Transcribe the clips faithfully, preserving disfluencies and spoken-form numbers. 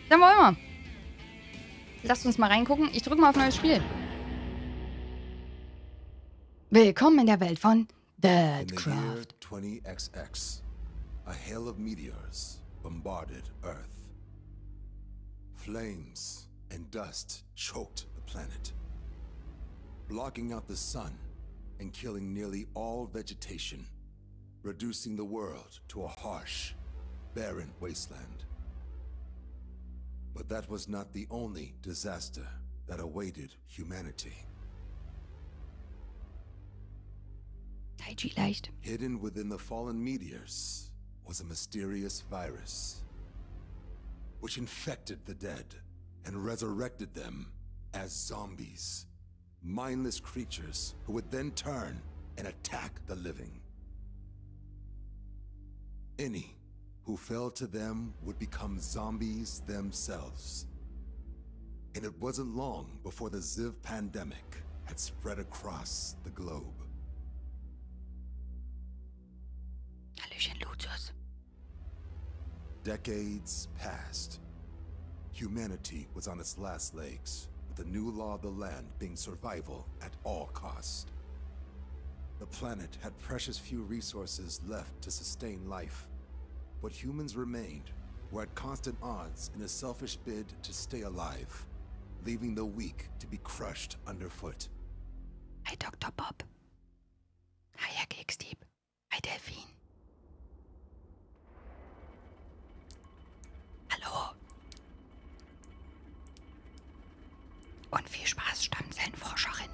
Dann wollen wir. Lasst uns mal reingucken. Ich drücke mal auf neues Spiel. Willkommen in der Welt von Deadcraft. twenty X X, a hail of meteors bombarded Earth. Flames and dust choked the planet, blocking out the sun and killing nearly all vegetation, reducing the world to a harsh, barren wasteland. But that was not the only disaster that awaited humanity. Taiji leicht. Hidden within the fallen meteors was a mysterious virus, which infected the dead and resurrected them as zombies. Mindless creatures who would then turn and attack the living. Any who fell to them would become zombies themselves. And it wasn't long before the Ziv pandemic had spread across the globe. Hallöchen, Lucius. Decades passed. Humanity was on its last legs, with the new law of the land being survival at all costs. The planet had precious few resources left to sustain life. What humans remained were at constant odds in a selfish bid to stay alive, leaving the weak to be crushed underfoot. Hi, Doktor Bob. Hi, Herr Keksdieb. Hi, Delfin. Hallo. Und viel Spaß, Stammzellenforscherin.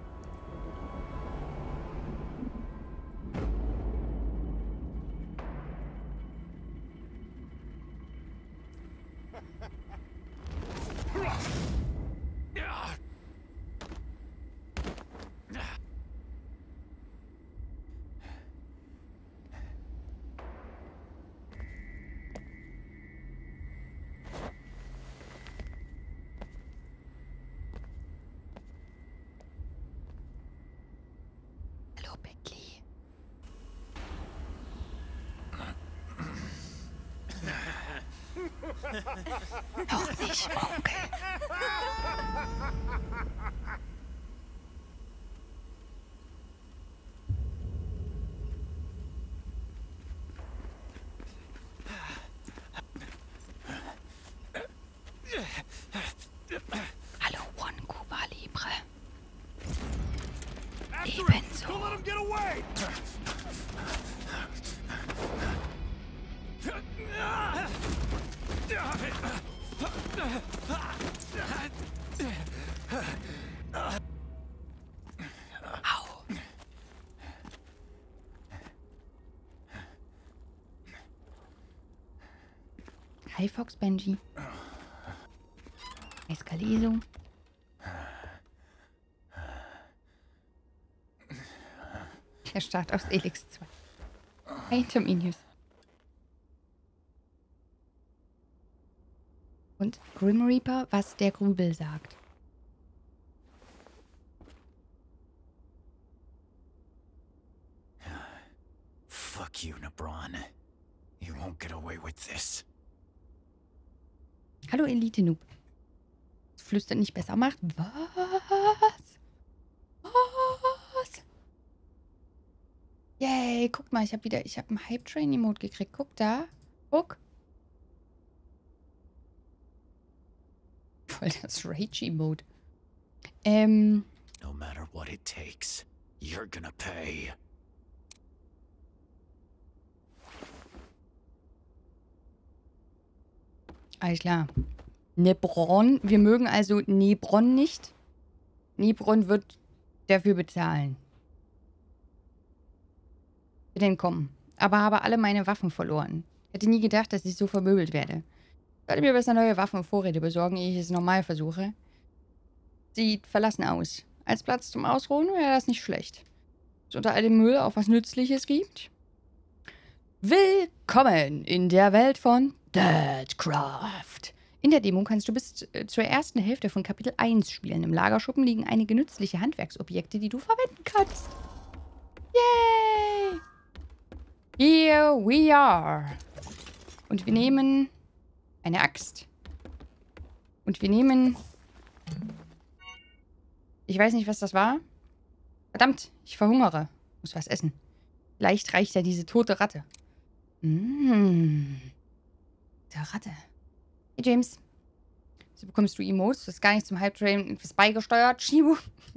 Hallo, Becky. Noch nicht, Onkel. Hallo, One Cuba Libre. Ebenso. Au. Hi, Fox Benji. Escaleso. Der Start aus Elix zwei. Hey, Terminius. Und Grim Reaper, was der Grübel sagt. Fuck you, Nebron. You won't get away with this. Hallo, Elite-Noob. Das Flüstern nicht besser macht. Was? Was? Yay, guck mal, ich habe wieder, ich habe einen Hype-Train-Emote gekriegt. Guck da. Guck. Voll das Rage-Emote. Ähm. No matter what it takes, you're gonna pay. Alles klar. Nebron. Wir mögen also Nebron nicht. Nebron wird dafür bezahlen. Wird entkommen. Aber habe alle meine Waffen verloren. Hätte nie gedacht, dass ich so vermöbelt werde. Sollte mir besser neue Waffen und Vorräte besorgen, ehe ich es normal versuche. Sieht verlassen aus. Als Platz zum Ausruhen wäre das nicht schlecht. Es unter all dem Müll auch was Nützliches gibt. Willkommen in der Welt von Deadcraft. In der Demo kannst du bis äh, zur ersten Hälfte von Kapitel eins spielen. Im Lagerschuppen liegen einige nützliche Handwerksobjekte, die du verwenden kannst. Yay! Here we are. Und wir nehmen eine Axt, Und wir nehmen... Ich weiß nicht, was das war. Verdammt, ich verhungere. Muss was essen. Vielleicht reicht ja diese tote Ratte. Mmh. Der Ratte. Hey, James. So bekommst du Emotes. Du hast gar nicht zum Hype-Train etwas beigesteuert. Shibu.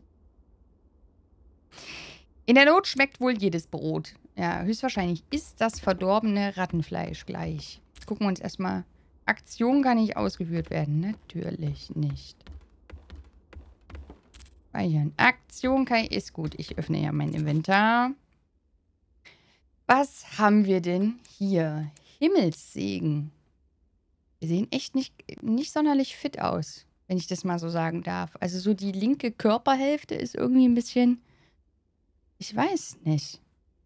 In der Not schmeckt wohl jedes Brot. Ja, höchstwahrscheinlich ist das verdorbene Rattenfleisch gleich. Jetzt gucken wir uns erstmal... Aktion kann nicht ausgeführt werden. Natürlich nicht. Speichern. Aktion kann ich... Ist gut. Ich öffne ja mein Inventar. Was haben wir denn hier? Himmelssegen. Wir sehen echt nicht, nicht sonderlich fit aus, wenn ich das mal so sagen darf. Also so die linke Körperhälfte ist irgendwie ein bisschen... Ich weiß nicht.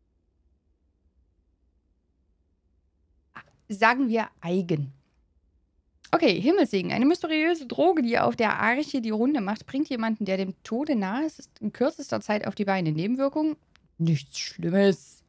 Sagen wir eigen. Okay, Himmelssegen. Eine mysteriöse Droge, die auf der Arche die Runde macht, bringt jemanden, der dem Tode nahe ist, in kürzester Zeit auf die Beine. Nebenwirkungen? Nichts Schlimmes.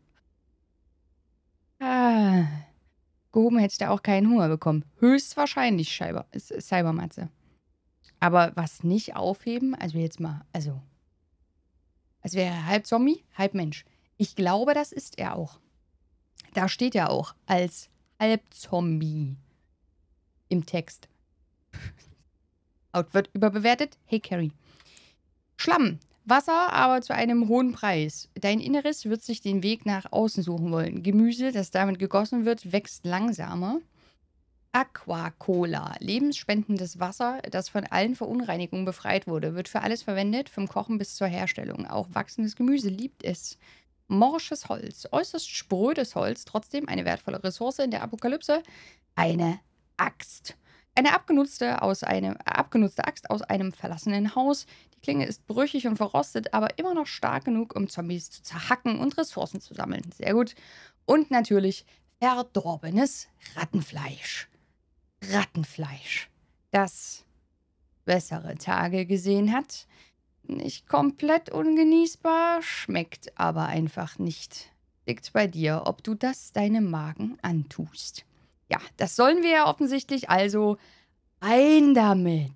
Ah. Gehoben hättest du auch keinen Hunger bekommen. Höchstwahrscheinlich, Scheiber, Cybermatze. Aber was nicht aufheben, also jetzt mal, also. Es wäre halb Zombie, halb Mensch. Ich glaube, das ist er auch. Da steht er auch als Halbzombie im Text. Out wird überbewertet. Hey, Carrie. Schlamm. Wasser, aber zu einem hohen Preis. Dein Inneres wird sich den Weg nach außen suchen wollen. Gemüse, das damit gegossen wird, wächst langsamer. Aquacola. Lebensspendendes Wasser, das von allen Verunreinigungen befreit wurde, wird für alles verwendet, vom Kochen bis zur Herstellung. Auch wachsendes Gemüse liebt es. Morsches Holz. Äußerst sprödes Holz, trotzdem eine wertvolle Ressource in der Apokalypse. Eine Axt. Eine abgenutzte, aus einem, äh, abgenutzte Axt aus einem verlassenen Haus. Die Klinge ist brüchig und verrostet, aber immer noch stark genug, um Zombies zu zerhacken und Ressourcen zu sammeln. Sehr gut. Und natürlich verdorbenes Rattenfleisch. Rattenfleisch. Das bessere Tage gesehen hat. Nicht komplett ungenießbar, schmeckt aber einfach nicht. Liegt bei dir, ob du das deinem Magen antust. Ja, das sollen wir ja offensichtlich, also rein damit.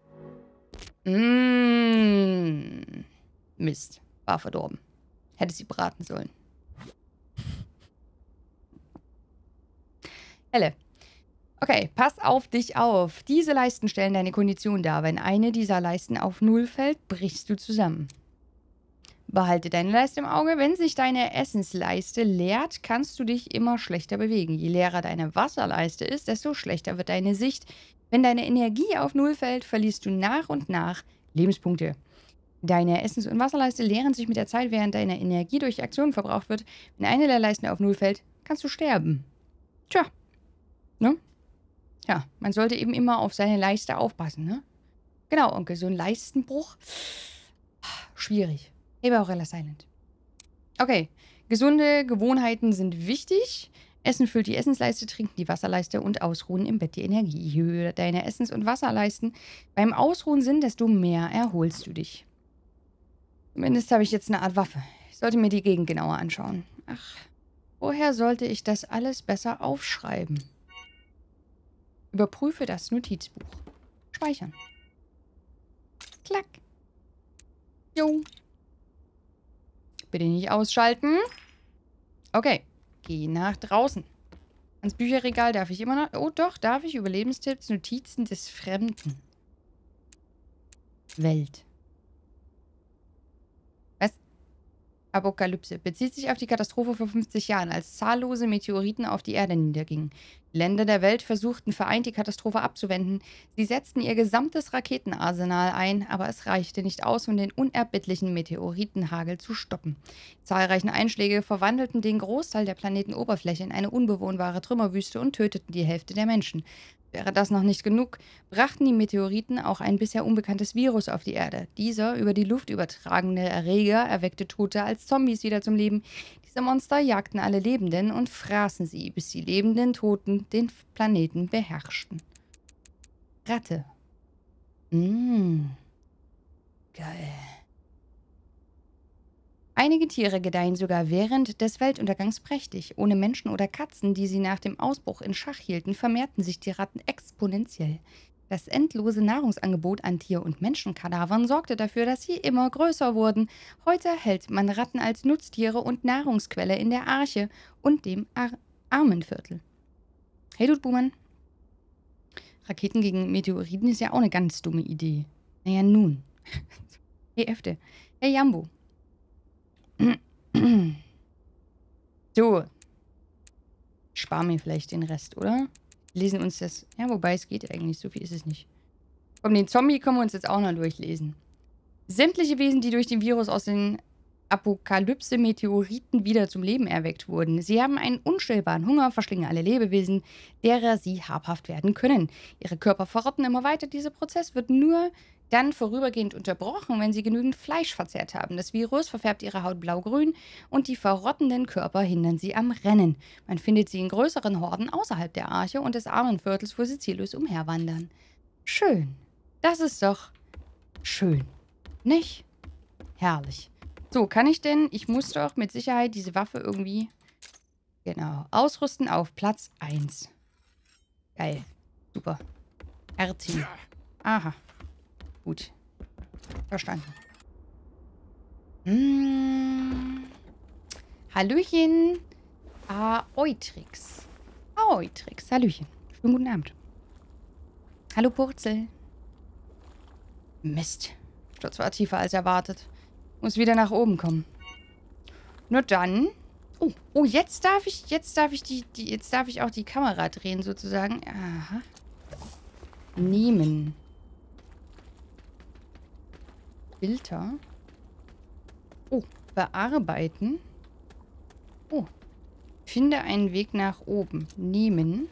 Mmh. Mist, war verdorben. Hätte sie braten sollen. Helle. Okay, pass auf dich auf. Diese Leisten stellen deine Kondition dar. Wenn eine dieser Leisten auf Null fällt, brichst du zusammen. Behalte deine Leiste im Auge. Wenn sich deine Essensleiste leert, kannst du dich immer schlechter bewegen. Je leerer deine Wasserleiste ist, desto schlechter wird deine Sicht. Wenn deine Energie auf Null fällt, verlierst du nach und nach Lebenspunkte. Deine Essens- und Wasserleiste leeren sich mit der Zeit, während deine Energie durch Aktionen verbraucht wird. Wenn eine der Leisten auf Null fällt, kannst du sterben. Tja. Ne? Ja, man sollte eben immer auf seine Leiste aufpassen, ne? Genau, Onkel, so ein Leistenbruch. Schwierig. Hey, Aurella Silent. Okay, gesunde Gewohnheiten sind wichtig. Essen füllt die Essensleiste, Trinken die Wasserleiste und Ausruhen im Bett die Energie. Je höher deine Essens- und Wasserleisten beim Ausruhen sind, desto mehr erholst du dich. Zumindest habe ich jetzt eine Art Waffe. Ich sollte mir die Gegend genauer anschauen. Ach, woher sollte ich das alles besser aufschreiben? Überprüfe das Notizbuch. Speichern. Klack. Jo. Bitte nicht ausschalten. Okay. Geh nach draußen. Ans Bücherregal darf ich immer noch... Oh doch, darf ich. Überlebenstipps, Notizen des Fremden. Welt. Was? Apokalypse. Bezieht sich auf die Katastrophe vor fünfzig Jahren, als zahllose Meteoriten auf die Erde niedergingen. Die Länder der Welt versuchten vereint, die Katastrophe abzuwenden. Sie setzten ihr gesamtes Raketenarsenal ein, aber es reichte nicht aus, um den unerbittlichen Meteoritenhagel zu stoppen. Zahlreichen Einschläge verwandelten den Großteil der Planetenoberfläche in eine unbewohnbare Trümmerwüste und töteten die Hälfte der Menschen. Wäre das noch nicht genug, brachten die Meteoriten auch ein bisher unbekanntes Virus auf die Erde. Dieser über die Luft übertragene Erreger erweckte Tote als Zombies wieder zum Leben. Diese Monster jagten alle Lebenden und fraßen sie, bis die lebenden Toten den Planeten beherrschten. Ratte. Mmh. Geil. Einige Tiere gedeihen sogar während des Weltuntergangs prächtig. Ohne Menschen oder Katzen, die sie nach dem Ausbruch in Schach hielten, vermehrten sich die Ratten exponentiell. Das endlose Nahrungsangebot an Tier- und Menschenkadavern sorgte dafür, dass sie immer größer wurden. Heute hält man Ratten als Nutztiere und Nahrungsquelle in der Arche und dem Ar Armenviertel. Hey, Dude Boomer. Raketen gegen Meteoriten ist ja auch eine ganz dumme Idee. Naja, nun. Hey, Efte. Hey, Jambo. So. Spar mir vielleicht den Rest, oder? Lesen uns das. Ja, wobei es geht eigentlich. So viel ist es nicht. Komm, den Zombie können wir uns jetzt auch noch durchlesen. Sämtliche Wesen, die durch den Virus aus den Apokalypse-Meteoriten wieder zum Leben erweckt wurden. Sie haben einen unstillbaren Hunger, verschlingen alle Lebewesen, derer sie habhaft werden können. Ihre Körper verrotten immer weiter. Dieser Prozess wird nur dann vorübergehend unterbrochen, wenn sie genügend Fleisch verzehrt haben. Das Virus verfärbt ihre Haut blau-grün und die verrottenden Körper hindern sie am Rennen. Man findet sie in größeren Horden außerhalb der Arche und des Armenviertels, wo sie ziellos umherwandern. Schön. Das ist doch schön. Nicht? Herrlich. So, kann ich denn, ich muss doch mit Sicherheit diese Waffe irgendwie, genau, ausrüsten auf Platz eins. Geil. Super. R T. Aha. Gut. Verstanden. Hm. Hallöchen. Aeutrix. Aeutrix. Hallöchen. Schönen guten Abend. Hallo Purzel. Mist. Sturz war tiefer als erwartet. Muss wieder nach oben kommen. Nur dann. Oh, oh, jetzt darf ich, jetzt darf ich die, die, jetzt darf ich auch die Kamera drehen, sozusagen. Aha. Nehmen. Filter. Oh, bearbeiten. Oh. Finde einen Weg nach oben. Nehmen.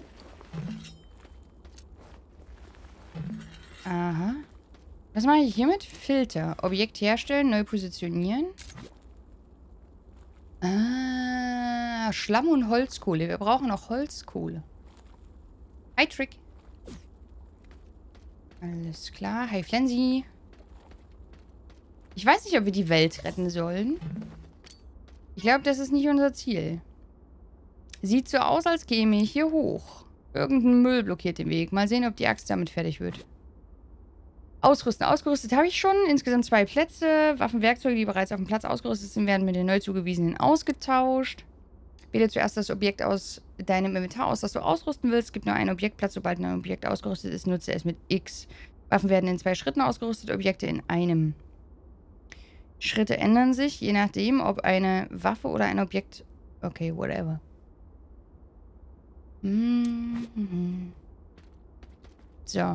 Aha. Was mache ich hiermit? Filter. Objekt herstellen, neu positionieren. Ah, Schlamm und Holzkohle. Wir brauchen noch Holzkohle. Hi, Trick. Alles klar. Hi, Flensi. Ich weiß nicht, ob wir die Welt retten sollen. Ich glaube, das ist nicht unser Ziel. Sieht so aus, als käme ich hier hoch. Irgendein Müll blockiert den Weg. Mal sehen, ob die Axt damit fertig wird. Ausrüsten. Ausgerüstet habe ich schon. Insgesamt zwei Plätze. Waffenwerkzeuge, die bereits auf dem Platz ausgerüstet sind, werden mit den neu zugewiesenen ausgetauscht. Wähle zuerst das Objekt aus deinem Inventar aus, das du ausrüsten willst. Es gibt nur einen Objektplatz. Sobald ein Objekt ausgerüstet ist, nutze es mit X. Waffen werden in zwei Schritten ausgerüstet, Objekte in einem. Schritte ändern sich, je nachdem, ob eine Waffe oder ein Objekt... Okay, whatever. Mhm. So.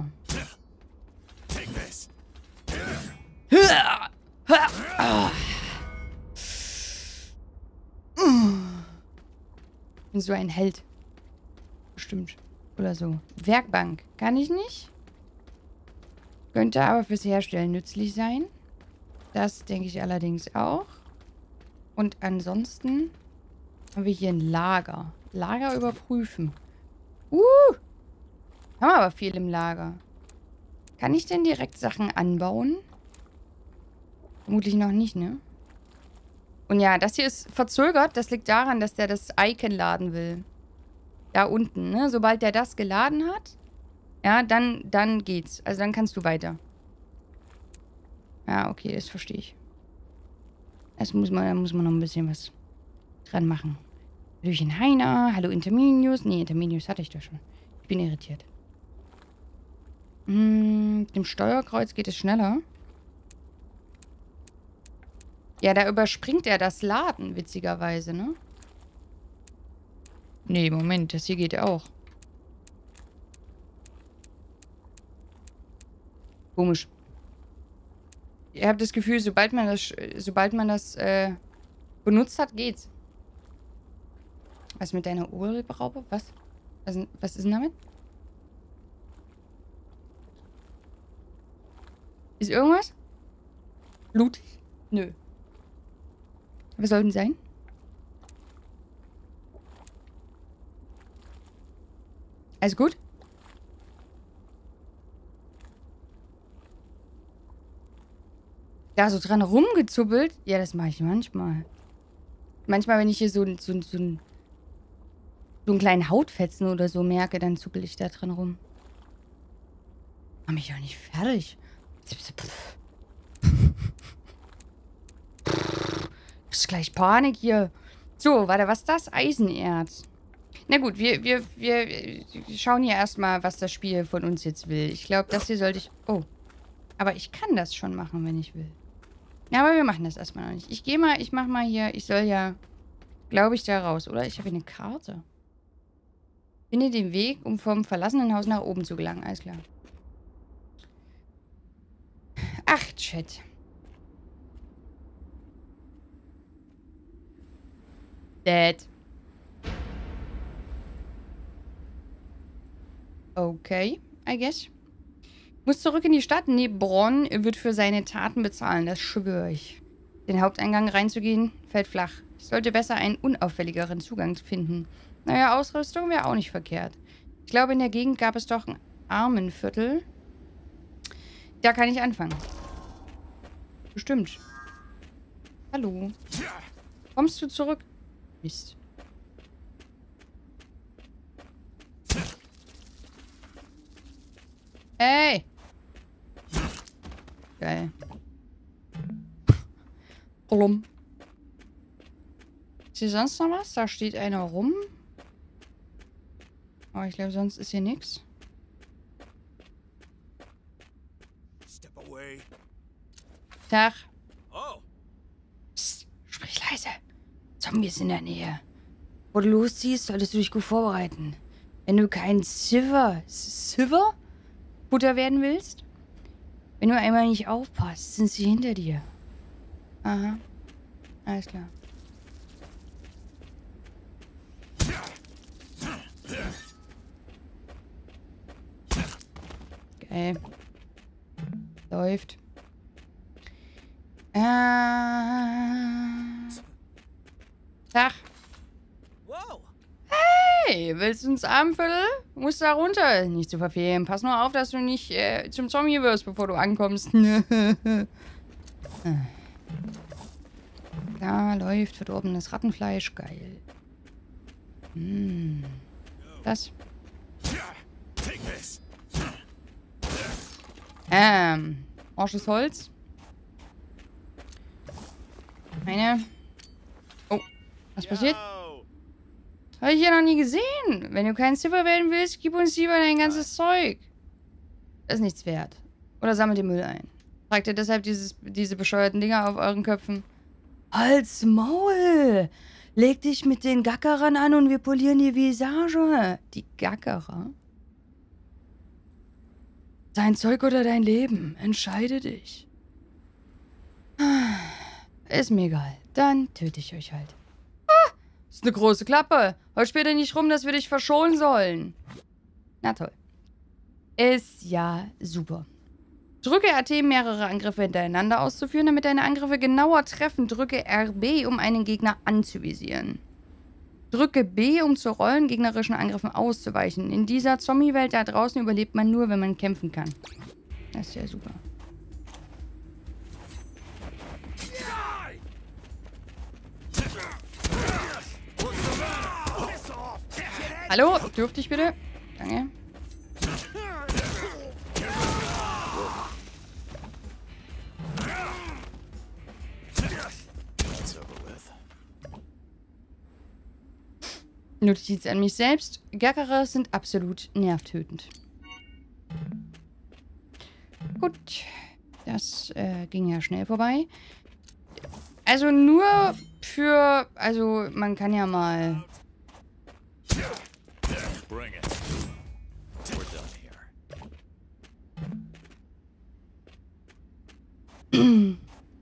Ich bin so ein Held. Bestimmt. Oder so. Werkbank. Kann ich nicht. Könnte aber fürs Herstellen nützlich sein. Das denke ich allerdings auch. Und ansonsten haben wir hier ein Lager. Lager überprüfen. Uh! Haben wir aber viel im Lager. Kann ich denn direkt Sachen anbauen? Vermutlich noch nicht, ne? Und ja, das hier ist verzögert. Das liegt daran, dass der das Icon laden will. Da unten, ne? Sobald der das geladen hat, ja, dann, dann geht's. Also dann kannst du weiter. Ja, okay, das verstehe ich. Das muss man, da muss man noch ein bisschen was dran machen. Hallöchen Heiner, hallo Interminius. Nee, Interminius hatte ich doch schon. Ich bin irritiert. Hm, mit dem Steuerkreuz geht es schneller. Ja, da überspringt er das Laden, witzigerweise, ne? Nee, Moment, das hier geht auch. Komisch. Ich habe das Gefühl, sobald man das, sobald man das äh, benutzt hat, geht's. Was mit deiner Urlbraube? Was? was? Was ist denn damit? Ist irgendwas? Blut? Nö. Was soll denn sein? Alles gut? Da so dran rumgezuppelt? Ja, das mache ich manchmal. Manchmal, wenn ich hier so, so, so, ein, so einen kleinen Hautfetzen oder so merke, dann zuppel ich da dran rum. Mach mich ja nicht fertig. Ist gleich Panik hier. So, warte, was ist das? Eisenerz. Na gut, wir, wir, wir schauen hier erstmal, was das Spiel von uns jetzt will. Ich glaube, das hier sollte ich... Oh. Aber ich kann das schon machen, wenn ich will. Ja, aber wir machen das erstmal noch nicht. Ich gehe mal, ich mach mal hier... Ich soll ja, glaube ich, da raus, oder? Ich habe hier eine Karte. Finde den Weg, um vom verlassenen Haus nach oben zu gelangen. Alles klar. Ach, Chat. Dead. Okay, I guess. Muss zurück in die Stadt. Nee, Bronn wird für seine Taten bezahlen, das schwöre ich. Den Haupteingang reinzugehen, fällt flach. Ich sollte besser einen unauffälligeren Zugang finden. Naja, Ausrüstung wäre auch nicht verkehrt. Ich glaube, in der Gegend gab es doch ein Armenviertel. Da kann ich anfangen. Bestimmt. Hallo. Kommst du zurück? Mist. Ey! Geil. Blum. Ist hier sonst noch was? Da steht einer rum. Aber ich glaube, sonst ist hier nichts. Tag. Psst, sprich leise. Zombies in der Nähe. Wo du losziehst, solltest du dich gut vorbereiten. Wenn du kein Silver... Silver? Butter werden willst? Wenn du einmal nicht aufpasst, sind sie hinter dir. Aha. Alles klar. Geil. Läuft. Äh. Tag. Hey, willst du ins Abendviertel? Du musst da runter. Nicht zu verfehlen. Pass nur auf, dass du nicht äh, zum Zombie wirst, bevor du ankommst. Da läuft verdorbenes Rattenfleisch. Geil. Hm. Das. Ähm. Oranges Holz. Eine. Oh. Was passiert? Habe ich hier noch nie gesehen. Wenn du kein Ziffer werden willst, gib uns lieber dein ganzes Zeug. Das ist nichts wert. Oder sammelt den Müll ein. Tragt ihr deshalb dieses, diese bescheuerten Dinger auf euren Köpfen? Halt's Maul! Leg dich mit den Gackerern an und wir polieren die Visage. Die Gackerer? Dein Zeug oder dein Leben. Entscheide dich. Ist mir egal. Dann töte ich euch halt. Ah, ist eine große Klappe. Heul später nicht rum, dass wir dich verschonen sollen. Na toll. Ist ja super. Drücke R T, mehrere Angriffe hintereinander auszuführen, damit deine Angriffe genauer treffen. Drücke R B, um einen Gegner anzuvisieren. Drücke B, um zu rollen, gegnerischen Angriffen auszuweichen. In dieser Zombie-Welt da draußen überlebt man nur, wenn man kämpfen kann. Das ist ja super. Hallo, dürfte ich bitte? Danke. Notiz an mich selbst. Gackerer sind absolut nervtötend. Gut. Das äh, ging ja schnell vorbei. Also nur für... Also man kann ja mal... Bring it. We're done here.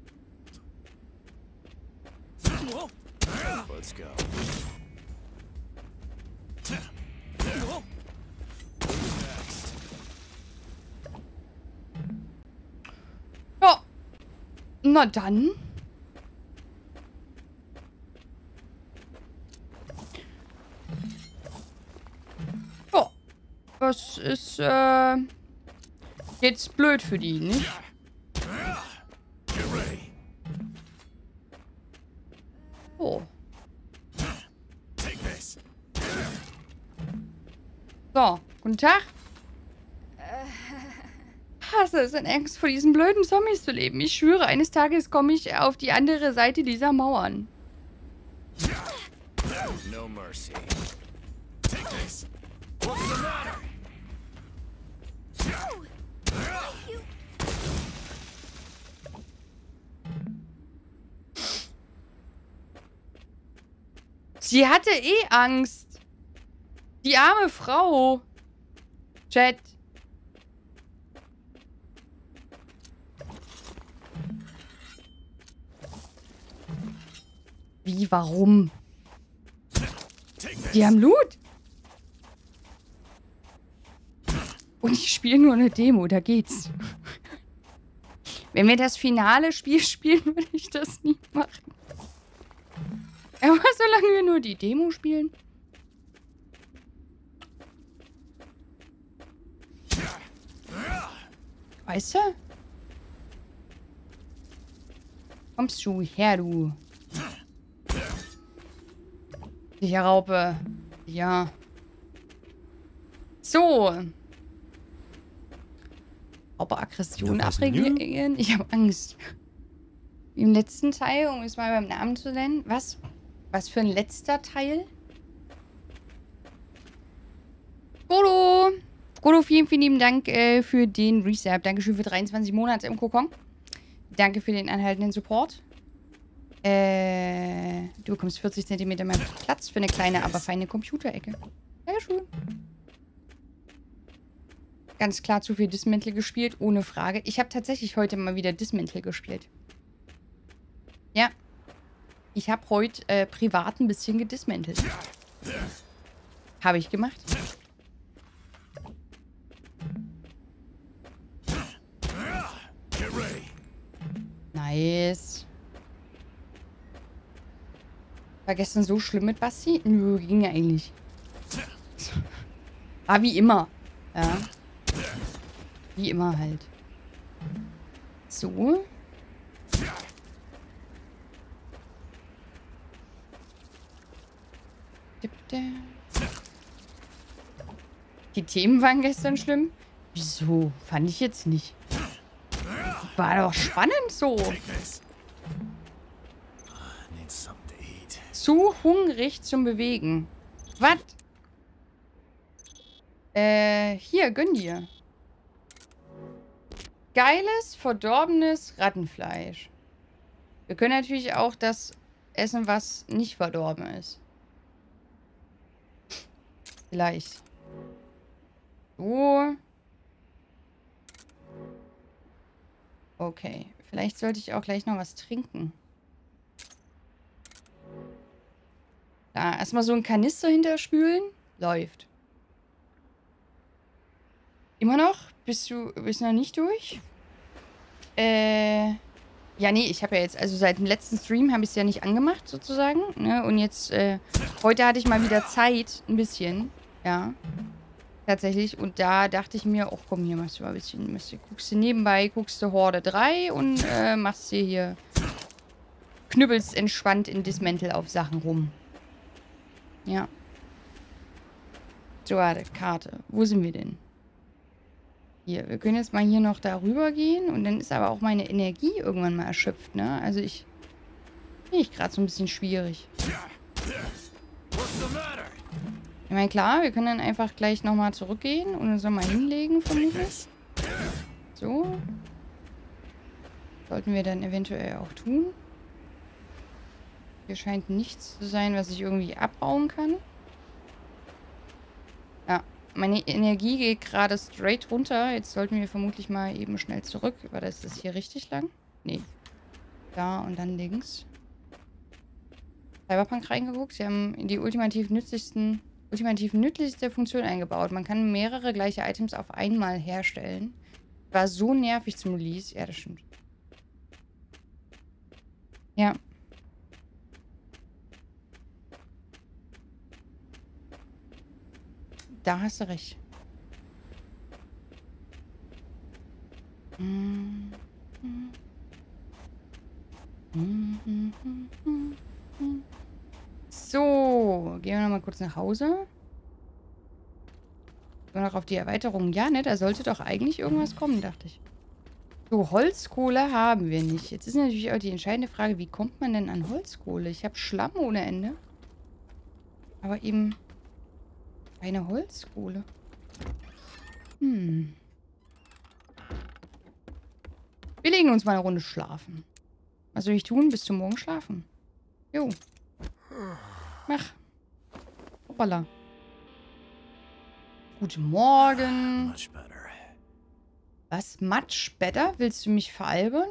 Let's go. Ja. Na dann. Ja. Das ist, äh, jetzt blöd für die, nicht? Oh. So, guten Tag. hasse es, in Angst vor diesen blöden Zombies zu leben. Ich schwöre, eines Tages komme ich auf die andere Seite dieser Mauern. No mercy. Take this. What's the matter? Sie hatte eh Angst. Die arme Frau. Chat. Wie, warum? Die haben Loot. Und ich spiele nur eine Demo, da geht's. Wenn wir das finale Spiel spielen, würde ich das nie machen. Aber solange wir nur die Demo spielen. Weißt du? Kommst du her, du. Die Raupe. Ja. So. Raupe-Aggression abreagieren. Ich habe Angst. Wie im letzten Teil, um es mal beim Namen zu nennen. Was? Was für ein letzter Teil? Godo! Godo, vielen, vielen lieben Dank äh, für den Resub. Dankeschön für dreiundzwanzig Monate im Kokon. Danke für den anhaltenden Support. Äh, du bekommst vierzig Zentimeter mehr Platz für eine kleine, aber feine Computerecke. Dankeschön. Ganz klar zu viel Dismantle gespielt, ohne Frage. Ich habe tatsächlich heute mal wieder Dismantle gespielt. Ja. Ich habe heute äh, privat ein bisschen gedismantelt. Habe ich gemacht. Nice. War gestern so schlimm mit Basti? Nö, ging ja eigentlich. War wie immer. Ja. Wie immer halt. So. Die Themen waren gestern schlimm. Wieso? Fand ich jetzt nicht. War doch spannend so. Zu hungrig zum Bewegen. Was? Äh, hier, gönn dir. Geiles, verdorbenes Rattenfleisch. Wir können natürlich auch das essen, was nicht verdorben ist. Vielleicht. So. Okay. Vielleicht sollte ich auch gleich noch was trinken. Da, erstmal so ein Kanister hinterspülen. Läuft. Immer noch? Bist du, bist du noch nicht durch? Äh... Ja, nee, ich habe ja jetzt, also seit dem letzten Stream habe ich es ja nicht angemacht, sozusagen. Ne? Und jetzt, äh, heute hatte ich mal wieder Zeit, ein bisschen. Ja. Tatsächlich. Und da dachte ich mir, ach komm, hier machst du mal ein bisschen, machst du, guckst du nebenbei, guckst du Horde drei und äh, machst dir hier, knüppelst entspannt in Dismantle auf Sachen rum. Ja. So, warte, Karte. Wo sind wir denn? Hier, wir können jetzt mal hier noch darüber gehen und dann ist aber auch meine Energie irgendwann mal erschöpft, ne? Also ich... Finde ich gerade so ein bisschen schwierig. Ich meine, klar, wir können dann einfach gleich nochmal zurückgehen und uns nochmal hinlegen, vermutlich. So. Sollten wir dann eventuell auch tun. Hier scheint nichts zu sein, was ich irgendwie abbauen kann. Ja. Meine Energie geht gerade straight runter. Jetzt sollten wir vermutlich mal eben schnell zurück. War das, das hier richtig lang? Nee. Da und dann links. Cyberpunk reingeguckt. Sie haben in die ultimativ nützlichsten, ultimativ nützlichste Funktion eingebaut. Man kann mehrere gleiche Items auf einmal herstellen. War so nervig zum Release. Ja, das stimmt. Ja. Da hast du recht. So, gehen wir noch mal kurz nach Hause. Nur noch auf die Erweiterung. Ja, ne, da sollte doch eigentlich irgendwas kommen, dachte ich. So, Holzkohle haben wir nicht. Jetzt ist natürlich auch die entscheidende Frage, wie kommt man denn an Holzkohle? Ich habe Schlamm ohne Ende. Aber eben keine Holzkohle. Hm. Wir legen uns mal eine Runde schlafen. Was soll ich tun? Bis zum Morgen schlafen. Jo. Mach. Hoppala. Guten Morgen. Much better. Was? Much better? Willst du mich veralbern?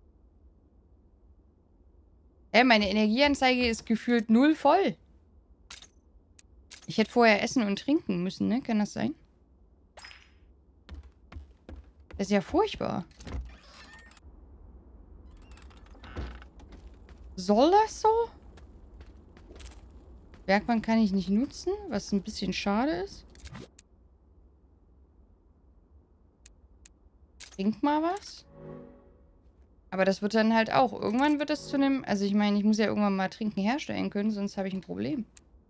Hä, meine Energieanzeige ist gefühlt null voll. Ich hätte vorher essen und trinken müssen, ne? Kann das sein? Das ist ja furchtbar. Soll das so? Werkbank kann ich nicht nutzen, was ein bisschen schade ist. Trink mal was. Aber das wird dann halt auch. Irgendwann wird das zu einem... Also ich meine, ich muss ja irgendwann mal Trinken herstellen können, sonst habe ich ein Problem.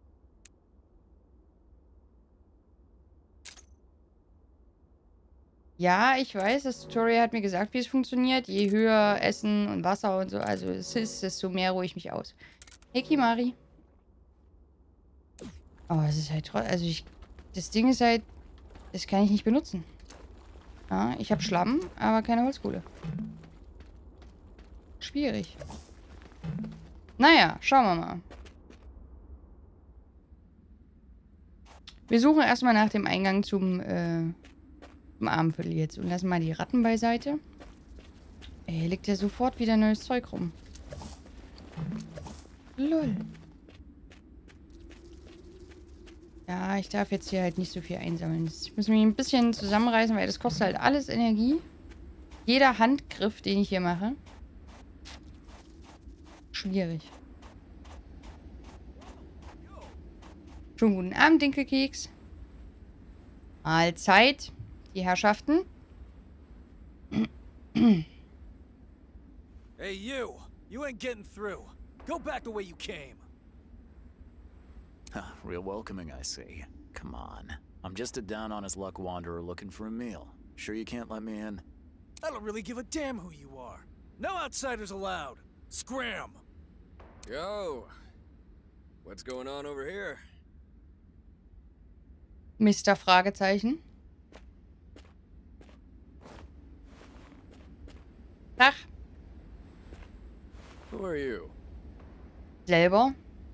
Ja, ich weiß, das Tutorial hat mir gesagt, wie es funktioniert. Je höher Essen und Wasser und so, also es ist, desto mehr ruhe ich mich aus. Hey, Kimari. Oh, es ist halt trotzdem... Also ich... Das Ding ist halt... Das kann ich nicht benutzen. Ja, ich habe Schlamm, aber keine Holzkohle. Schwierig. Naja, schauen wir mal. Wir suchen erstmal nach dem Eingang zum, äh, zum Abendviertel jetzt und lassen mal die Ratten beiseite. Ey, hier liegt ja sofort wieder neues Zeug rum. Lol. Ja, ich darf jetzt hier halt nicht so viel einsammeln. Ich muss mich ein bisschen zusammenreißen, weil das kostet halt alles Energie. Jeder Handgriff, den ich hier mache. Schwierig. Schon guten Abend, Dinkelkeks. Mahlzeit, die Herrschaften. Hey, you! You ain't getting through. Go back the way you came. Huh, real welcoming, I see. Come on. I'm just a down-on-his-luck wanderer looking for a meal. Sure you can't let me in? I don't really give a damn who you are. No outsiders allowed. Scram! Yo! What's going on over here? Mister Fragezeichen. Tag. Who are you? Selber.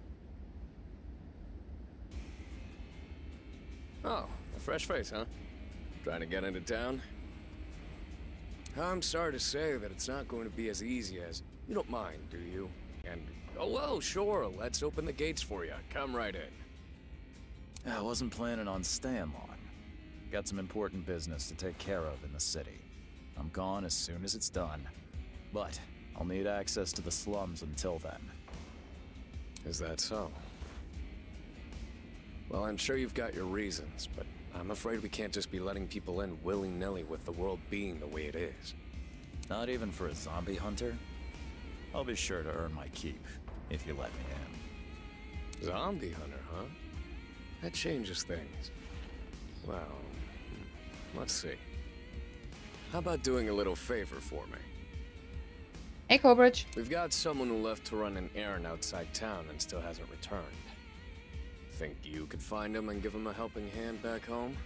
Oh, a fresh face, huh? Trying to get into town? I'm sorry to say that it's not going to be as easy as... You don't mind, do you? And, oh well, sure, let's open the gates for you. Come right in. I wasn't planning on staying long. Got some important business to take care of in the city. I'm gone as soon as it's done. But I'll need access to the slums until then. Is that so? Well, I'm sure you've got your reasons, but I'm afraid we can't just be letting people in willy-nilly with the world being the way it is. Not even for a zombie hunter? I'll be sure to earn my keep, if you let me in. Zombie hunter, huh? That changes things. Well, let's see. How about doing a little favor for me? Hey, Cobridge. We've got someone who left to run an errand outside town and still hasn't returned. Think you could find him and give him a helping hand back home?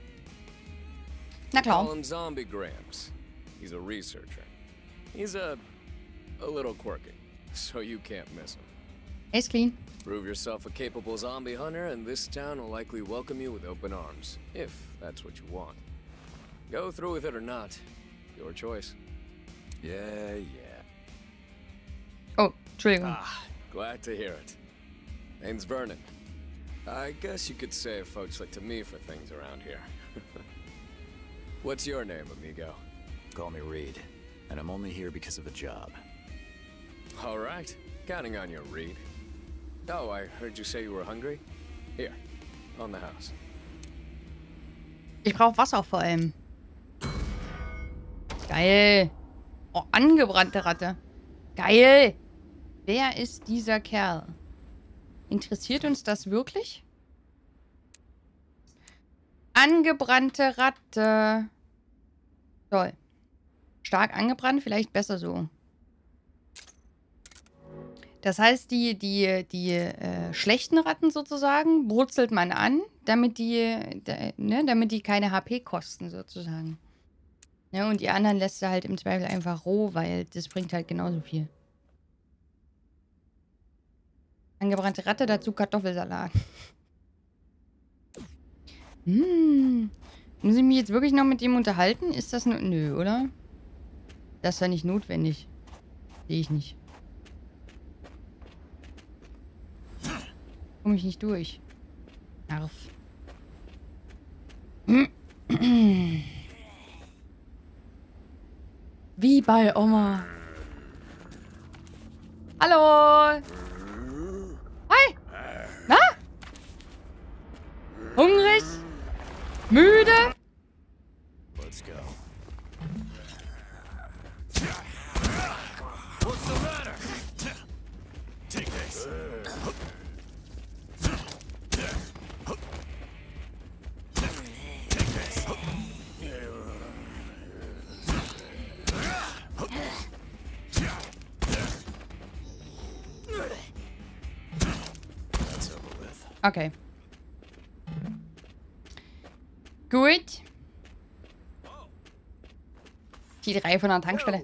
Na Call klar. him Zombie Gramps. He's a researcher. He's a... a little quirky, so you can't miss him. Ace clean. Prove yourself a capable zombie hunter, and this town will likely welcome you with open arms, if that's what you want. Go through with it or not, your choice. Yeah, yeah. Oh, Entschuldigung. Ah, glad to hear it. Name's Vernon. I guess you could say folks look to me for things around here. What's your name, amigo? Call me Reed, and I'm only here because of a job. All right, counting on you, Reed. Oh, I heard you say you were hungry? Here, on the house. Ich brauche Wasser vor allem. Geil. Oh, angebrannte Ratte. Geil. Wer ist dieser Kerl? Interessiert uns das wirklich? Angebrannte Ratte. Toll. Stark angebrannt, vielleicht besser so. Das heißt, die, die, die äh, schlechten Ratten sozusagen brutzelt man an, damit die, da, ne, damit die keine H P kosten sozusagen. Ja, und die anderen lässt du halt im Zweifel einfach roh, weil das bringt halt genauso viel. Angebrannte Ratte, dazu Kartoffelsalat. Hm. Muss ich mich jetzt wirklich noch mit dem unterhalten? Ist das nur... Nö, oder? Das ist ja nicht notwendig. Sehe ich nicht. Komme ich nicht durch. Nerv. Wie bei Oma. Hallo. Hi. Na? Hungrig? Müde? Let's go. What's the matter? Take this. Okay. Gut. Die drei von der Tankstelle.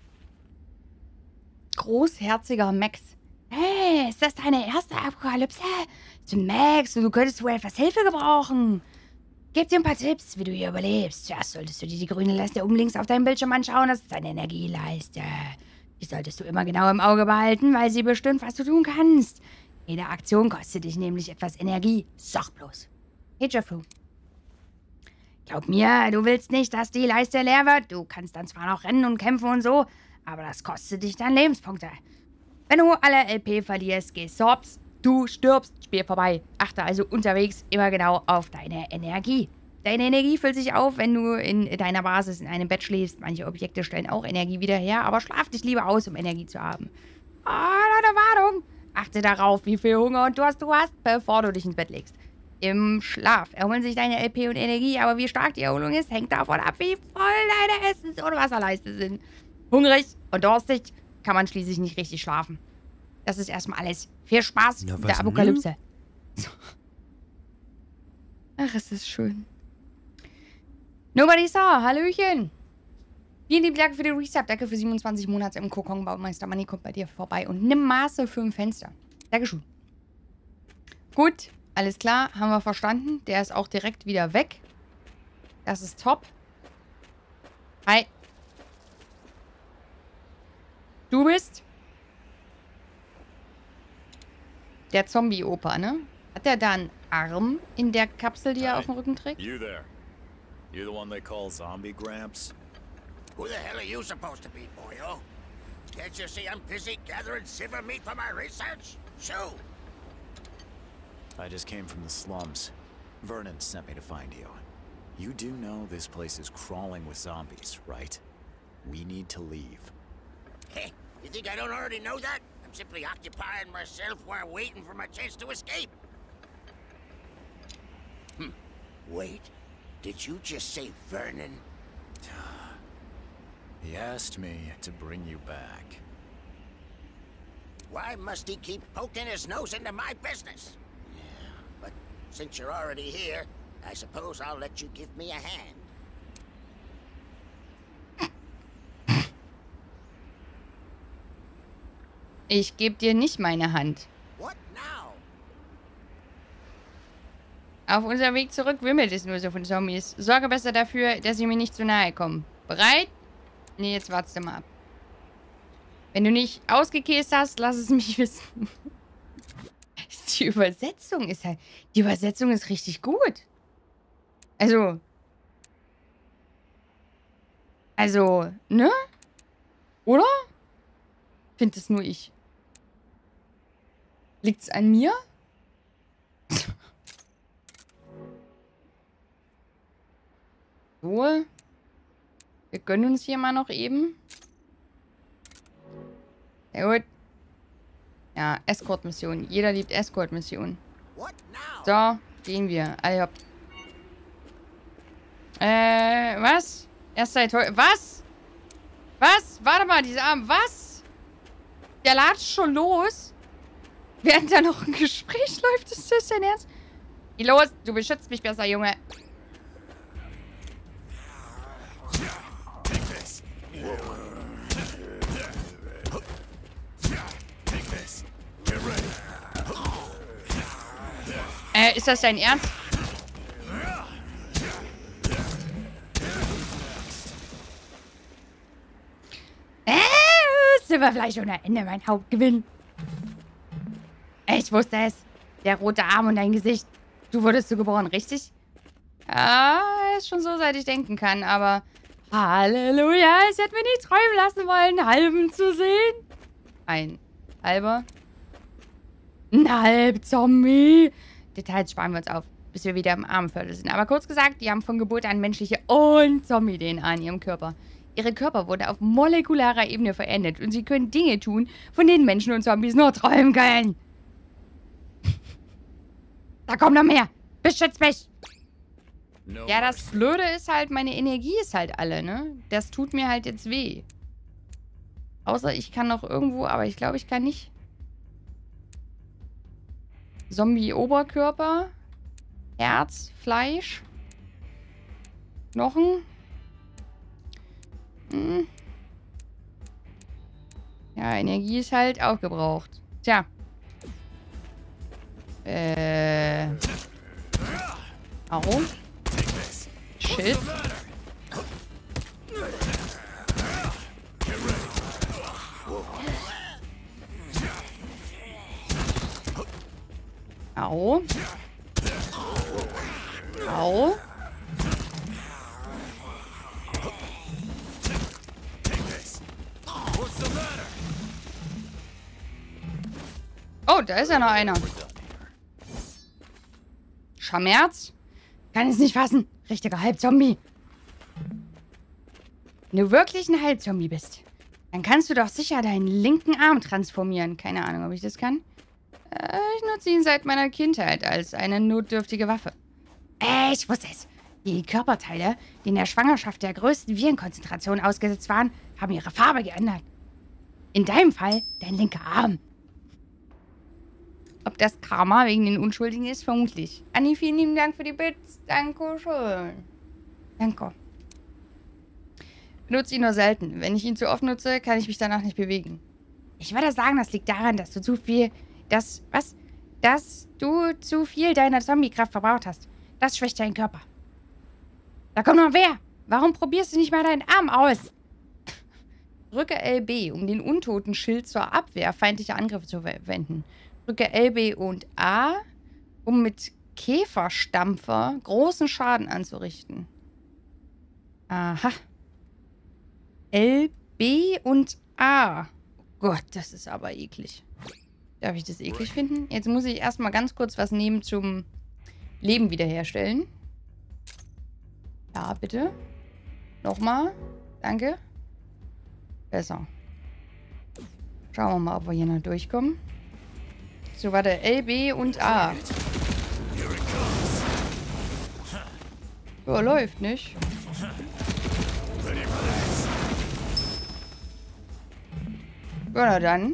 Großherziger Max. Hey, ist das deine erste Apokalypse? Du Max, du könntest wohl etwas Hilfe gebrauchen. Gib dir ein paar Tipps, wie du hier überlebst. Zuerst solltest du dir die grüne Leiste oben links auf deinem Bildschirm anschauen. Das ist deine Energieleiste. Die solltest du immer genau im Auge behalten, weil sie bestimmt, was du tun kannst. Jede Aktion kostet dich nämlich etwas Energie. Sag bloß. Hey, Jeffru. Glaub mir, du willst nicht, dass die Leiste leer wird. Du kannst dann zwar noch rennen und kämpfen und so, aber das kostet dich dann Lebenspunkte. Wenn du alle L P verlierst, gehst du hops. Du stirbst, Spiel vorbei. Achte also unterwegs immer genau auf deine Energie. Deine Energie füllt sich auf, wenn du in deiner Basis in einem Bett schläfst. Manche Objekte stellen auch Energie wieder her, aber schlaf dich lieber aus, um Energie zu haben. Oh, Leute, Warnung! Achte darauf, wie viel Hunger und Durst du hast, bevor du dich ins Bett legst. Im Schlaf erholen sich deine L P und Energie, aber wie stark die Erholung ist, hängt davon ab, wie voll deine Essens- und Wasserleiste sind. Hungrig und durstig kann man schließlich nicht richtig schlafen. Das ist erstmal alles. Viel Spaß mit der Apokalypse. Ach, es ist schön. Nobody saw. Hallöchen. Vielen lieben Dank für den Resub. Danke für siebenundzwanzig Monate im Kokon. Baumeister Manni kommt bei dir vorbei und nimm Maße für ein Fenster. Dankeschön. Gut, alles klar. Haben wir verstanden. Der ist auch direkt wieder weg. Das ist top. Hi. Du bist der Zombie-Opa, ne? Hat der da einen Arm in der Kapsel, die er Hi. auf dem Rücken trägt? You there. You the one they call Zombie Gramps? Who the hell are you supposed to be, boyo? Can't you see I'm busy gathering silver meat for my research? Shoo! I just came from the slums. Vernon sent me to find you. You do know this place is crawling with zombies, right? We need to leave. Hey, you think I don't already know that? I'm simply occupying myself while waiting for my chance to escape. Hmm. Wait. Did you just say Vernon? He asked me to bring you back. Why must he keep poking his nose into my business? Yeah, but since you're already here, I suppose I'll let you give me a hand. Ich gebe dir nicht meine Hand. What now? Auf unserem Weg zurück wimmelt es nur so von Zombies. Sorge besser dafür, dass sie mir nicht zu nahe kommen. Bereit? Nee, jetzt wartest du mal ab. Wenn du nicht ausgekäst hast, lass es mich wissen. Die Übersetzung ist halt... Die Übersetzung ist richtig gut. Also... Also, ne? Oder? Find es nur ich. Liegt's an mir? So. Wir gönnen uns hier mal noch eben. Sehr gut. Ja, Escort-Mission. Jeder liebt Escort-Mission. What now? So, gehen wir. Alle hopp. Äh, was? Erst seit heute. Was? Was? Warte mal, diese Arme. Was? Der latscht schon los? Während da noch ein Gespräch läuft, ist das dein Ernst? Geh los, du beschützt mich besser, Junge. Äh, ist das dein Ernst? Äh, Silberfleisch ohne Ende, mein Hauptgewinn. Ich wusste es. Der rote Arm und dein Gesicht. Du wurdest so geboren, richtig? Ja, ist schon so, seit ich denken kann, aber Halleluja, ich hätte mir nicht träumen lassen wollen, einen halben zu sehen. Ein halber? Ein Halbzombie. Details sparen wir uns auf, bis wir wieder im Armenviertel sind. Aber kurz gesagt, die haben von Geburt an menschliche und Zombie-D N A in ihrem Körper. Ihre Körper wurden auf molekularer Ebene verändert und sie können Dinge tun, von denen Menschen und Zombies nur träumen können. Da kommt noch mehr. Beschützt mich. Ja, das Blöde ist halt, meine Energie ist halt alle, ne? Das tut mir halt jetzt weh. Außer ich kann noch irgendwo, aber ich glaube, ich kann nicht. Zombie-Oberkörper. Herz, Fleisch. Knochen. Hm. Ja, Energie ist halt aufgebraucht. Tja. Äh. Au. Shit. Au. Au. Oh, da ist ja noch einer. Schmerz? Kann es nicht fassen. Richtiger Halbzombie. Wenn du wirklich ein Halbzombie bist, dann kannst du doch sicher deinen linken Arm transformieren. Keine Ahnung, ob ich das kann. Äh, ich nutze ihn seit meiner Kindheit als eine notdürftige Waffe. Äh, ich wusste es. Die Körperteile, die in der Schwangerschaft der größten Virenkonzentration ausgesetzt waren, haben ihre Farbe geändert. In deinem Fall dein linker Arm. Ob das Karma wegen den Unschuldigen ist? Vermutlich. Anni, vielen lieben Dank für die Bits. Dankeschön. Danke. Benutze ihn nur selten. Wenn ich ihn zu oft nutze, kann ich mich danach nicht bewegen. Ich würde sagen, das liegt daran, dass du zu viel... Das... Was? Dass du zu viel deiner Zombie-Kraft verbraucht hast. Das schwächt deinen Körper. Da kommt noch wer. Warum probierst du nicht mal deinen Arm aus? Drücke L B, um den Untoten-Schild zur Abwehr feindlicher Angriffe zu verwenden. Drücke L B und A, um mit Käferstampfer großen Schaden anzurichten. Aha. L B und A. Oh Gott, das ist aber eklig. Darf ich das eklig finden? Jetzt muss ich erstmal ganz kurz was nehmen zum Leben wiederherstellen. Ja, bitte. Nochmal. Danke. Besser. Schauen wir mal, ob wir hier noch durchkommen. So, warte. L, B und A. Ja, läuft nicht. Ja, na dann.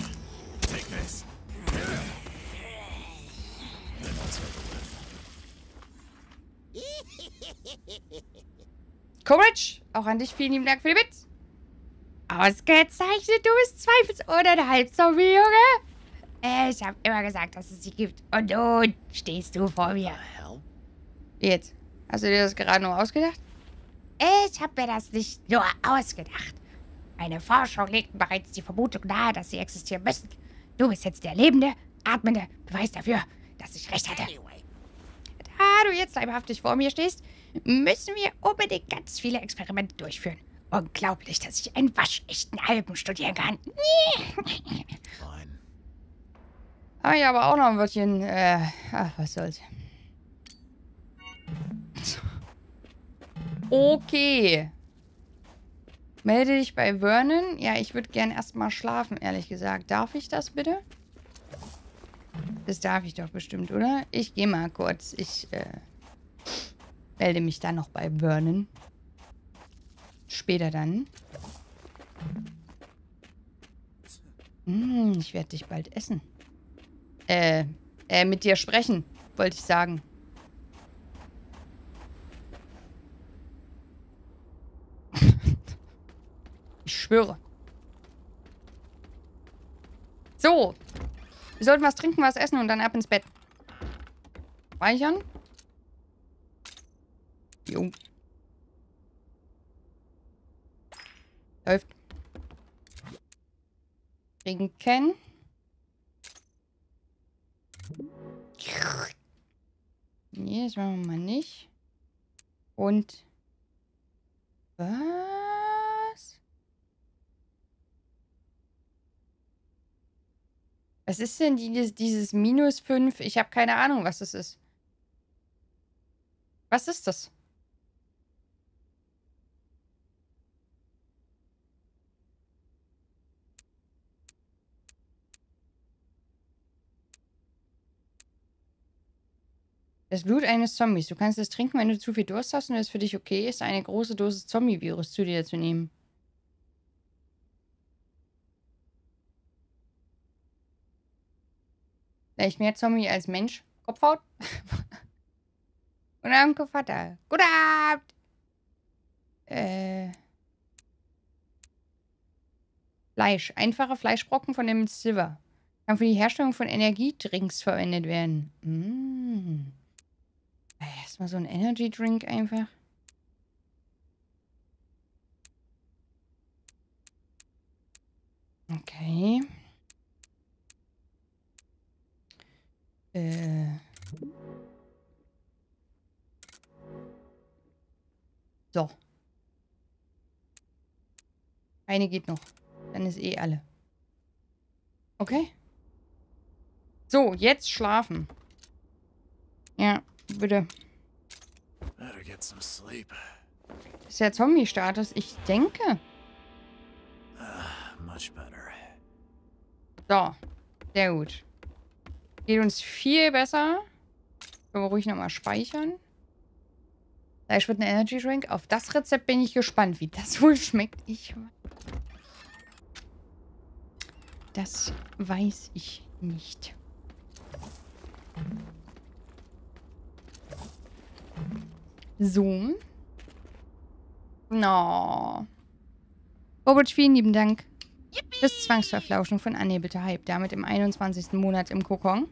Courage, auch an dich vielen lieben Dank für die Bits. Ausgezeichnet, du bist zweifelsohne ein Halbzombie, Junge. Ich habe immer gesagt, dass es sie gibt. Und nun stehst du vor mir. Jetzt. Hast du dir das gerade nur ausgedacht? Ich habe mir das nicht nur ausgedacht. Meine Forschung legt bereits die Vermutung nahe, dass sie existieren müssen. Du bist jetzt der lebende, atmende Beweis dafür, dass ich recht hatte. Da du jetzt leibhaftig vor mir stehst, müssen wir unbedingt ganz viele Experimente durchführen. Unglaublich, dass ich einen waschechten Alben studieren kann. Fine. Ah, ja, aber auch noch ein Wörtchen. Äh, ach, was soll's. Okay. Melde dich bei Vernon. Ja, ich würde gern erstmal schlafen, ehrlich gesagt. Darf ich das bitte? Das darf ich doch bestimmt, oder? Ich gehe mal kurz. Ich, äh... Melde mich dann noch bei Vernon. Später dann. Hm, ich werde dich bald essen. Äh, äh, mit dir sprechen, wollte ich sagen. Ich schwöre. So. Wir sollten was trinken, was essen und dann ab ins Bett. Speichern. Jo. Läuft. Trinken. Nee, das machen wir mal nicht. Und. Was? Was ist denn dieses, dieses minus fünf? Ich habe keine Ahnung, was das ist. Was ist das? Das Blut eines Zombies. Du kannst es trinken, wenn du zu viel Durst hast und es für dich okay ist, eine große Dosis Zombie-Virus zu dir zu nehmen. Vielleicht mehr Zombie als Mensch. Kopfhaut? Und Onkel Vater. Guten Abend! Äh. Fleisch. Einfache Fleischbrocken von dem Silver. Kann für die Herstellung von Energiedrinks verwendet werden. Mmh. Erstmal so ein Energy Drink einfach. Okay. Äh. So. Eine geht noch. Dann ist eh alle. Okay. So, jetzt schlafen. Ja, bitte. Better get some sleep. Ist der Zombie-Status? Ich denke. Uh, much better. So. Sehr gut. Geht uns viel besser. Können wir ruhig nochmal speichern. Gleich wird ein Energy Drink. Auf das Rezept bin ich gespannt, wie das wohl schmeckt. Ich. Das weiß ich nicht. So. No. Robert, vielen lieben Dank. Fürs Zwangsverflauschen von Unable Hype. Damit im einundzwanzigsten Monat im Kokon.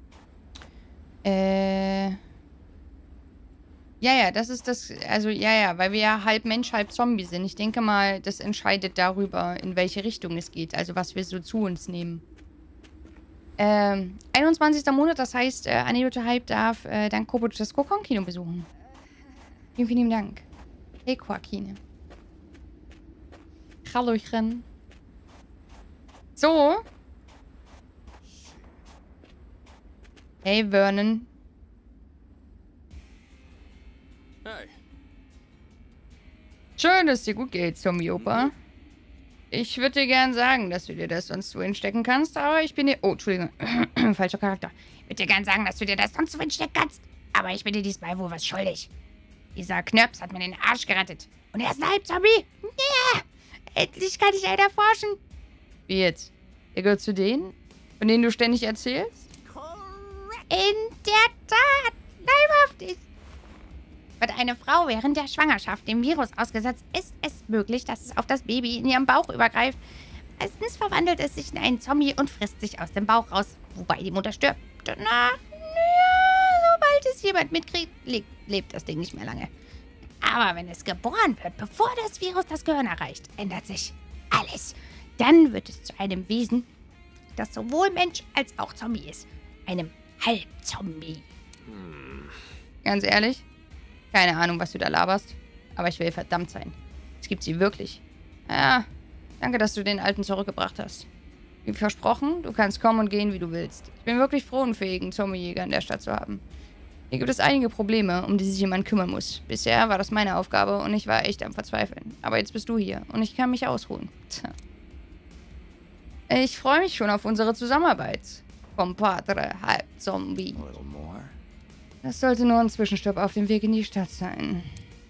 Äh. Ja, ja, das ist das. Also, ja, ja, weil wir ja halb Mensch, halb Zombie sind. Ich denke mal, das entscheidet darüber, in welche Richtung es geht. Also, was wir so zu uns nehmen. Ähm, einundzwanzigster Monat, das heißt, äh, Unable Hype darf äh, dank Kobo das Kokon-Kino besuchen. Vielen, vielen Dank. Hey, Joaquin. Hallöchen. So. Hey, Vernon. Hey. Schön, dass es dir gut geht, Zombie-Opa. Ich würde dir gern sagen, dass du dir das sonst so hinstecken kannst, aber ich bin dir... Oh, Entschuldigung. Falscher Charakter. Ich würde dir gern sagen, dass du dir das sonst so hinstecken kannst, aber ich bin dir diesmal wohl was schuldig. Dieser Knirps hat mir den Arsch gerettet. Und er ist ein Halbzombie. Yeah! Endlich kann ich einen erforschen. Wie jetzt? Der gehört zu denen, von denen du ständig erzählst? In der Tat. Leibhaftig. Wird eine Frau während der Schwangerschaft dem Virus ausgesetzt, ist es möglich, dass es auf das Baby in ihrem Bauch übergreift. Meistens verwandelt es sich in einen Zombie und frisst sich aus dem Bauch raus, wobei die Mutter stirbt. Danach, naja, sobald es jemand mitkriegt, lebt, lebt das Ding nicht mehr lange. Aber wenn es geboren wird, bevor das Virus das Gehirn erreicht, ändert sich alles. Dann wird es zu einem Wesen, das sowohl Mensch als auch Zombie ist. Einem Halbzombie. Hm. Ganz ehrlich? Keine Ahnung, was du da laberst. Aber ich will verdammt sein. Es gibt sie wirklich. Ja, danke, dass du den Alten zurückgebracht hast. Wie versprochen, du kannst kommen und gehen, wie du willst. Ich bin wirklich froh, einen fähigen Zombiejäger in der Stadt zu haben. Hier gibt es einige Probleme, um die sich jemand kümmern muss. Bisher war das meine Aufgabe und ich war echt am Verzweifeln. Aber jetzt bist du hier und ich kann mich ausruhen. Tja. Ich freue mich schon auf unsere Zusammenarbeit. Compadre Halbzombie. A little more. Das sollte nur ein Zwischenstopp auf dem Weg in die Stadt sein.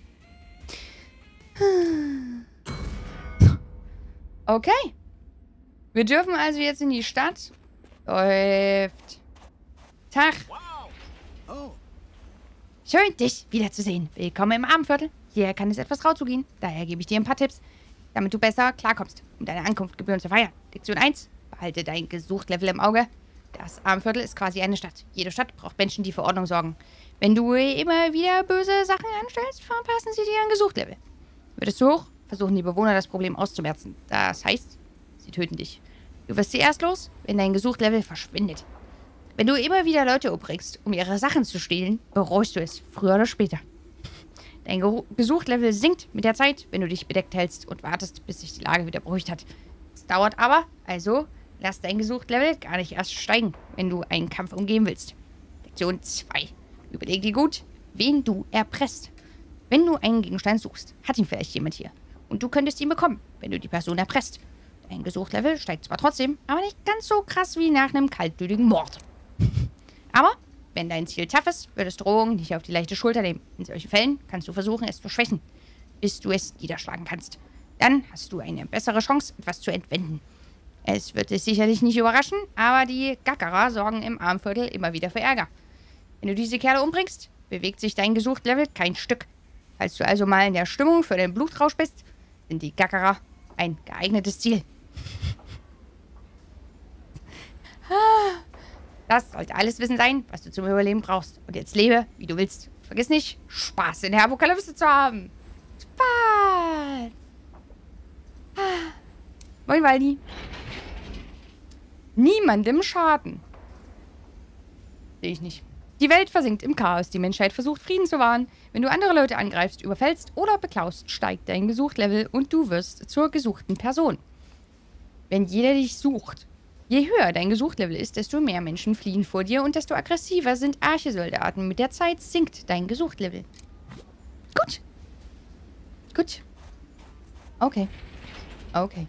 Okay. Wir dürfen also jetzt in die Stadt. Läuft. Tag. Oh, Schön, dich wiederzusehen. Willkommen im Abendviertel. Hier kann es etwas rau zugehen. Daher gebe ich dir ein paar Tipps, damit du besser klarkommst, um deine Ankunft gebührend zu feiern. Lektion eins. Behalte dein Gesuchtlevel im Auge. Das Abendviertel ist quasi eine Stadt. Jede Stadt braucht Menschen, die für Ordnung sorgen. Wenn du immer wieder böse Sachen anstellst, verpassen sie dir ein Gesuchtlevel. Wird es zu hoch, versuchen die Bewohner das Problem auszumerzen. Das heißt, sie töten dich. Du wirst sie erst los, wenn dein Gesuchtlevel verschwindet. Wenn du immer wieder Leute umbringst, um ihre Sachen zu stehlen, bereust du es, früher oder später. Dein Ge Gesuchtlevel sinkt mit der Zeit, wenn du dich bedeckt hältst und wartest, bis sich die Lage wieder beruhigt hat. Es dauert aber, also lass dein Gesuchtlevel gar nicht erst steigen, wenn du einen Kampf umgehen willst. Lektion zwei. Überleg dir gut, wen du erpresst. Wenn du einen Gegenstand suchst, hat ihn vielleicht jemand hier. Und du könntest ihn bekommen, wenn du die Person erpresst. Dein Gesuchtlevel steigt zwar trotzdem, aber nicht ganz so krass wie nach einem kaltblütigen Mord. Aber wenn dein Ziel tough ist, würdest Drohungen nicht auf die leichte Schulter nehmen. In solchen Fällen kannst du versuchen, es zu schwächen, bis du es niederschlagen kannst. Dann hast du eine bessere Chance, etwas zu entwenden. Es wird dich sicherlich nicht überraschen, aber die Gackerer sorgen im Armviertel immer wieder für Ärger. Wenn du diese Kerle umbringst, bewegt sich dein Gesuchtlevel kein Stück. Falls du also mal in der Stimmung für den Blutrausch bist, sind die Gackerer ein geeignetes Ziel. Das sollte alles Wissen sein, was du zum Überleben brauchst. Und jetzt lebe, wie du willst. Vergiss nicht, Spaß in der Apokalypse zu haben. Spaß! Moin, Waldi. Niemandem schaden. Sehe ich nicht. Die Welt versinkt im Chaos. Die Menschheit versucht, Frieden zu wahren. Wenn du andere Leute angreifst, überfällst oder beklaust, steigt dein Gesuchtlevel und du wirst zur gesuchten Person. Wenn jeder dich sucht, je höher dein Gesuchtlevel ist, desto mehr Menschen fliehen vor dir und desto aggressiver sind Archesoldaten. Mit der Zeit sinkt dein Gesuchtlevel. Gut. Gut. Okay. Okay.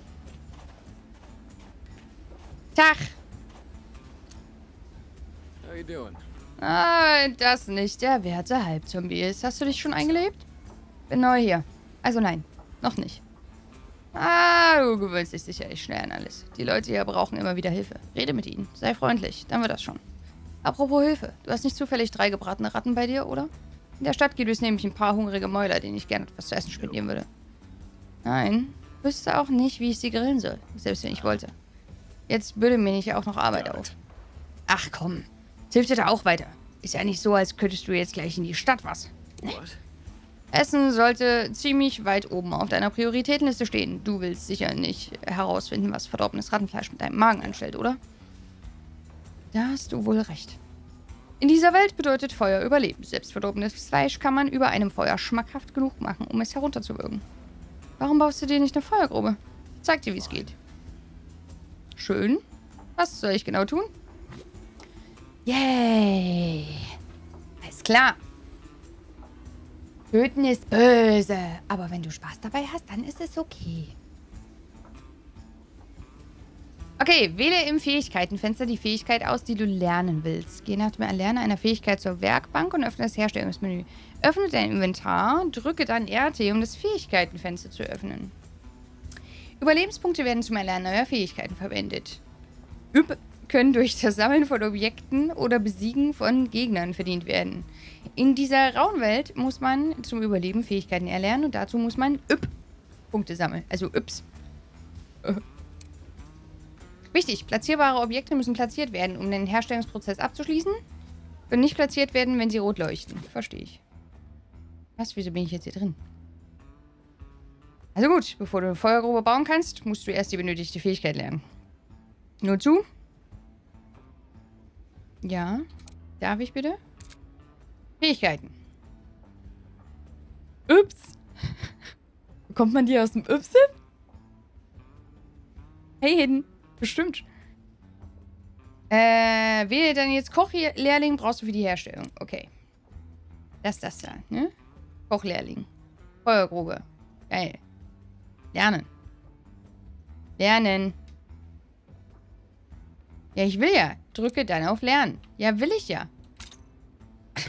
Tag. How you doing? Ah, das nicht der werte Halbzombie ist. Hast du dich schon eingelebt? Bin neu hier. Also nein, noch nicht. Ah, du gewöhnst dich sicherlich schnell an alles. Die Leute hier brauchen immer wieder Hilfe. Rede mit ihnen. Sei freundlich. Dann wird das schon. Apropos Hilfe. Du hast nicht zufällig drei gebratene Ratten bei dir, oder? In der Stadt gibt es nämlich ein paar hungrige Mäuler, denen ich gerne etwas zu essen spendieren würde. Nein, wüsste auch nicht, wie ich sie grillen soll. Selbst wenn ich wollte. Jetzt bürde mir nicht auch noch Arbeit auf. Ach komm. Das hilft dir da auch weiter. Ist ja nicht so, als könntest du jetzt gleich in die Stadt was. Nee. Essen sollte ziemlich weit oben auf deiner Prioritätenliste stehen. Du willst sicher nicht herausfinden, was verdorbenes Rattenfleisch mit deinem Magen anstellt, oder? Da hast du wohl recht. In dieser Welt bedeutet Feuer Überleben. Selbst verdorbenes Fleisch kann man über einem Feuer schmackhaft genug machen, um es herunterzuwürgen. Warum baust du dir nicht eine Feuergrube? Ich zeig dir, wie es geht. Schön. Was soll ich genau tun? Yay! Alles klar. Töten ist böse. Aber wenn du Spaß dabei hast, dann ist es okay. Okay, wähle im Fähigkeitenfenster die Fähigkeit aus, die du lernen willst. Geh nach dem Erlernen einer Fähigkeit zur Werkbank und öffne das Herstellungsmenü. Öffne dein Inventar, drücke dann R T, um das Fähigkeitenfenster zu öffnen. Überlebenspunkte werden zum Erlernen neuer Fähigkeiten verwendet. Üb können durch das Sammeln von Objekten oder Besiegen von Gegnern verdient werden. In dieser rauen Welt muss man zum Überleben Fähigkeiten erlernen und dazu muss man Üb-Punkte sammeln. Also Übs. Äh. Wichtig, platzierbare Objekte müssen platziert werden, um den Herstellungsprozess abzuschließen. Können nicht platziert werden, wenn sie rot leuchten. Verstehe ich. Was? Wieso bin ich jetzt hier drin? Also gut, bevor du eine Feuergrube bauen kannst, musst du erst die benötigte Fähigkeit lernen. Nur zu. Ja. Darf ich bitte? Fähigkeiten. Ups. Bekommt man die aus dem Ups? Hey, Hidden. Bestimmt. Äh, wähle dann jetzt Kochlehrling, brauchst du für die Herstellung. Okay. Das ist das da, ne? Kochlehrling. Feuergrube. Geil. Lernen. Lernen. Ja, ich will ja. Drücke dann auf Lernen. Ja, will ich ja.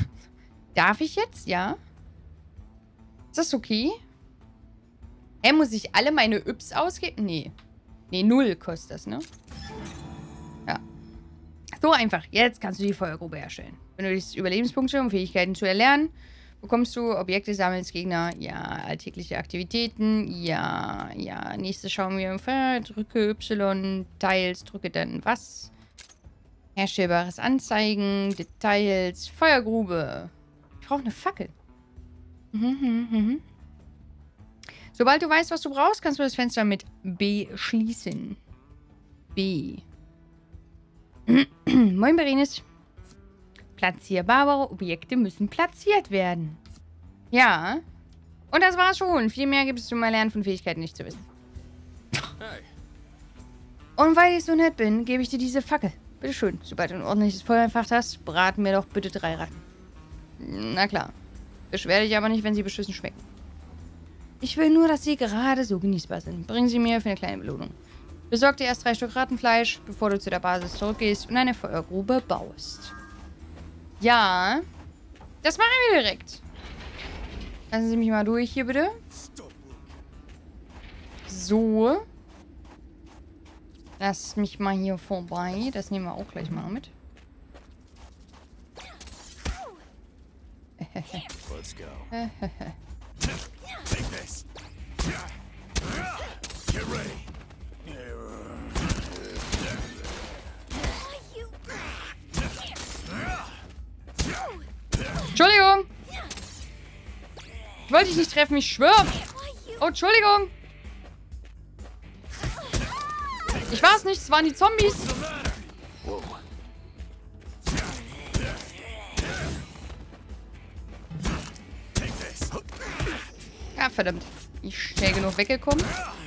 Darf ich jetzt? Ja. Ist das okay? Hä, muss ich alle meine Yps ausgeben? Nee. Nee, null kostet das, ne? Ja. So einfach. Jetzt kannst du die Feuergrube herstellen. Benötigst Überlebenspunkte, um Fähigkeiten zu erlernen. Bekommst du Objekte, sammelst Gegner. Ja, alltägliche Aktivitäten. Ja, ja. Nächstes schauen wir. Drücke Y, Teils, drücke dann was. Herstellbares Anzeigen, Details, Feuergrube. Ich brauche eine Fackel. Mhm, mhm, mhm. Sobald du weißt, was du brauchst, kannst du das Fenster mit B schließen. B. Moin, Berenis. Platzierbare Objekte müssen platziert werden. Ja. Und das war's schon. Viel mehr gibt es zum Erlernen von Fähigkeiten nicht zu wissen. Hey. Und weil ich so nett bin, gebe ich dir diese Fackel. Bitteschön. Sobald du ein ordentliches Feuer entfacht hast, braten mir doch bitte drei Ratten. Na klar. Beschwer dich aber nicht, wenn sie beschissen schmecken. Ich will nur, dass sie gerade so genießbar sind. Bring sie mir für eine kleine Belohnung. Besorg dir erst drei Stück Rattenfleisch, bevor du zu der Basis zurückgehst und eine Feuergrube baust. Ja. Das machen wir direkt. Lassen Sie mich mal durch hier, bitte. So. Lass mich mal hier vorbei. Das nehmen wir auch gleich mal mit. Let's go. Take this. Get ready. Entschuldigung. Ich wollte dich nicht treffen, ich schwöre. Oh, Entschuldigung. Ich war es nicht, es waren die Zombies. Ja, verdammt. Ich schnell genug weggekommen.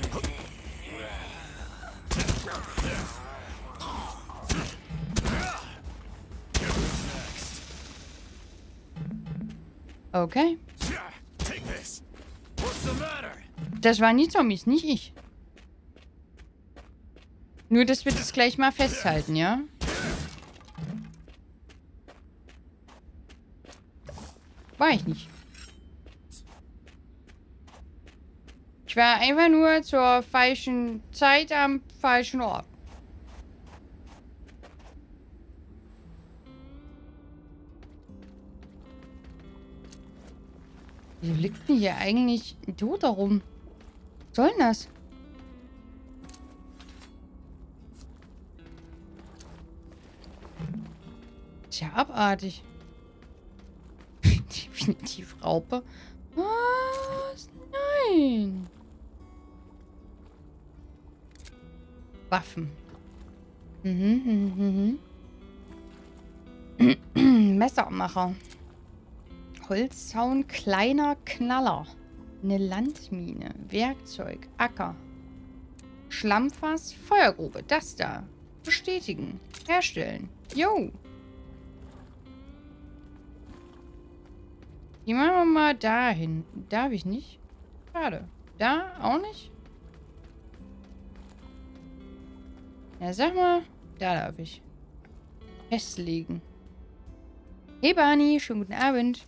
Okay. Das waren die Zombies, nicht ich. Nur, dass wir das gleich mal festhalten, ja? War ich nicht. Ich war einfach nur zur falschen Zeit am falschen Ort. Wieso liegt denn hier eigentlich ein Toter rum? Was soll denn das? Tja, abartig. Definitiv Raupe. Was? Nein. Waffen. Mhm, mhm, mhm. Messermacher. Holzzaun, kleiner Knaller. Eine Landmine. Werkzeug. Acker. Schlammfass. Feuergrube. Das da. Bestätigen. Herstellen. Jo. Die machen wir mal dahin. Darf ich nicht? Schade. Da auch nicht? Ja, sag mal. Da darf ich. Festlegen. Hey Barney, schönen guten Abend.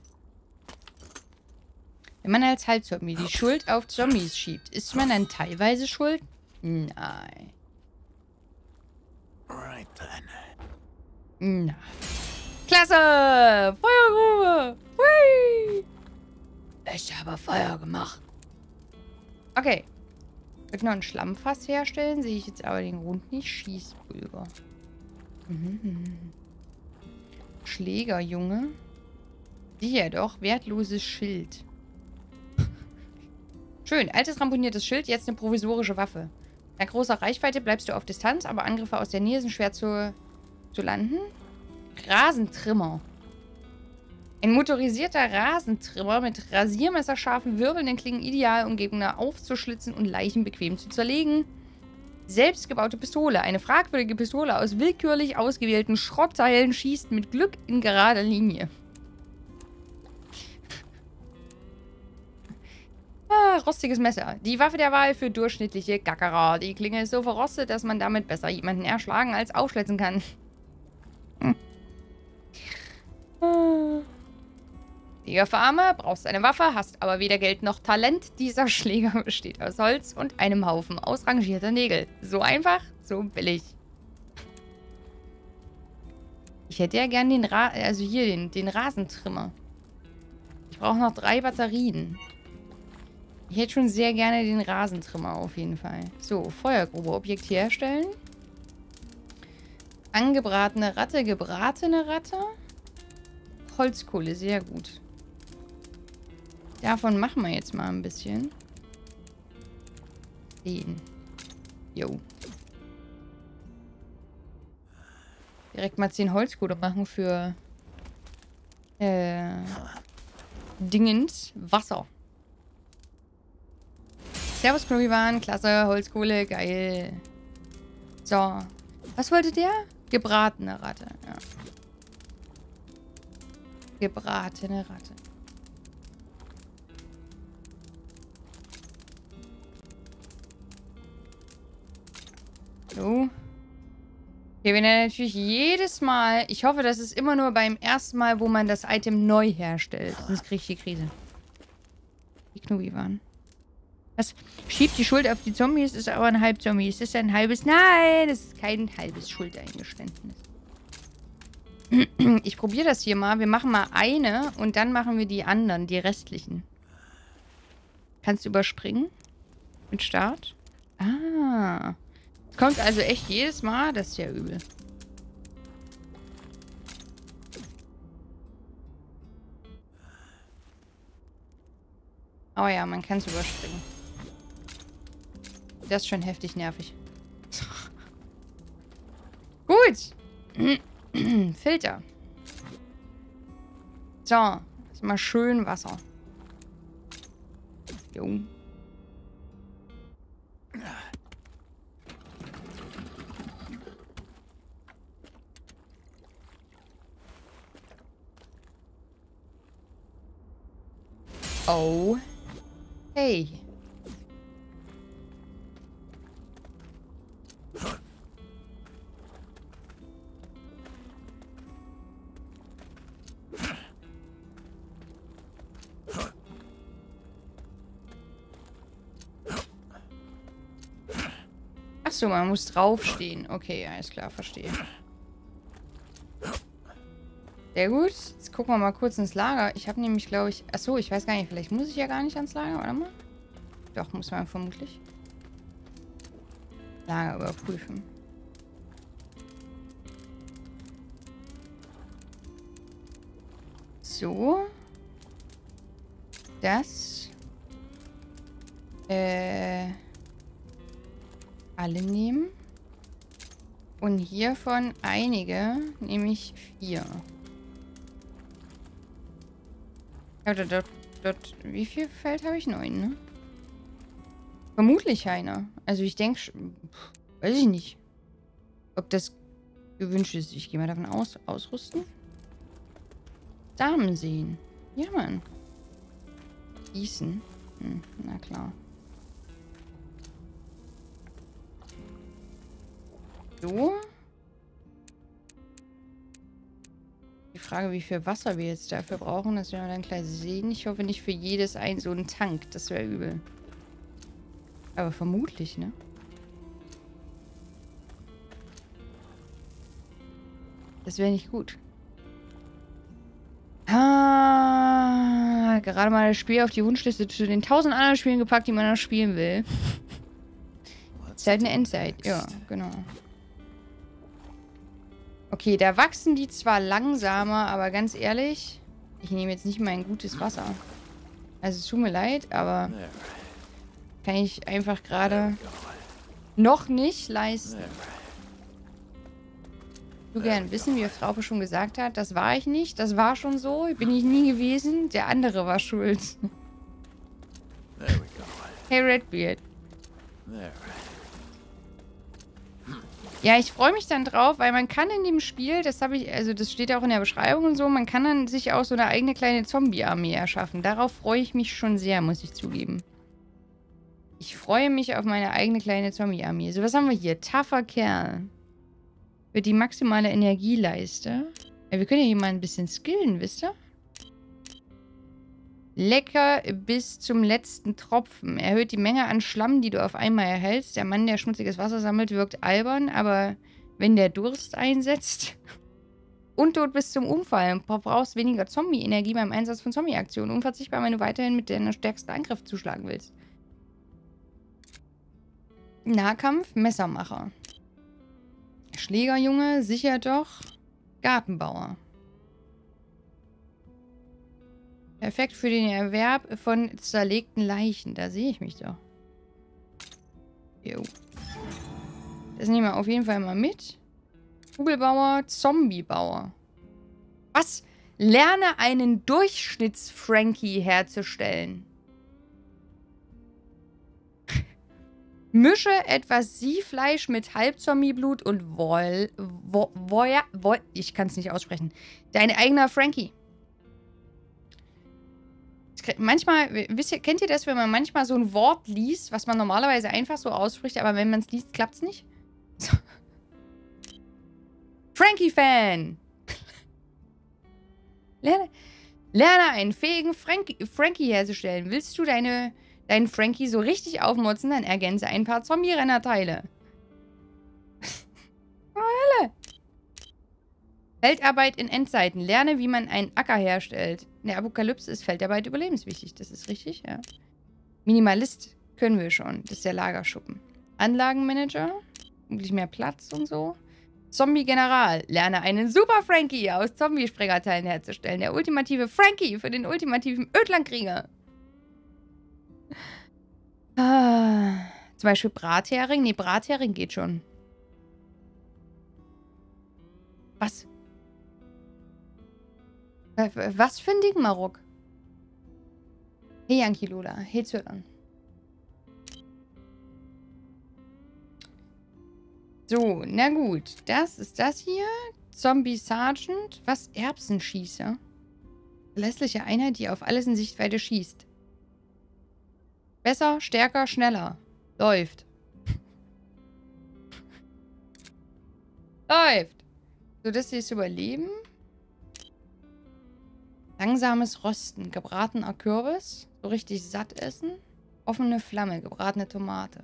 Wenn man als Halbzombie die Schuld auf Zombies schiebt, ist man dann teilweise schuld? Nein. Right then. Na. Klasse! Feuergrube! Hui! Ich habe Feuer gemacht. Okay. Ich würde noch ein Schlammfass herstellen. Sehe ich jetzt aber den Grund nicht. Schießpulver. Mhm. Schlägerjunge. Sicher doch. Wertloses Schild. Schön. Altes ramponiertes Schild. Jetzt eine provisorische Waffe. Bei großer Reichweite bleibst du auf Distanz, aber Angriffe aus der Nähe sind schwer zu, zu landen. Rasentrimmer. Ein motorisierter Rasentrimmer mit rasiermesserscharfen, wirbelnden Klingen ideal, um Gegner aufzuschlitzen und Leichen bequem zu zerlegen. Selbstgebaute Pistole. Eine fragwürdige Pistole aus willkürlich ausgewählten Schrottteilen schießt mit Glück in gerader Linie. Ah, rostiges Messer. Die Waffe der Wahl für durchschnittliche Gackerer. Die Klinge ist so verrostet, dass man damit besser jemanden erschlagen als aufschlitzen kann. Hm. Ah. Schlägerfarmer, brauchst eine Waffe, hast aber weder Geld noch Talent. Dieser Schläger besteht aus Holz und einem Haufen ausrangierter Nägel. So einfach, so billig. Ich hätte ja gern den Ra also hier den, den Rasentrimmer. Ich brauche noch drei Batterien. Ich hätte schon sehr gerne den Rasentrimmer auf jeden Fall. So, Feuergrube, Objekt herstellen. Angebratene Ratte, gebratene Ratte. Holzkohle, sehr gut. Davon machen wir jetzt mal ein bisschen. zehn. Jo. Direkt mal zehn Holzkohle machen für äh, Dingens Wasser. Servus, Knobi-Waren. Klasse, Holzkohle, geil. So. Was wollte der? Gebratene Ratte, ja. Gebratene Ratte. So. Okay, wenn er natürlich jedes Mal... Ich hoffe, das ist immer nur beim ersten Mal, wo man das Item neu herstellt. Sonst kriege ich die Krise. Die Knobi-Waren. Was? Schiebt die Schuld auf die Zombies, ist aber ein Halbzombie. Ist das ein halbes... Nein, das ist kein halbes Schuldeingeständnis. Ich probiere das hier mal. Wir machen mal eine und dann machen wir die anderen, die restlichen. Kannst du überspringen? Mit Start? Ah. Es kommt also echt jedes Mal. Das ist ja übel. Oh ja, man kann es überspringen. Das ist schon heftig nervig. Gut. Filter. So. Ist mal schön Wasser. Jo. Oh. Hey. Achso, man muss draufstehen. Okay, alles klar, verstehe. Sehr gut. Jetzt gucken wir mal kurz ins Lager. Ich habe nämlich, glaube ich... Achso, ich weiß gar nicht. Vielleicht muss ich ja gar nicht ans Lager, oder mal? Doch, muss man vermutlich. Lager überprüfen. So. Das. Äh... Alle nehmen. Und hiervon einige, nämlich vier. Ja, dort, dort, dort, wie viel Feld habe ich? Neun, ne? Vermutlich einer. Also ich denke, weiß ich nicht, ob das gewünscht ist. Ich gehe mal davon aus, ausrüsten. Samen sehen. Ja, Mann. Gießen. Hm, na klar. So. Die Frage, wie viel Wasser wir jetzt dafür brauchen, das werden wir dann gleich sehen. Ich hoffe nicht für jedes ein so ein Tank. Das wäre übel. Aber vermutlich, ne? Das wäre nicht gut. Ah, gerade mal das Spiel auf die Wunschliste zu den tausend anderen Spielen gepackt, die man noch spielen will. Ist halt eine Endzeit. Ja, genau. Okay, da wachsen die zwar langsamer, aber ganz ehrlich, ich nehme jetzt nicht mein gutes Wasser. Also es tut mir leid, aber kann ich einfach gerade noch nicht leisten. Du gern wissen, wie Frauke schon gesagt hat, das war ich nicht, das war schon so, bin ich nie gewesen, der andere war schuld. Hey Redbeard. Ja, ich freue mich dann drauf, weil man kann in dem Spiel, das habe ich, also das steht ja auch in der Beschreibung und so, man kann dann sich auch so eine eigene kleine Zombie-Armee erschaffen. Darauf freue ich mich schon sehr, muss ich zugeben. Ich freue mich auf meine eigene kleine Zombie-Armee. So, was haben wir hier? Tougher Kerl. Für die maximale Energieleiste. Ja, wir können ja hier mal ein bisschen skillen, wisst ihr? Lecker bis zum letzten Tropfen. Erhöht die Menge an Schlamm, die du auf einmal erhältst. Der Mann, der schmutziges Wasser sammelt, wirkt albern, aber wenn der Durst einsetzt... Untot bis zum Umfallen. Du brauchst weniger Zombie-Energie beim Einsatz von Zombie-Aktionen. Unverzichtbar, wenn du weiterhin mit deinem stärksten Angriff zuschlagen willst. Nahkampf, Messermacher. Schlägerjunge, sicher doch. Gartenbauer. Perfekt für den Erwerb von zerlegten Leichen. Da sehe ich mich doch. Jo. Das nehmen wir auf jeden Fall mal mit. Kugelbauer, Zombiebauer. Was? Lerne einen Durchschnitts-Frankie herzustellen. Mische etwas Siehfleisch mit Halbzombieblut und Woll... Wo, Woll... Woll... Ich kann es nicht aussprechen. Dein eigener Frankie. Manchmal, wisst ihr, kennt ihr das, wenn man manchmal so ein Wort liest, was man normalerweise einfach so ausspricht, aber wenn man es liest, klappt es nicht? So. Frankie-Fan! Lerne, lerne einen fähigen Frankie, Frankie herzustellen. Willst du deine, deinen Frankie so richtig aufmotzen, dann ergänze ein paar Zombie-Rennerteile. Oh, Hölle! Feldarbeit in Endzeiten. Lerne, wie man einen Acker herstellt. In der Apokalypse ist Feldarbeit überlebenswichtig. Das ist richtig, ja. Minimalist können wir schon. Das ist der Lagerschuppen. Anlagenmanager. Wirklich mehr Platz und so. Zombie-General. Lerne einen Super-Frankie aus Zombie-Sprengerteilen herzustellen. Der ultimative Frankie für den ultimativen Ödlandkrieger. Ah, zum Beispiel Brathering. Nee, Brathering geht schon. Was? Was für ein Ding, Marok? Hey, Yankee Lola. Hey, Zürdan. So, na gut. Das ist das hier. Zombie Sergeant. Was? Erbsenschießer. Verlässliche Einheit, die auf alles in Sichtweite schießt. Besser, stärker, schneller. Läuft. Läuft. So, das hier ist Überleben. Langsames Rösten. Gebratener Kürbis. So richtig satt essen. Offene Flamme. Gebratene Tomate.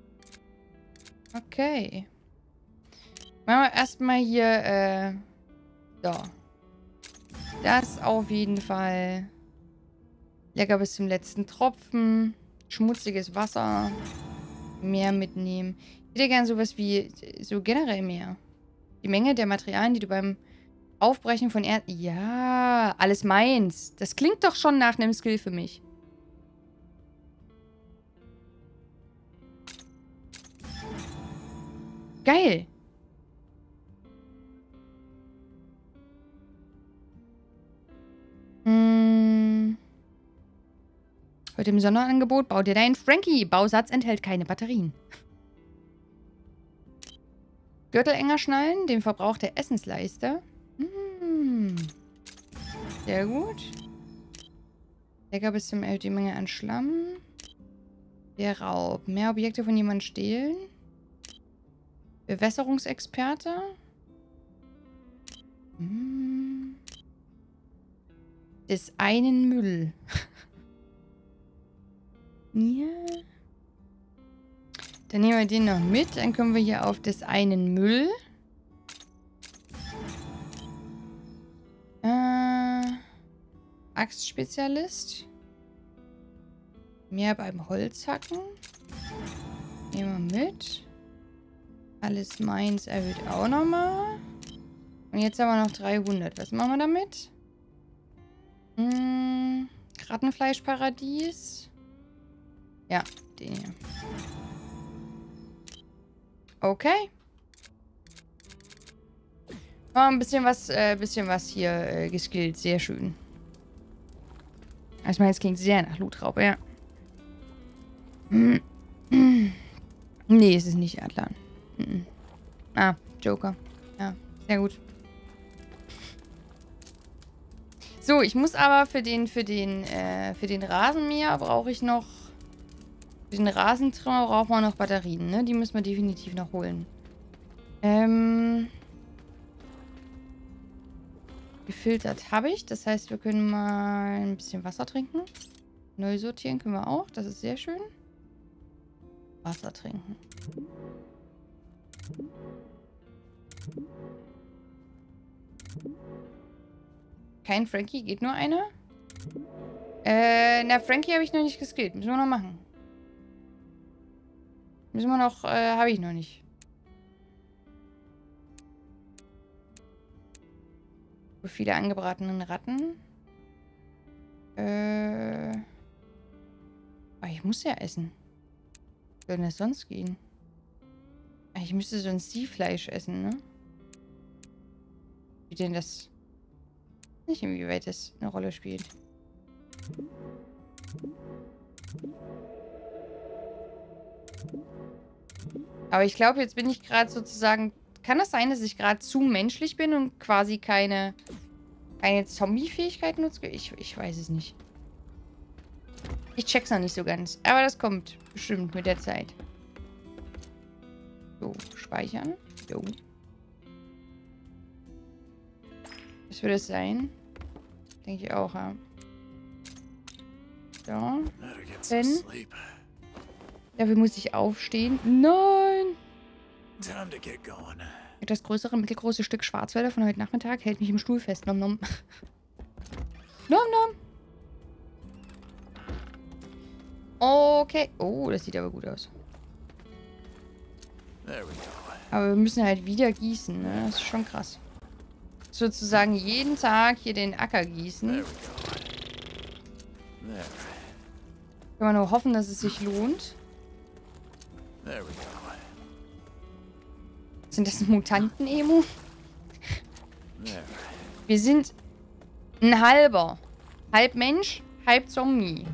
Okay. Machen wir erstmal hier, äh, so. Das auf jeden Fall. Lecker bis zum letzten Tropfen. Schmutziges Wasser. Mehr mitnehmen. Ich hätte gerne sowas wie, so generell mehr. Die Menge der Materialien, die du beim Aufbrechen von Erd... Ja, alles meins. Das klingt doch schon nach einem Skill für mich. Geil. Hm. Heute im Sonderangebot, bau dir deinen Frankie. Bausatz enthält keine Batterien. Gürtel enger schnallen, den Verbrauch der Essensleiste. Hm. Sehr gut. Lecker bis zum erhöht die Menge an Schlamm. Der Raub. Mehr Objekte von jemandem stehlen. Bewässerungsexperte. Hm. Des einen Müll. Ja. Dann nehmen wir den noch mit. Dann können wir hier auf des einen Müll. Äh, Axtspezialist. Mehr beim Holzhacken. Nehmen wir mit. Alles meins erhöht auch nochmal. Und jetzt haben wir noch dreihundert. Was machen wir damit? Hm, Rattenfleischparadies. Ja, den hier. Okay. Oh, ein bisschen was, äh, bisschen was hier äh, geskillt. Sehr schön. Ich meine, es klingt sehr nach Blutraupe, ja. Nee, es ist nicht Atlan. Ah, Joker. Ja, sehr gut. So, ich muss aber für den, für den, äh, für den Rasenmäher brauche ich noch, für den Rasentrimmer brauchen wir noch Batterien, ne? Die müssen wir definitiv noch holen. Ähm. Gefiltert habe ich. Das heißt, wir können mal ein bisschen Wasser trinken. Neu sortieren können wir auch. Das ist sehr schön. Wasser trinken. Kein Frankie, geht nur einer? Äh, na, Frankie habe ich noch nicht geskillt. Müssen wir noch machen. Müssen wir noch, äh, habe ich noch nicht. So viele angebratenen Ratten. Äh. Oh, ich muss ja essen. Wie soll denn das sonst gehen? Ich müsste sonst Seefleisch essen, ne? Wie denn das? Nicht inwieweit das eine Rolle spielt. Aber ich glaube, jetzt bin ich gerade sozusagen... Kann das sein, dass ich gerade zu menschlich bin und quasi keine, keine Zombie-Fähigkeit nutze? Ich, ich weiß es nicht. Ich check's noch nicht so ganz. Aber das kommt bestimmt mit der Zeit. So, speichern. Jo. Was wird es sein? Denke ich auch, ja. So. Denn... Dafür muss ich aufstehen. Nein! Das größere, mittelgroße Stück Schwarzwälder von heute Nachmittag hält mich im Stuhl fest. Nom nom. Nom nom. Okay. Oh, das sieht aber gut aus. Aber wir müssen halt wieder gießen, ne? Das ist schon krass. Sozusagen jeden Tag hier den Acker gießen. Kann man nur hoffen, dass es sich lohnt. Sind das Mutanten-Emo? Wir sind ein halber. Halb Mensch, halb Zombie.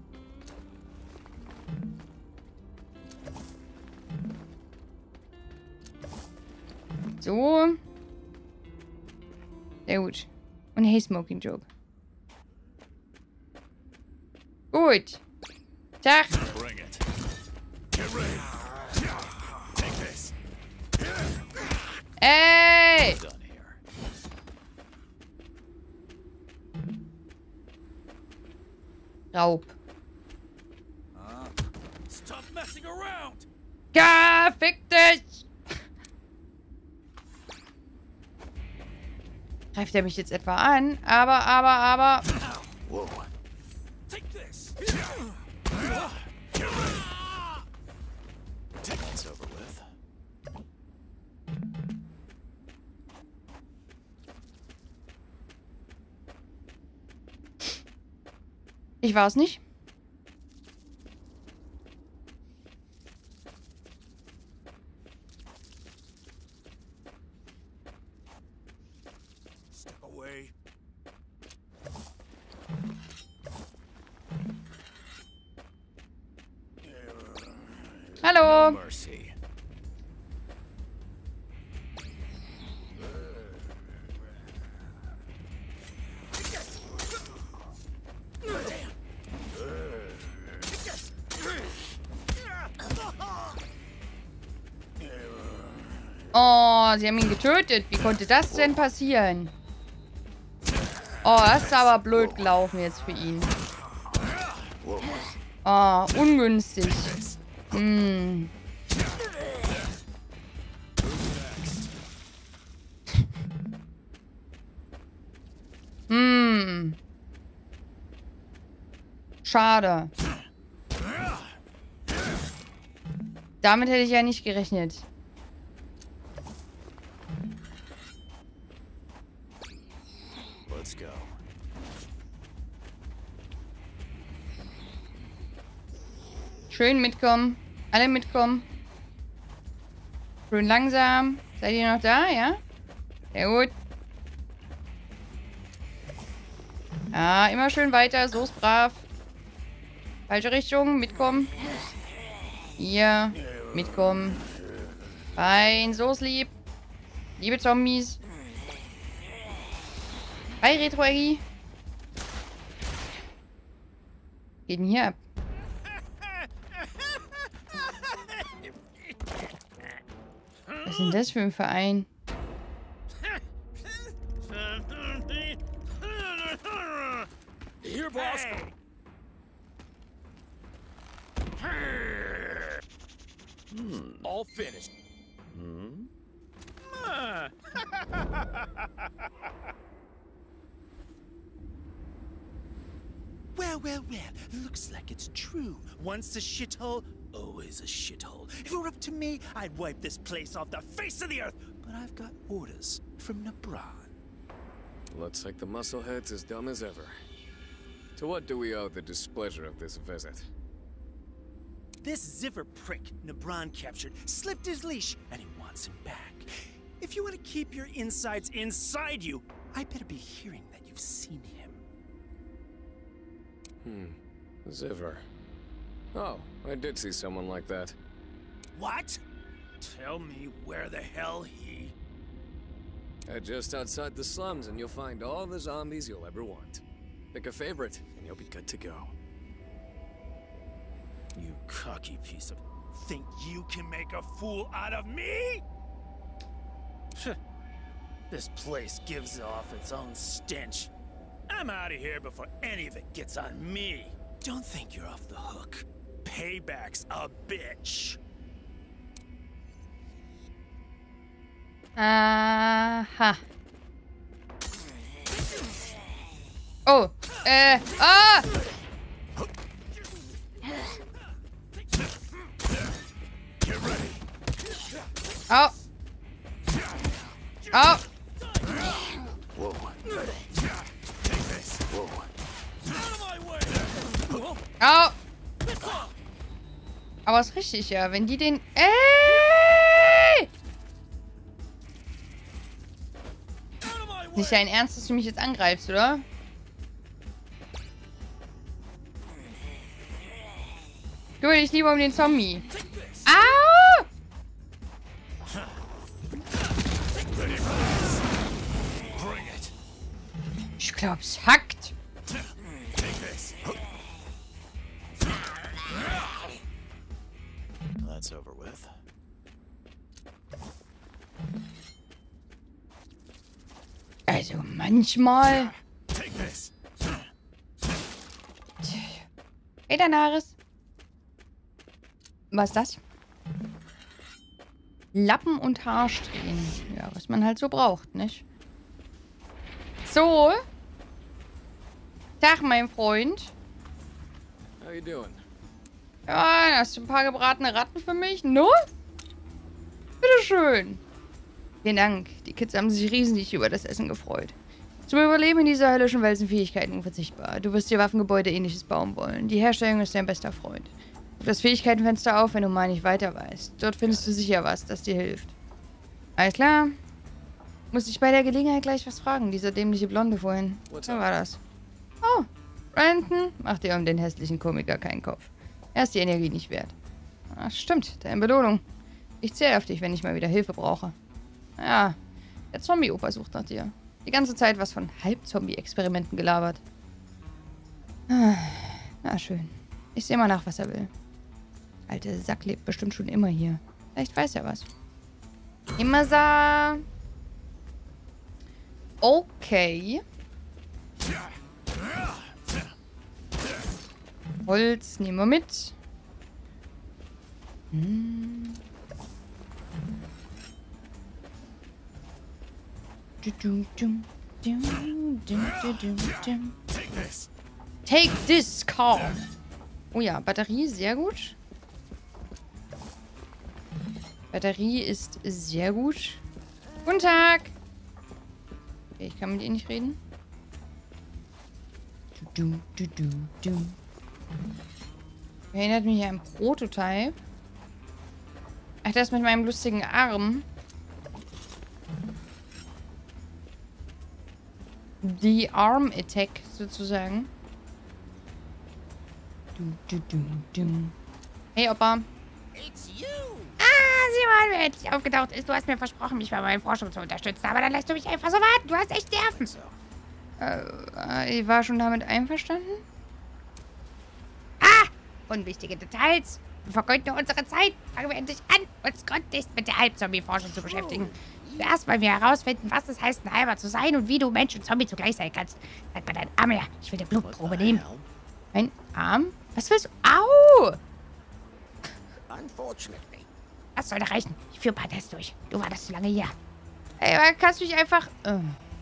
So. Sehr gut. Und hey, Smoking Joke. Gut. Tag. Ey! Raub. Stop messing around. Ja, fick dich! Greift er mich jetzt etwa an? Aber, aber, aber... Take this. Ich war es nicht. Step away. Hallo. Mercy. Oh, sie haben ihn getötet. Wie konnte das denn passieren? Oh, das ist aber blöd gelaufen jetzt für ihn. Oh, ungünstig. Hm. Hm. Schade. Damit hätte ich ja nicht gerechnet. Let's go. Schön mitkommen. Alle mitkommen. Schön langsam. Seid ihr noch da, ja? Sehr gut. Ja, immer schön weiter. So ist brav. Falsche Richtung. Mitkommen. Hier. Mitkommen. Fein. So ist lieb. Liebe Zombies. Hi, Retro-Eggy. Geht denn hier ab? Was ist denn das für ein Verein? Hmm. All finished. Hmm? Well, well, well. Looks like it's true. Once a shithole, always a shithole. If it were up to me, I'd wipe this place off the face of the earth. But I've got orders from Nebran. Looks like the musclehead's as dumb as ever. To what do we owe the displeasure of this visit? This Ziffer prick Nebran captured slipped his leash, and he wants him back. If you want to keep your insides inside you, I better be hearing that you've seen him. Hmm. Ziffer. Oh, I did see someone like that. What? Tell me where the hell he... Head just outside the slums and you'll find all the zombies you'll ever want. Pick a favorite and you'll be good to go. You cocky piece of... Think you can make a fool out of me? This place gives off its own stench. I'm out of here before any of it gets on me. Don't think you're off the hook. Payback's a bitch. Aha. Oh, äh, ah! Oh. Oh. Whoa. Take this. Whoa. Out of my way! Oh. Aber ist richtig, ja. Wenn die den... Ey! Nicht dein Ernst, dass du mich jetzt angreifst, oder? Kümmere dich lieber um den Zombie. Au! Ich glaub's hackt. That's over with. Also manchmal. Hey, Danaris. Was ist das? Lappen und Haarsträhnen. Ja, was man halt so braucht, nicht? So. Tag, mein Freund. How you doing? Ja, hast du ein paar gebratene Ratten für mich? No? Bitteschön. Vielen Dank. Die Kids haben sich riesig über das Essen gefreut. Zum Überleben in dieser höllischen Welt sind Fähigkeiten unverzichtbar. Du wirst dir Waffengebäude ähnliches bauen wollen. Die Herstellung ist dein bester Freund. Ruf das Fähigkeitenfenster auf, wenn du mal nicht weiter weißt. Dort findest du sicher was, das dir hilft. Alles klar. Muss ich bei der Gelegenheit gleich was fragen. Dieser dämliche Blonde vorhin. Wer war das? Oh, Brandon. Mach dir um den hässlichen Komiker keinen Kopf. Er ist die Energie nicht wert. Ach, stimmt. Deine Belohnung. Ich zähle auf dich, wenn ich mal wieder Hilfe brauche. Ja, der Zombie-Opa sucht nach dir. Die ganze Zeit was von Halb-Zombie-Experimenten gelabert. Ah, na schön. Ich sehe mal nach, was er will. Alte Sack lebt bestimmt schon immer hier. Vielleicht weiß er was. Immer so. Okay. Holz nehmen wir mit. Hm. Take this car. Oh ja, Batterie, sehr gut. Batterie ist sehr gut. Guten Tag. Okay, ich kann mit ihr nicht reden. Du, du, du, du. Erinnert mich an ein Prototype. Ach, das mit meinem lustigen Arm. Die Arm Attack sozusagen. Du, du, du, du. Hey, Opa. Ah, sieh mal, wer endlich aufgetaucht ist. Du hast mir versprochen, mich bei meinen Forschungen zu unterstützen. Aber dann lässt du mich einfach so warten. Du hast echt Nerven. Äh, ich war schon damit einverstanden? Ah, unwichtige Details. Wir vergeuden nur unsere Zeit. Fangen wir endlich an, uns gründlich mit der Halbzombie-Forschung zu beschäftigen. Zuerst wollen wir herausfinden, was es heißt, ein Halber zu sein und wie du Mensch und Zombie zugleich sein kannst. Zeig mal deinen Arm her. Ich will eine Blutprobe nehmen. Mein Arm? Was willst du? Au! Das sollte reichen. Ich führe ein paar Tests durch. Du wartest zu lange hier. Ey, aber kannst du dich einfach... Äh.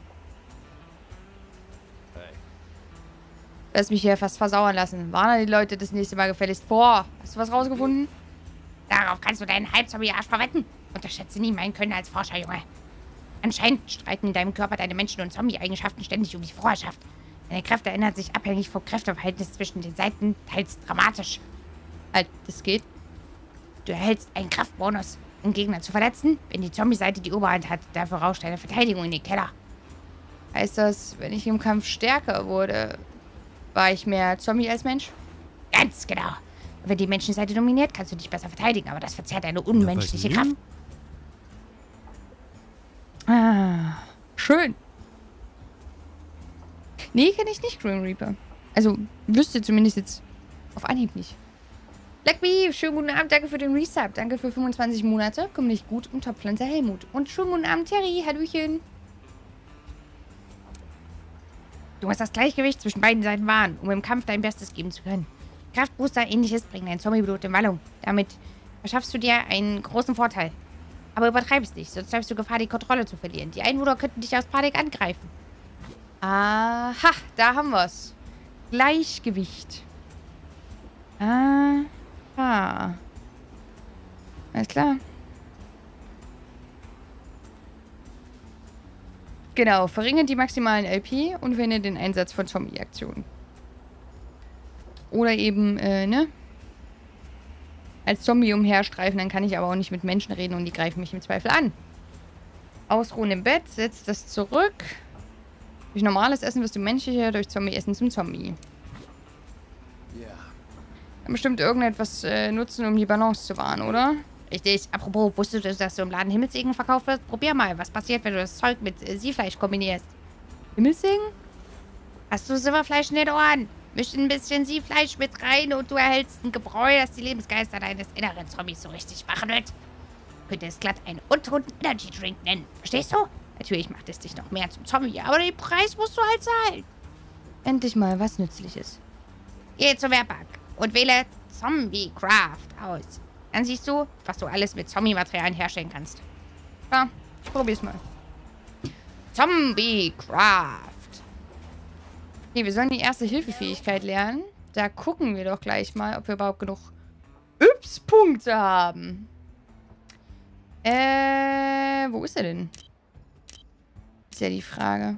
Hey. Lass mich hier fast versauern lassen. Warne die Leute das nächste Mal gefälligst vor. Hast du was rausgefunden? Darauf kannst du deinen Halbzombie-Arsch verwetten. Unterschätze nie mein Können als Forscher, Junge. Anscheinend streiten in deinem Körper deine Menschen- und Zombie-Eigenschaften ständig um die Vorherrschaft. Deine Kräfte ändern sich abhängig vom Kräfteverhältnis zwischen den Seiten, teils dramatisch. Halt, das geht. Du erhältst einen Kraftbonus, um Gegner zu verletzen, wenn die Zombie-Seite die Oberhand hat. Dafür rauscht deine Verteidigung in den Keller. Heißt das, wenn ich im Kampf stärker wurde, war ich mehr Zombie als Mensch? Ganz genau. Wenn die Menschenseite dominiert, kannst du dich besser verteidigen, aber das verzerrt deine unmenschliche Kraft. Ah, schön. Nee, kenne ich nicht, Grim Reaper. Also, wüsste zumindest jetzt auf Anhieb nicht. Blackbee, schönen guten Abend, danke für den Resub. Danke für fünfundzwanzig Monate. Komm nicht gut und Topfpflanzer Helmut. Und schönen guten Abend, Terry. Hallöchen. Du musst das Gleichgewicht zwischen beiden Seiten wahren, um im Kampf dein Bestes geben zu können. Kraftbooster, ähnliches bringen dein Zombieblut in Wallung. Damit verschaffst du dir einen großen Vorteil. Aber übertreib es nicht, sonst läufst du Gefahr, die Kontrolle zu verlieren. Die Einwohner könnten dich aus Panik angreifen. Aha, da haben wir's. Gleichgewicht. Aha. Alles klar. Genau, verringert die maximalen L P und verhindert den Einsatz von Zombie-Aktionen. Oder eben, äh, ne? Als Zombie umherstreifen, dann kann ich aber auch nicht mit Menschen reden und die greifen mich im Zweifel an. Ausruhen im Bett, setzt das zurück. Durch normales Essen wirst du menschlicher, durch Zombie-Essen zum Zombie. Yeah. Kann bestimmt irgendetwas äh, nutzen, um die Balance zu wahren, oder? Richtig. Apropos, wusstest du, dass du im Laden Himmelssegen verkauft wirst? Probier mal, was passiert, wenn du das Zeug mit äh, Siehfleisch kombinierst. Himmelssegen? Hast du Silberfleisch in den Ohren? Misch ein bisschen Siehfleisch mit rein und du erhältst ein Gebräu, das die Lebensgeister deines inneren Zombies so richtig wach wird. Könnte es glatt einen untoten Energy Drink nennen. Verstehst du? Natürlich macht es dich noch mehr zum Zombie, aber den Preis musst du halt zahlen. Endlich mal was Nützliches. Geh zum Werkbank und wähle Zombie Craft aus. Dann siehst du, was du alles mit Zombie-Materialien herstellen kannst. Ja, ich probier's mal. Zombie Craft. Okay, wir sollen die erste Hilfefähigkeit lernen. Da gucken wir doch gleich mal, ob wir überhaupt genug Yps-Punkte haben. Äh, wo ist er denn? Ist ja die Frage.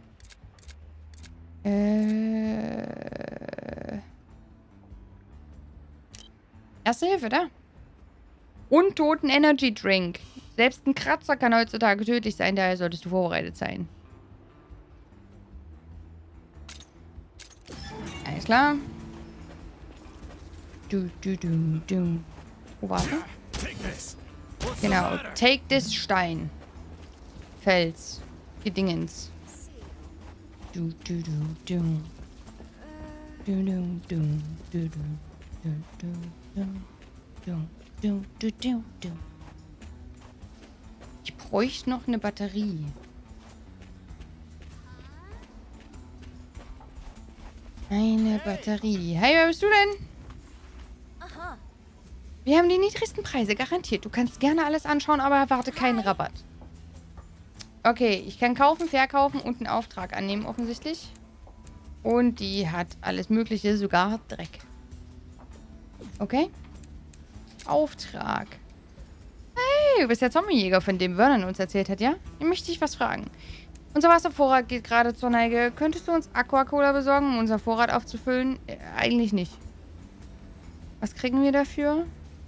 Äh. Erste Hilfe, da. Untoten Energy Drink. Selbst ein Kratzer kann heutzutage tödlich sein, daher solltest du vorbereitet sein. Alles klar. Du, du, du, du. Oh, warte. Genau. Take this Stein. Fels. Gedingens. Du, du, du, du. Du, du, du, du, du, du, du, du, du, du, du, du. Ich bräuchte noch eine Batterie. Eine Batterie. Hey, wer bist du denn? Wir haben die niedrigsten Preise, garantiert. Du kannst gerne alles anschauen, aber erwarte keinen Rabatt. Okay, ich kann kaufen, verkaufen und einen Auftrag annehmen, offensichtlich. Und die hat alles Mögliche, sogar Dreck. Okay. Auftrag. Hey, du bist der Zombiejäger, von dem Vernon uns erzählt hat, ja? Ich möchte dich was fragen. Unser Wasservorrat geht gerade zur Neige. Könntest du uns Aquacola besorgen, um unser Vorrat aufzufüllen? Äh, eigentlich nicht. Was kriegen wir dafür?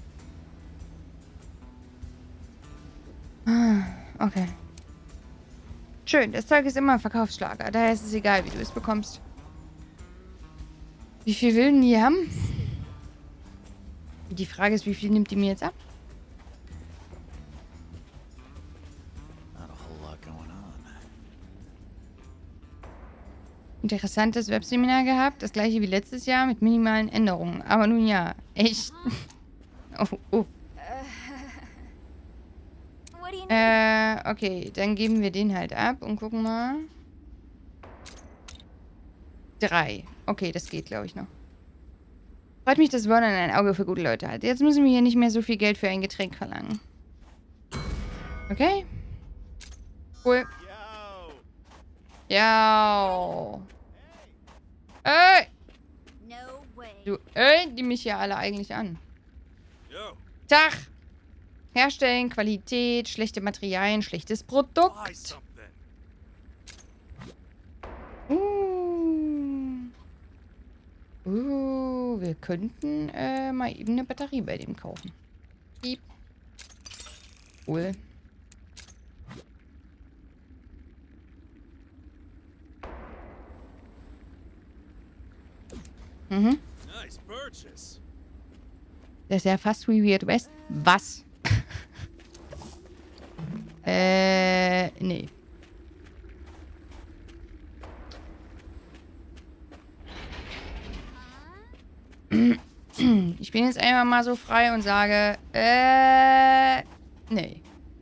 Ah, okay. Schön, das Zeug ist immer ein Verkaufsschlager. Daher ist es egal, wie du es bekommst. Wie viel will denn die haben? Die Frage ist, wie viel nimmt die mir jetzt ab? Not a whole lot going on. Interessantes Webseminar gehabt. Das gleiche wie letztes Jahr mit minimalen Änderungen. Aber nun ja, echt. Oh, oh. Äh, okay, dann geben wir den halt ab und gucken mal. Drei. Okay, das geht, glaube ich, noch. Freut mich, dass Vernon ein Auge für gute Leute hat. Jetzt müssen wir hier nicht mehr so viel Geld für ein Getränk verlangen. Okay. Cool. Ja. Ey! Du, ey, die mich ja alle eigentlich an. Tag! Herstellen, Qualität, schlechte Materialien, schlechtes Produkt. Uh. Uh, wir könnten äh, mal eben eine Batterie bei dem kaufen. Piep. Cool. Mhm. Das ist ja fast wie Weird West. Was? äh, nee. Ich bin jetzt einfach mal so frei und sage, äh, nee.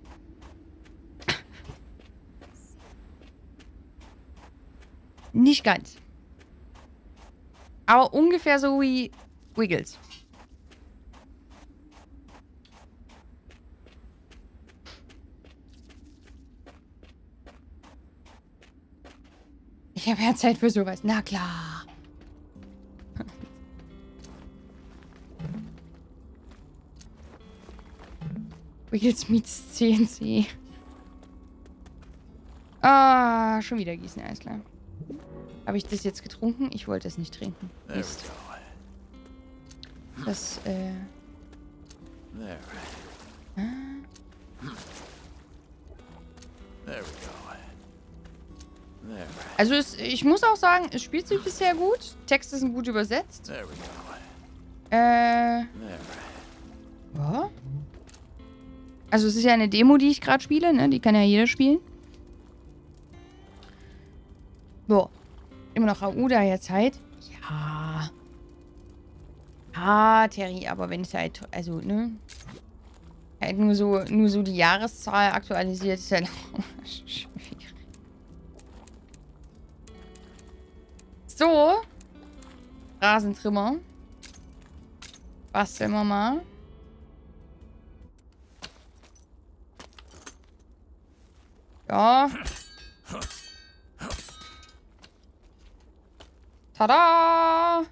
Nicht ganz. Aber ungefähr so wie Wiggles. Ich habe ja Zeit für sowas. Na klar. Wiggles meets C N C. Ah, schon wieder gießen, alles klar. Habe ich das jetzt getrunken? Ich wollte es nicht trinken. Mist. Das, äh... Ah. Also es, ich muss auch sagen, es spielt sich bisher gut. Texte sind gut übersetzt. Äh... Ja. Also es ist ja eine Demo, die ich gerade spiele, ne? Die kann ja jeder spielen. So. Immer noch A U da jetzt halt. Ja. Ja, Terry, aber wenn es halt, also, ne? Halt nur so, nur so die Jahreszahl aktualisiert, ist halt auch schwierig. So. Rasentrimmer. Basteln wir mal. Ja. Tada!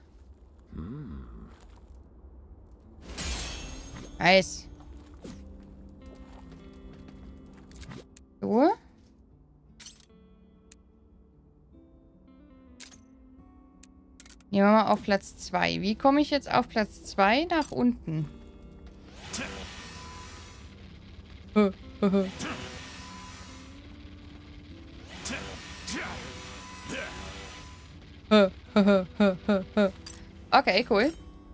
Nice. So. Nehmen wir mal auf Platz zwei. Wie komme ich jetzt auf Platz zwei nach unten? Okay, cool.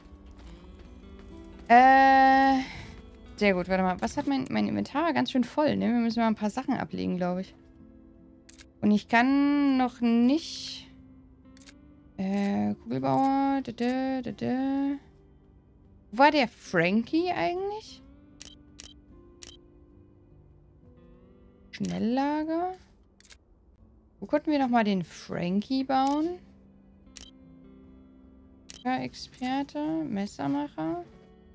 Äh, sehr gut. Warte mal. Was hat mein, mein Inventar? Ganz schön voll, ne? Wir müssen mal ein paar Sachen ablegen, glaube ich. Und ich kann noch nicht... Äh, Kugelbauer. Da, da, da, da. Wo war der Frankie eigentlich? Schnelllager. Wo konnten wir nochmal den Frankie bauen? Experte, Messermacher.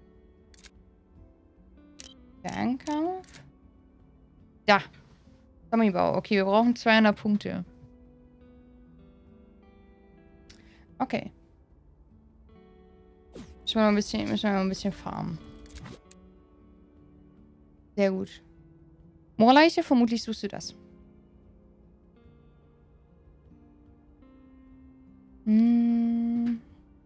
Fernkampf. Da. Zombiebau. Okay, wir brauchen zweihundert Punkte. Okay. Müssen wir mal ein bisschen, müssen wir mal ein bisschen farmen. Sehr gut. Moorleiche, vermutlich suchst du das. Hm.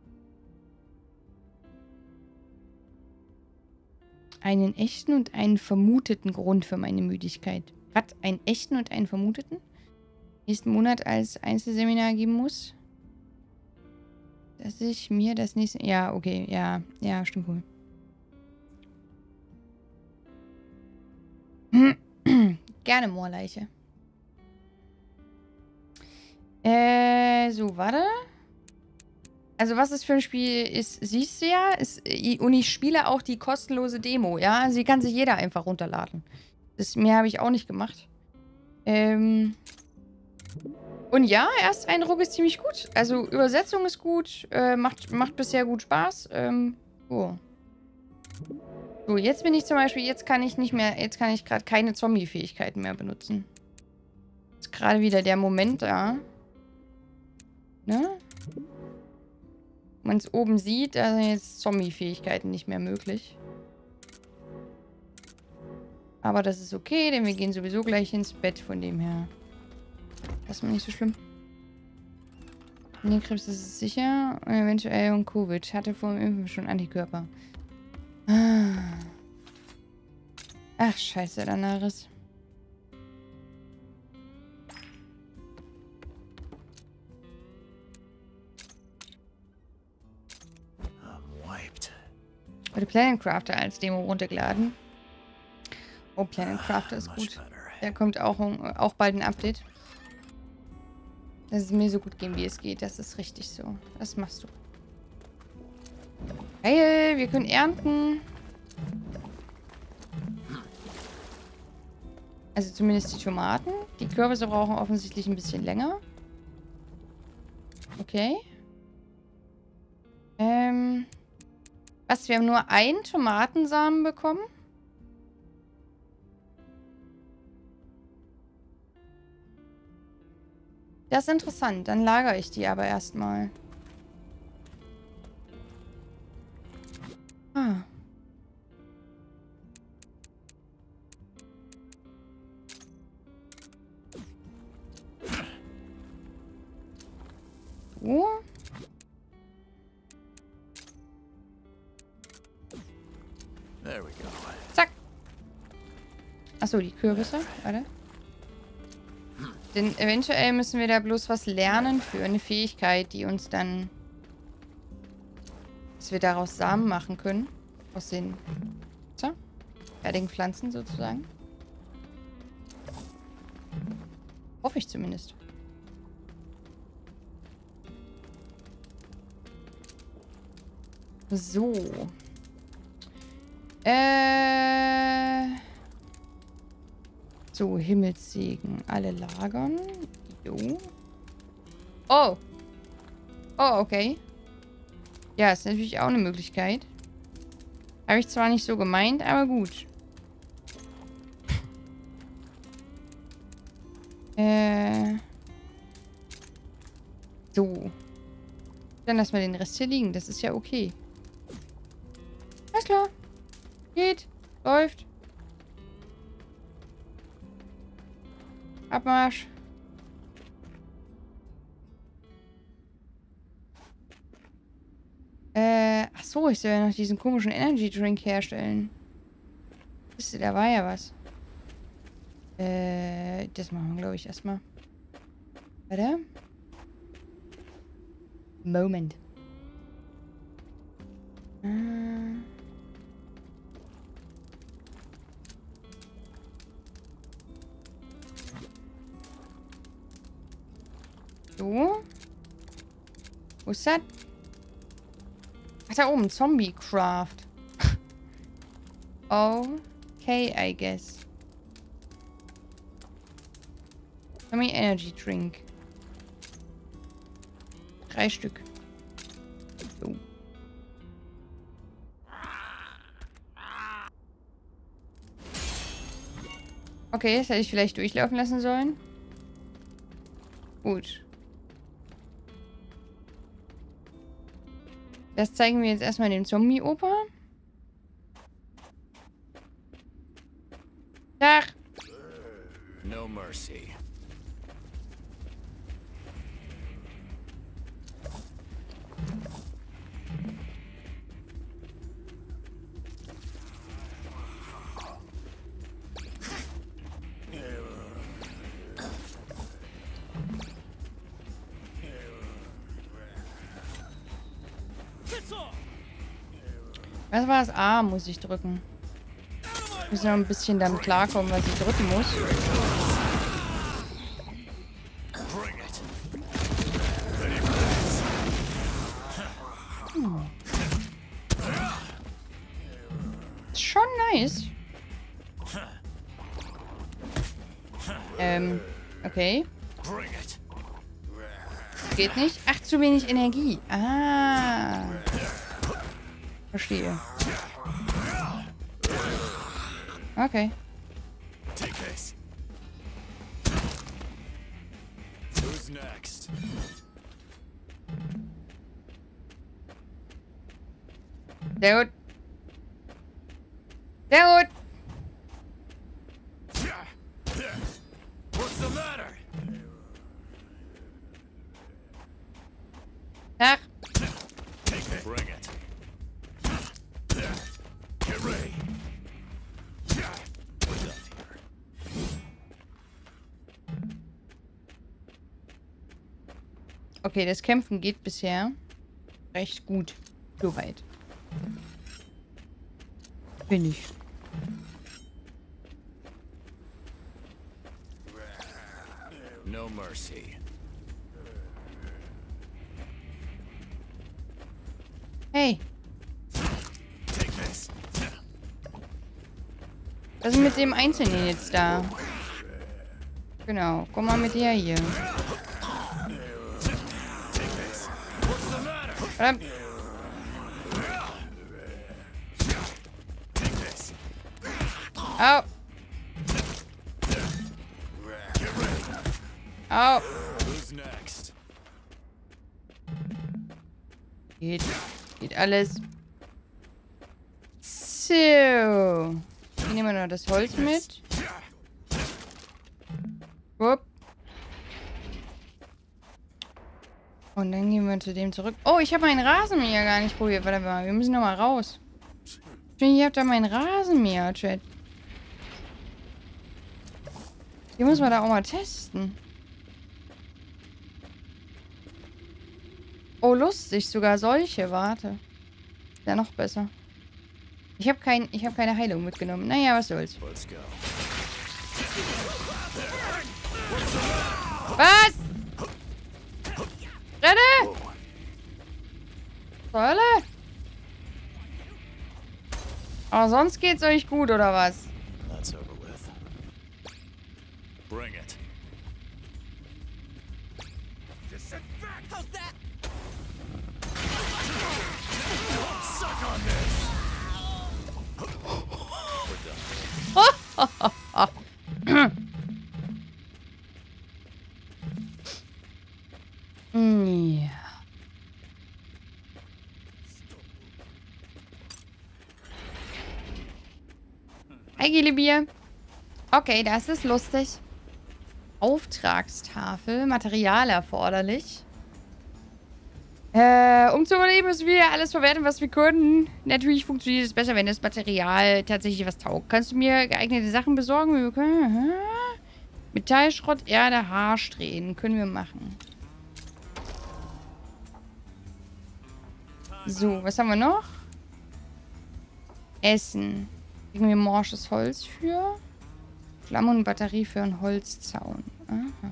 Einen echten und einen vermuteten Grund für meine Müdigkeit. Was? Einen echten und einen vermuteten? Nächsten Monat als Einzelseminar geben muss? Dass ich mir das nächste... Ja, okay. Ja, ja, stimmt wohl. Gerne Moorleiche. Äh, so, warte. Also, was es für ein Spiel ist, siehst du ja. Ist, und ich spiele auch die kostenlose Demo, ja. Also, die kann sich jeder einfach runterladen. Das mehr habe ich auch nicht gemacht. Ähm. Und ja, Ersteindruck ist ziemlich gut. Also, Übersetzung ist gut. Äh, macht, macht bisher gut Spaß. Ähm, oh. So, jetzt bin ich zum Beispiel, jetzt kann ich nicht mehr, jetzt kann ich gerade keine Zombie-Fähigkeiten mehr benutzen. Ist gerade wieder der Moment da. Ne? Man es oben sieht, da sind jetzt Zombie-Fähigkeiten nicht mehr möglich. Aber das ist okay, denn wir gehen sowieso gleich ins Bett, von dem her. Das ist mir nicht so schlimm. Krebs, das ist sicher. Und eventuell und Covid. Hatte vor dem Impfen schon Antikörper. Ach, scheiße, Danaris. Wurde Planet Crafter als Demo runtergeladen. Oh, Planet Crafter ist gut. Da kommt auch, auch bald ein Update. Dass es mir so gut gehen, wie es geht. Das ist richtig so. Das machst du. Geil, wir können ernten. Also zumindest die Tomaten. Die Kürbisse brauchen offensichtlich ein bisschen länger. Okay. Ähm. Was, wir haben nur einen Tomatensamen bekommen? Das ist interessant. Dann lagere ich die aber erstmal. Ah. So. There we go. Zack. Achso, die Kürbisse. Warte. Denn eventuell müssen wir da bloß was lernen für eine Fähigkeit, die uns dann... dass wir daraus Samen machen können. Aus den... so, fertigen Pflanzen sozusagen. Hoffe ich zumindest. So. Äh... So, Himmelssegen. Alle lagern. Jo. Oh. Oh, okay. Ja, ist natürlich auch eine Möglichkeit. Habe ich zwar nicht so gemeint, aber gut. Äh. So. Dann lassen wir den Rest hier liegen. Das ist ja okay. Alles klar. Geht. Läuft. Abmarsch. Äh, ach so, ich soll ja noch diesen komischen Energy Drink herstellen. Wisst ihr, da war ja was. Äh, das machen wir, glaube ich, erstmal. Warte. Moment. Äh. So. Wo ist das? Ach, da oben. Zombie Craft. Okay, I guess. Zombie Energy Drink. Drei Stück. So. Okay, das hätte ich vielleicht durchlaufen lassen sollen. Gut. Das zeigen wir jetzt erstmal dem Zombie-Opa. Tag. No mercy. Was war das? A muss ich drücken. Ich muss noch ein bisschen damit klarkommen, was ich drücken muss. Hm. Ist schon nice. Ähm, okay. Geht nicht. Ach, zu wenig Energie. Ah. Verstehe. Okay. Take this. Who's next? Sehr gut. Sehr gut. What's the matter? Ach. Take it. Bring it. Get ready. We're done here. Okay, das Kämpfen geht bisher recht gut. Soweit. Bin ich. No mercy. Hey, Take this. was ist mit dem Einzelnen jetzt da? Genau, komm mal mit der hier. Verdammt. Au. Au. Who's next? Geht. Geht alles. So. Hier nehmen wir noch das Holz mit. Wupp. Und dann gehen wir zu dem zurück. Oh, ich habe meinen Rasenmäher gar nicht probiert. Warte mal, wir müssen noch mal raus. Ich habe da meinen Rasenmäher, Chat. Die muss man da auch mal testen. Oh, lustig. Sogar solche. Warte. Ist ja noch besser. Ich habe kein, ich hab keine Heilung mitgenommen. Naja, was soll's. Let's go. Was? Renne! Zur Hölle? Aber sonst geht's euch gut, oder was? That's over with. Bring it. How's that? Suck on this. Ja. Hi, Gillebier. Okay, das ist lustig. Auftragstafel. Material erforderlich. Äh, um zu überleben, müssen wir alles verwerten, was wir können. Natürlich funktioniert es besser, wenn das Material tatsächlich was taugt. Kannst du mir geeignete Sachen besorgen? Wir können, Metallschrott, Erde, Haarsträhnen. Können wir machen. So, was haben wir noch? Essen. Kriegen wir morsches Holz für? Flamme und Batterie für einen Holzzaun. Aha.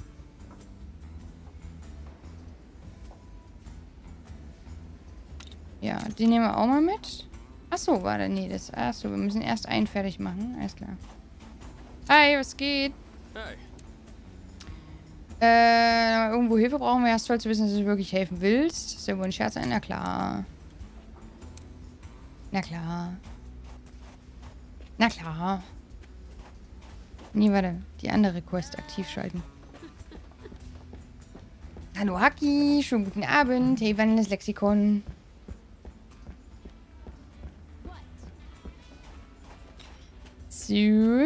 Ja, die nehmen wir auch mal mit. Achso, warte, nee, das. Achso, wir müssen erst einen fertig machen. Alles klar. Hi, was geht? Hey. Äh, irgendwo Hilfe brauchen wir. Erst toll zu wissen, dass du wirklich helfen willst. Ist ja wohl ein Scherz ein? Na klar. Na klar. Na klar. Nee, warte. Die andere Quest aktiv schalten. Hallo Haki, schönen guten Abend. Hey, wandelndes Lexikon. So.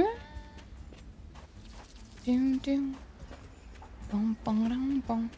Dum, dum. Bom, bom, bom, bom.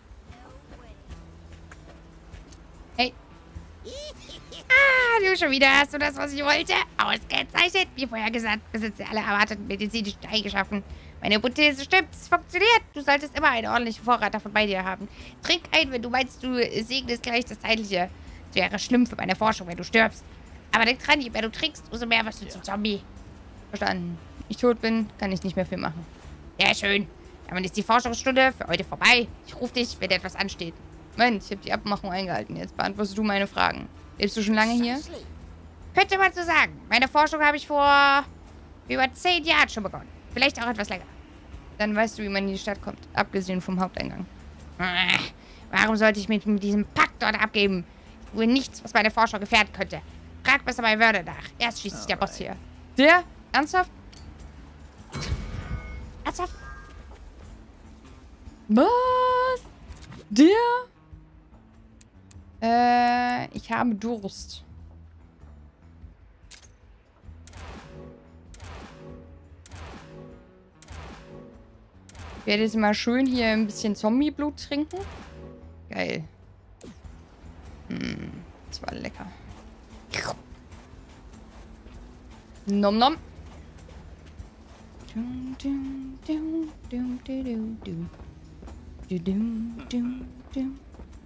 Hey. Ah, du schon wieder. Hast du das, was ich wollte? Ausgezeichnet. Wie vorher gesagt, besitzt alle erwarteten medizinischen Eigenschaften. Meine Hypothese stimmt. Es funktioniert. Du solltest immer einen ordentlichen Vorrat davon bei dir haben. Trink ein, wenn du meinst, du segnest gleich das Zeitliche. Es wäre schlimm für meine Forschung, wenn du stirbst. Aber denk dran, je mehr du trinkst, umso mehr wirst du zum Zombie. Verstanden. Ich tot bin, kann ich nicht mehr viel machen. Ja, schön. Damit ist die Forschungsstunde für heute vorbei. Ich rufe dich, wenn dir etwas ansteht. Moment, ich habe die Abmachung eingehalten. Jetzt beantwortest du meine Fragen. Lebst du schon lange hier? Könnte man so sagen. Meine Forschung habe ich vor über zehn Jahren schon begonnen. Vielleicht auch etwas länger. Dann weißt du, wie man in die Stadt kommt. Abgesehen vom Haupteingang. Äh, warum sollte ich mich mit diesem Pakt dort abgeben? Ich tue nichts, was meine Forschung gefährden könnte. Frag besser bei Wörter nach. Erst schließlich der Boss hier. Der? Ernsthaft? Ernsthaft? Was? Der? Äh, ich habe Durst. Ich werde jetzt mal schön hier ein bisschen Zombie-Blut trinken. Geil. Hm, das war lecker. Nom nom. Dum, dum, dum, dum, dum, dum. Dum, dum, dum.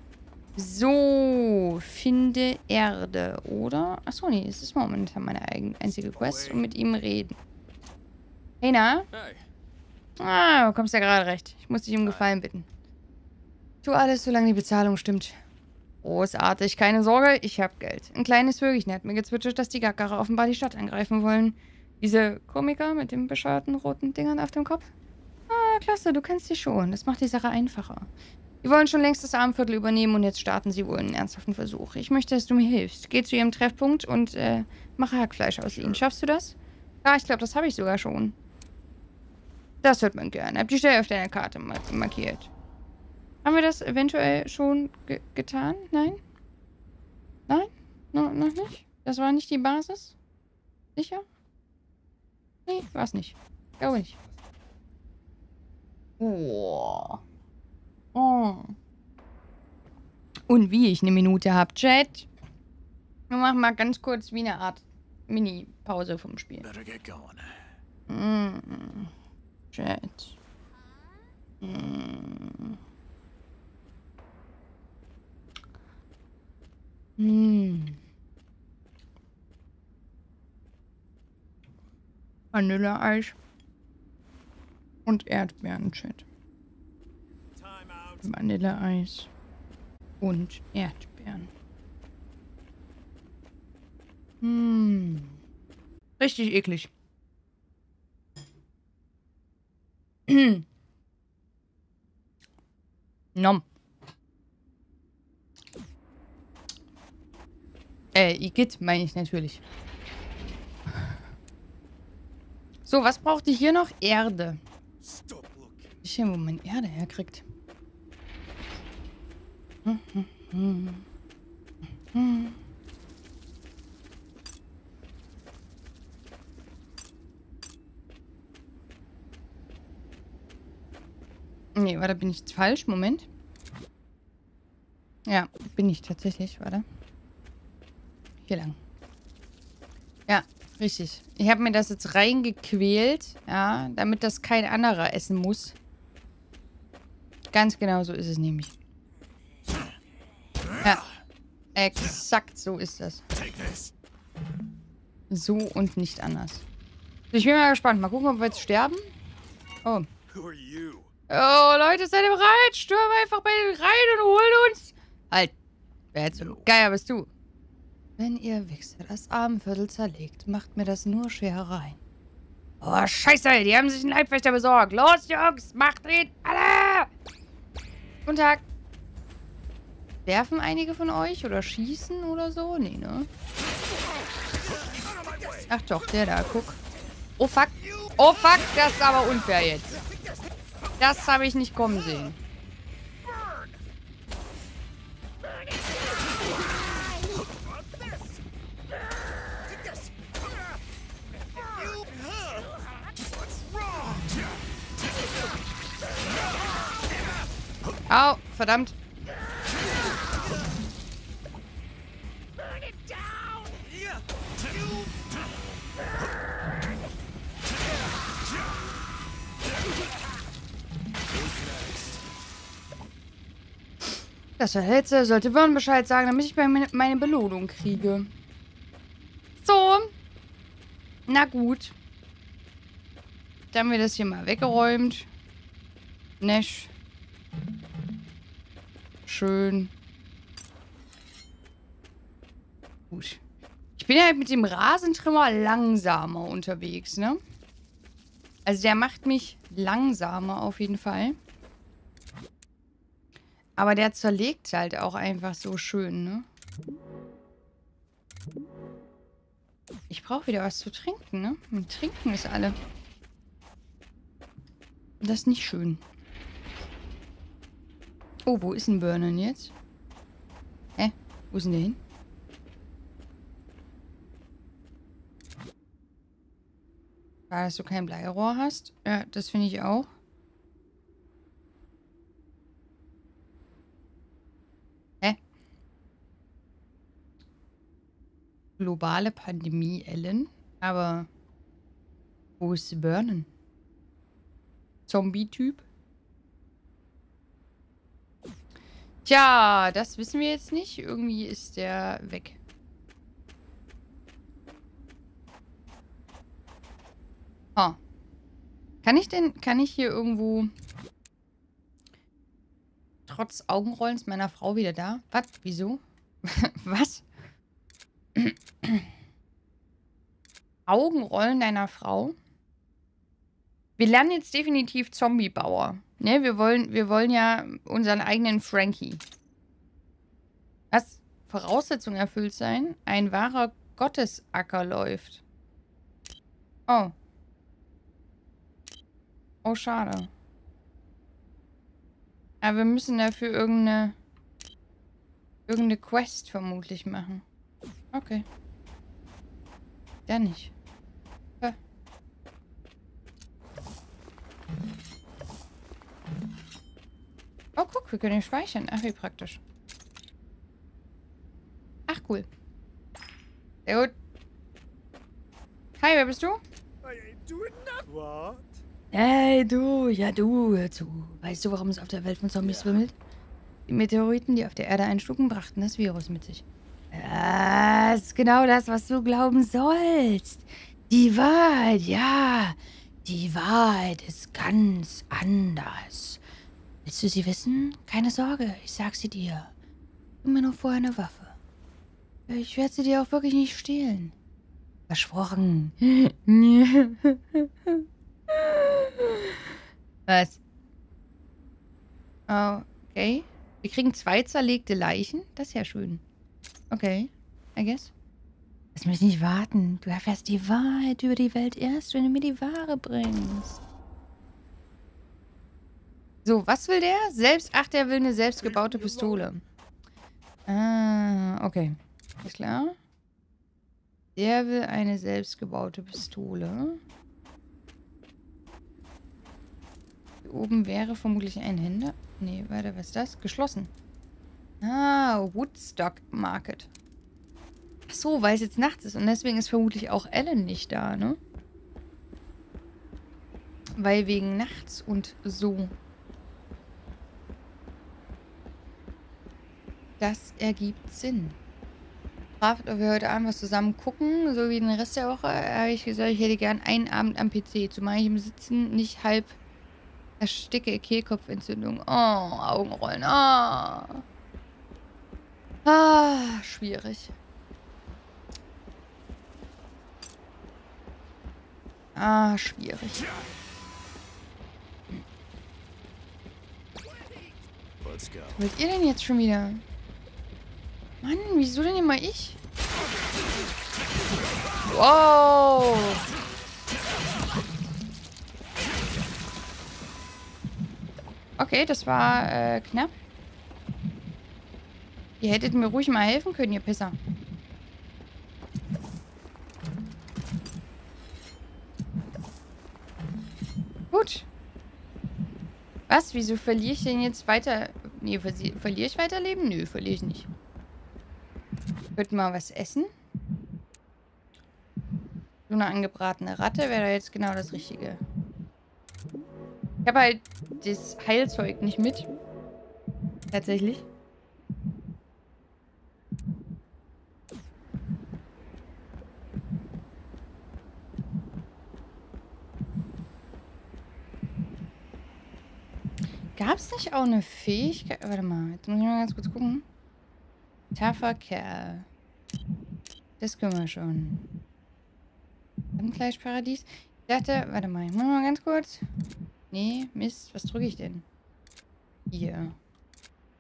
So, finde Erde, oder? Achso, nee, es ist momentan meine eigene, einzige Quest und mit ihm reden. Hey, na? Hey. Ah, du kommst ja gerade recht. Ich muss dich um Gefallen bitten. Tu alles, solange die Bezahlung stimmt. Großartig, keine Sorge, ich hab Geld. Ein kleines Vögelchen hat mir gezwitschert, dass die Gackere offenbar die Stadt angreifen wollen. Diese Komiker mit den bescheuerten roten Dingern auf dem Kopf? Ah, klasse, du kennst sie schon. Das macht die Sache einfacher. Die wollen schon längst das Armviertel übernehmen und jetzt starten sie wohl einen ernsthaften Versuch. Ich möchte, dass du mir hilfst. Geh zu ihrem Treffpunkt und äh, mache Hackfleisch aus ihnen. Schaffst du das? Ja, ich glaube, das habe ich sogar schon. Das hört man gern. Hab die Stelle auf deiner Karte markiert. Haben wir das eventuell schon ge getan? Nein? Nein? No, noch nicht? Das war nicht die Basis? Sicher? Nee, war es nicht. Glaube nicht. Oh. Oh. Und wie ich eine Minute habe, Chat. Wir machen mal ganz kurz wie eine Art Mini-Pause vom Spiel. Better get going. Mm. Chat. Mm. Mm. Vanilleeis und Erdbeeren-Chat. Vanilleeis und Erdbeeren. Hm. Richtig eklig. Nom. Äh, Igitt meine ich natürlich. So, was braucht ihr hier noch? Erde. Ich weiß nicht, wo man Erde herkriegt. Hm, hm, hm. Hm. Nee, warte, bin ich jetzt falsch? Moment. Ja, bin ich tatsächlich, warte. Hier lang. Ja, richtig. Ich habe mir das jetzt reingequält, ja, damit das kein anderer essen muss. Ganz genau so ist es nämlich. Ja, exakt so ist das. So und nicht anders. Ich bin mal gespannt. Mal gucken, ob wir jetzt sterben. Oh. Oh, Leute, seid ihr bereit? Stürm einfach bei den rein und holen uns. Halt. Wer zum Geier bist du? Wenn ihr Wichser das Armenviertel zerlegt, macht mir das nur Scherereien. Oh, scheiße, die haben sich einen Leibwächter besorgt. Los, Jungs, macht ihn alle! Guten Tag. Werfen einige von euch oder schießen oder so? Nee, ne? Ach doch, der da, guck. Oh, fuck. Oh, fuck, das ist aber unfair jetzt. Das habe ich nicht kommen sehen. Au, verdammt. Das Verhältnis sollte Wörn Bescheid sagen, damit ich meine Belohnung kriege. So. Na gut. Dann haben wir das hier mal weggeräumt. Nesch. Schön. Gut. Ich bin ja halt mit dem Rasentrimmer langsamer unterwegs, ne? Also der macht mich langsamer auf jeden Fall. Aber der zerlegt halt auch einfach so schön, ne? Ich brauche wieder was zu trinken, ne? Und trinken ist alle. Das ist nicht schön. Oh, wo ist ein Vernon jetzt? Hä? Wo ist denn der hin? War, dass du kein Bleirohr hast? Ja, das finde ich auch. Hä? Globale Pandemie, Ellen. Aber wo ist Vernon? Zombie-Typ? Tja, das wissen wir jetzt nicht. Irgendwie ist der weg. Oh. Kann ich denn, kann ich hier irgendwo trotz Augenrollens meiner Frau wieder da? Was? Wieso? Was? Augenrollen deiner Frau? Wir lernen jetzt definitiv Zombiebauer. Ne, wir wollen, wir wollen ja unseren eigenen Frankie. Was? Voraussetzung erfüllt sein? Ein wahrer Gottesacker läuft. Oh. Oh, schade. Aber wir müssen dafür irgendeine irgendeine Quest vermutlich machen. Okay. Dann nicht. Ja. Oh, guck, wir können hier speichern. Ach, wie praktisch. Ach, cool. Sehr gut. Hi, wer bist du? What? Hey, du. Ja, du. Hör zu. Weißt du, warum es auf der Welt von Zombies wimmelt? Die Meteoriten, die auf der Erde einschlugen, brachten das Virus mit sich. Das ist genau das, was du glauben sollst. Die Wahrheit, ja. Die Wahrheit ist ganz anders. Willst du sie wissen? Keine Sorge, ich sag sie dir. Gib mir nur vorher eine Waffe. Ich werde sie dir auch wirklich nicht stehlen. Versprochen. Was? Okay. Wir kriegen zwei zerlegte Leichen. Das ist ja schön. Okay. I guess. Lass mich nicht warten. Du erfährst die Wahrheit über die Welt erst, wenn du mir die Ware bringst. So, was will der? Selbst, ach, der will eine selbstgebaute Pistole. Ah, okay. Ist klar. Der will eine selbstgebaute Pistole. Hier oben wäre vermutlich ein Händler. Nee, warte, was ist das? Geschlossen. Ah, Woodstock Market. Ach so, weil es jetzt nachts ist und deswegen ist vermutlich auch Ellen nicht da, ne? Weil wegen nachts und so. Das ergibt Sinn. Fragt, ob wir heute Abend was zusammen gucken, so wie den Rest der Woche. Habe ich gesagt, ich hätte gern einen Abend am P C, zumal ich im Sitzen nicht halb ersticke, Kehlkopfentzündung. Oh, Augenrollen. Ah. Ah, schwierig. Ah, schwierig. Was wollt ihr denn jetzt schon wieder? Mann, wieso denn immer ich? Wow. Okay, das war äh, knapp. Ihr hättet mir ruhig mal helfen können, ihr Pisser. Gut. Was? Wieso verliere ich denn jetzt weiter... Nee, ver verliere ich Weiterleben? Nö, verliere ich nicht. Könnten wir mal was essen? So eine angebratene Ratte wäre da jetzt genau das Richtige. Ich habe halt das Heilzeug nicht mit. Tatsächlich. Gab es nicht auch eine Fähigkeit? Warte mal, jetzt muss ich mal ganz kurz gucken. Taffer Kerl. Das können wir schon. Fleischparadies. Ich dachte, warte mal, ich muss mal ganz kurz. Nee, Mist, was drücke ich denn? Hier.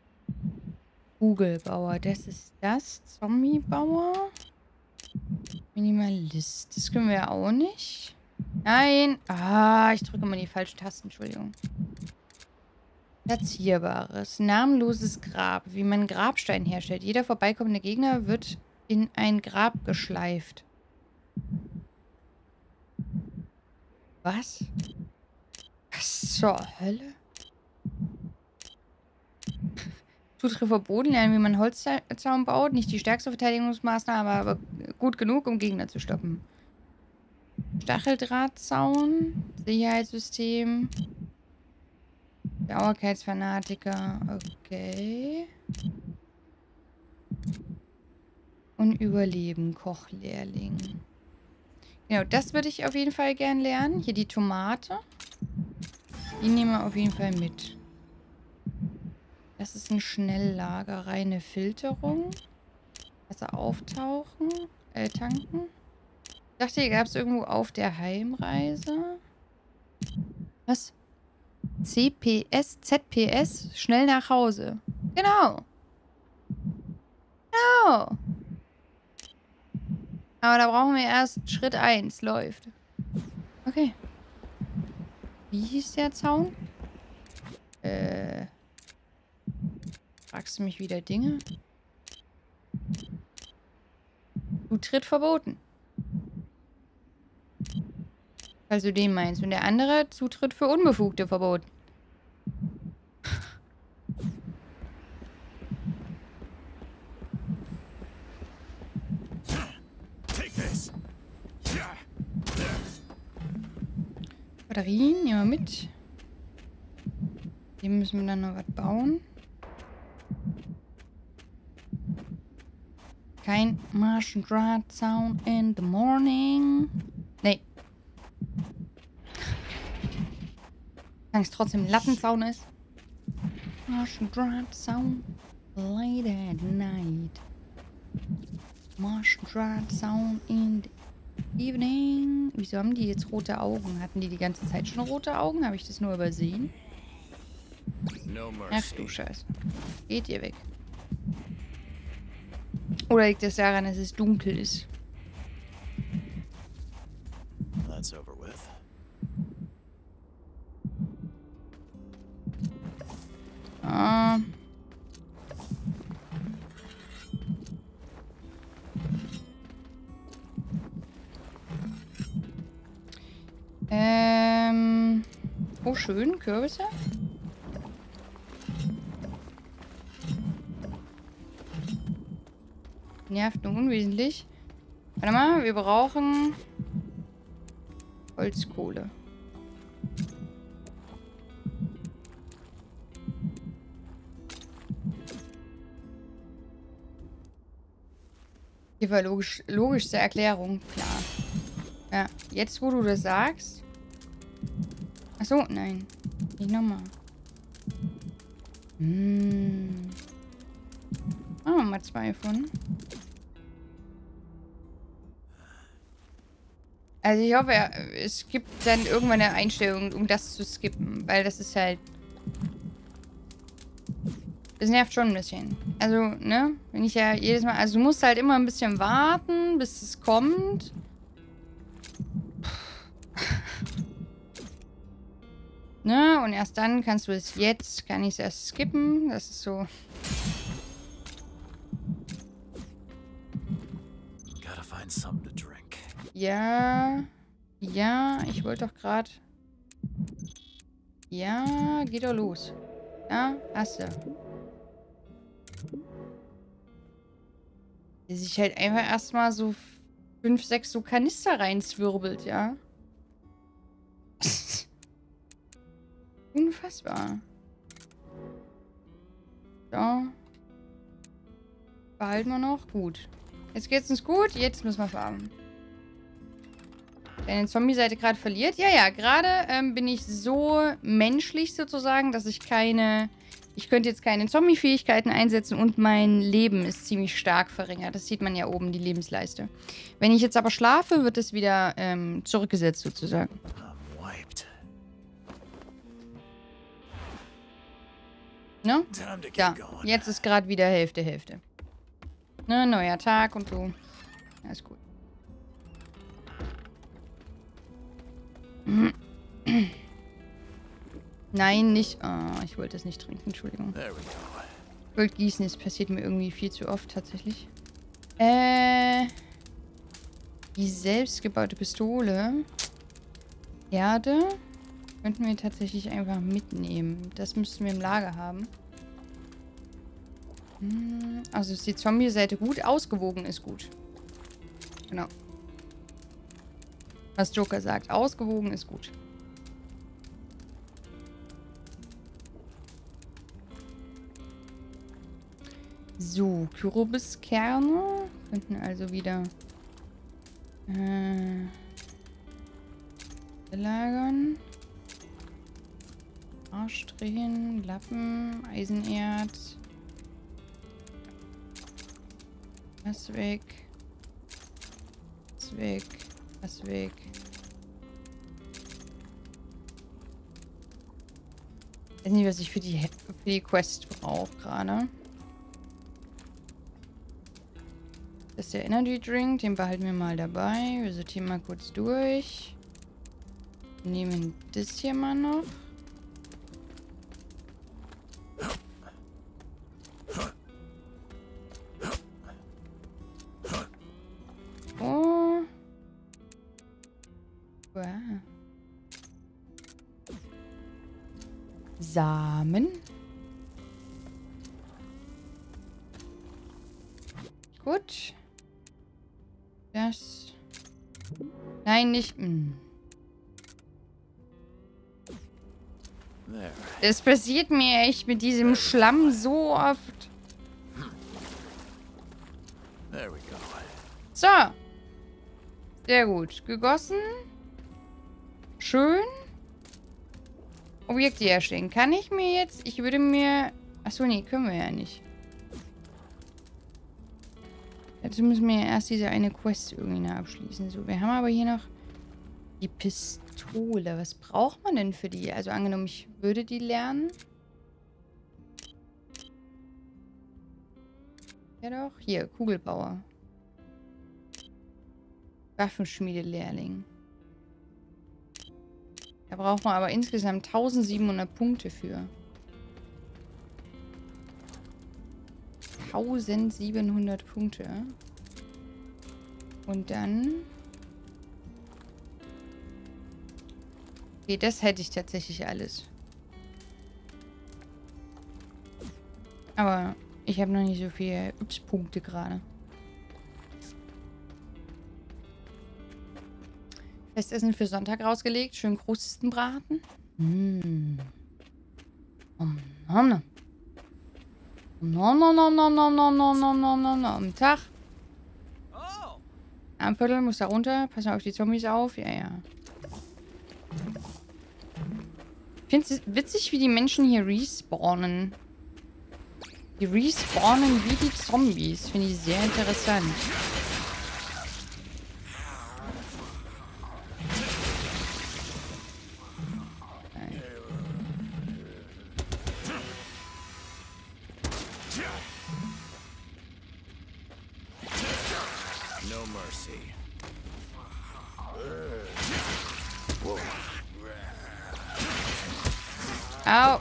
Kugelbauer, das ist das. Zombiebauer. Minimalist. Das können wir ja auch nicht. Nein. Ah, ich drücke mal die falschen Tasten. Entschuldigung. Platzierbares. Namenloses Grab. Wie man Grabstein herstellt. Jeder vorbeikommende Gegner wird in ein Grab geschleift. Was? Was zur Hölle? Zutritt verboten. Lernen, wie man Holzzaun baut. Nicht die stärkste Verteidigungsmaßnahme, aber gut genug, um Gegner zu stoppen. Stacheldrahtzaun. Sicherheitssystem. Dauerkeitsfanatiker. Okay. Und Überleben. Kochlehrling. Genau, das würde ich auf jeden Fall gern lernen. Hier die Tomate. Die nehmen wir auf jeden Fall mit. Das ist ein Schnelllager. Reine Filterung. Wasser auftauchen. Äh, tanken. Ich dachte, hier gab es irgendwo auf der Heimreise. Was? C P S, Z P S, schnell nach Hause. Genau. Genau. Aber da brauchen wir erst Schritt eins. Läuft. Okay. Wie hieß der Zaun? Äh. Fragst du mich wieder Dinge? Zutritt verboten. Falls du den meinst. Und der andere, Zutritt für Unbefugte verboten. Batterien nehmen wir mit. Hier müssen wir dann noch was bauen. Kein Martian Draht Sound in the morning. Nee. Solange es trotzdem Lattenzaun ist. Martian Draht Sound late at night. Martian Draht Sound in the evening. Wieso haben die jetzt rote Augen? Hatten die die ganze Zeit schon rote Augen? Habe ich das nur übersehen? Ach du Scheiße. Geht ihr weg. Oder liegt es daran, dass es dunkel ist? That's over with. Ah. Ähm. Oh, schön. Kürbisse. Nervt nur unwesentlich. Warte mal, wir brauchen Holzkohle. Hier war logisch, logischste Erklärung, klar. Ja, jetzt wo du das sagst. Achso, nein. Nicht nochmal. Hm. Machen wir mal zwei von. Also ich hoffe, es gibt dann irgendwann eine Einstellung, um das zu skippen. Weil das ist halt... Das nervt schon ein bisschen. Also, ne? Wenn ich ja jedes Mal... Also du musst halt immer ein bisschen warten, bis es kommt. Ne? Und erst dann kannst du es jetzt... Kann ich es erst skippen. Das ist so... Gotta find something to drink. Ja, ja, ich wollte doch gerade... Ja, geh doch los. Ja, hast du. Der sich halt einfach erstmal so fünf, sechs so Kanister reinzwirbelt, ja. Unfassbar. So. Behalten wir noch. Gut. Jetzt geht's uns gut. Jetzt müssen wir farmen. Deine Zombie-Seite gerade verliert. Ja, ja, gerade ähm, bin ich so menschlich sozusagen, dass ich keine... Ich könnte jetzt keine Zombie-Fähigkeiten einsetzen und mein Leben ist ziemlich stark verringert. Das sieht man ja oben, die Lebensleiste. Wenn ich jetzt aber schlafe, wird es wieder ähm, zurückgesetzt sozusagen. I'm wiped. Ne? Time to get Ja, going. jetzt ist gerade wieder Hälfte, Hälfte. Ne, neuer Tag und so. Alles gut. Nein, nicht. Oh, ich wollte das nicht trinken, Entschuldigung. Ich wollte gießen, das passiert mir irgendwie viel zu oft tatsächlich. Äh. Die selbstgebaute Pistole. Erde. Könnten wir tatsächlich einfach mitnehmen. Das müssten wir im Lager haben. Hm, also ist die Zombie-Seite gut. Ausgewogen ist gut. Genau. Was Joker sagt. Ausgewogen ist gut. So, Kürbiskerne. Könnten also wieder äh, lagern. Arschdrehen, Lappen, Eisenerz. Das weg. Das weg. Das weg. Ich weiß nicht, was ich für die, für die Quest brauche gerade. Das ist der Energy Drink, den behalten wir mal dabei. Wir sortieren mal kurz durch. Wir nehmen das hier mal noch. Oh. Wow. Samen. Gut. Das. Nein, nicht. Hm. Das passiert mir echt mit diesem Schlamm so oft. So. Sehr gut. Gegossen. Schön. Objekte herstellen. Kann ich mir jetzt... Ich würde mir... Achso, nee, können wir ja nicht. Dazu müssen wir ja erst diese eine Quest irgendwie abschließen. So, wir haben aber hier noch die Pistole. Was braucht man denn für die? Also angenommen, ich würde die lernen. Ja doch. Hier, Kugelbauer. Waffenschmiedelehrling. Da braucht man aber insgesamt tausendsiebenhundert Punkte für. tausendsiebenhundert Punkte. Und dann... Okay, das hätte ich tatsächlich alles. Aber ich habe noch nicht so viele Yps-Punkte gerade. Festessen für Sonntag rausgelegt. Schön Krustenbraten. Mmh. Om, nom, nom. Nom, nom, nom, nom, nom, nom, nom, nom, nom, nom, nom. Tag. Armviertel muss da runter. Pass auf die Zombies auf. Ja, ja. Ich finde es witzig, wie die Menschen hier respawnen. Die respawnen wie die Zombies. Finde ich sehr interessant. Au.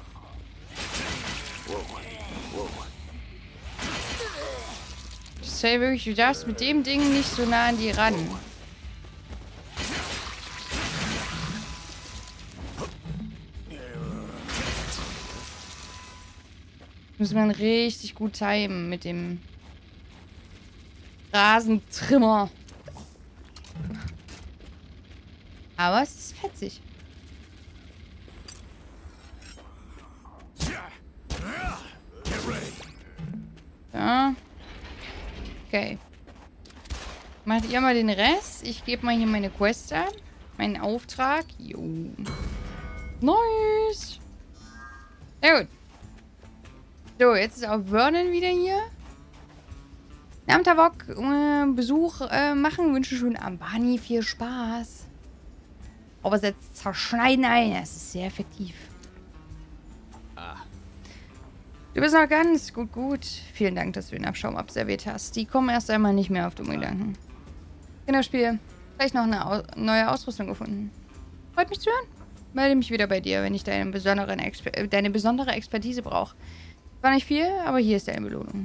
Say wirklich, du darfst mit dem Ding nicht so nah an die ran. Muss man richtig gut timen mit dem Rasentrimmer. Aber es ist fetzig. Ja. Okay. Macht ihr mal den Rest. Ich gebe mal hier meine Quest an. Meinen Auftrag. Jo. Nice. Sehr gut. So, jetzt ist auch Vernon wieder hier. Am Tavok äh, Besuch äh, machen. Wünsche schon Ambani viel Spaß. Aber setzt Zerschneiden ein. Das ist sehr effektiv. Du bist noch ganz gut, gut. Vielen Dank, dass du den Abschaum abserviert hast. Die kommen erst einmal nicht mehr auf dumme Gedanken. Kinderspiel. Vielleicht noch eine Au neue Ausrüstung gefunden. Freut mich zu hören. Melde mich wieder bei dir, wenn ich deine, besonderen Exper äh, deine besondere Expertise brauche. War nicht viel, aber hier ist deine Belohnung.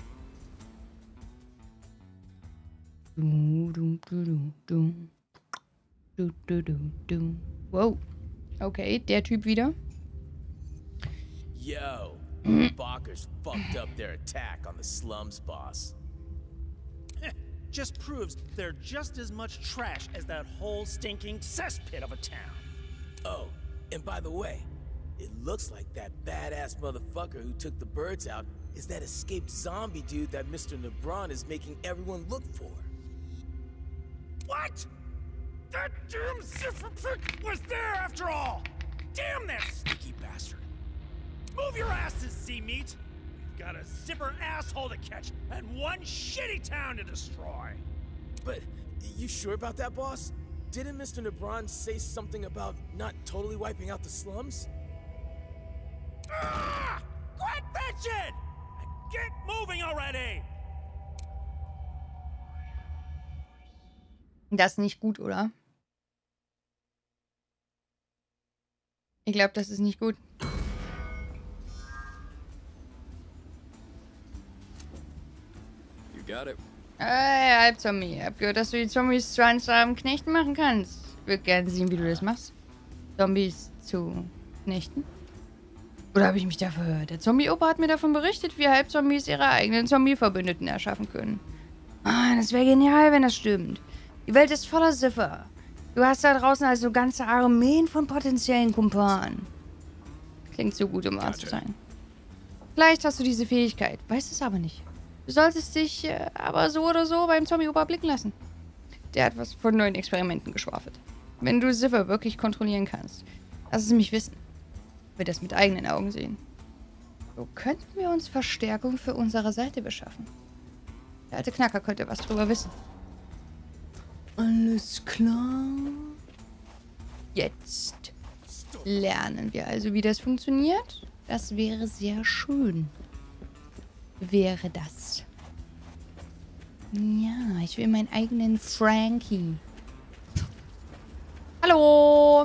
Du, du, du, du, du, du, du, du. Wow. Okay, der Typ wieder. Yo, Balkers fucked up their attack on the slums boss. Just proves they're just as much trash as that whole stinking cesspit of a town. Oh, and by the way, it looks like that badass motherfucker who took the birds out is that escaped zombie dude that Mister Nebron is making everyone look for. What? That damn zipper prick was there after all! Damn that sneaky bastard! Move your asses, sea meat! We've got a zipper asshole to catch and one shitty town to destroy! But you sure about that, boss? Didn't Mister Nebron say something about not totally wiping out the slums? Ah! Quit bitching! And get moving already! Das ist nicht gut, oder? Ich glaube, das ist nicht gut. You got it. Hey, Halbzombie. Ich hab gehört, dass du die Zombies zu einem Knechten machen kannst. Ich würde gerne sehen, wie du das machst. Zombies zu knechten? Oder habe ich mich da verhört? Der Zombie-Opa hat mir davon berichtet, wie Halbzombies ihre eigenen Zombie-Verbündeten erschaffen können. Ah, das wäre genial, wenn das stimmt. Die Welt ist voller Ziffer. Du hast da draußen also ganze Armeen von potenziellen Kumpanen. Klingt so gut, um wahr zu sein. Vielleicht hast du diese Fähigkeit, weißt es aber nicht. Du solltest dich äh, aber so oder so beim Zombie-Opa blicken lassen. Der hat was von neuen Experimenten geschwafelt. Wenn du Ziffer wirklich kontrollieren kannst, lass es mich wissen. Wir das mit eigenen Augen sehen. So könnten wir uns Verstärkung für unsere Seite beschaffen. Der alte Knacker könnte was drüber wissen. Alles klar. Jetzt lernen wir also, wie das funktioniert. Das wäre sehr schön. Wäre das. Ja, ich will meinen eigenen Frankie. Hallo.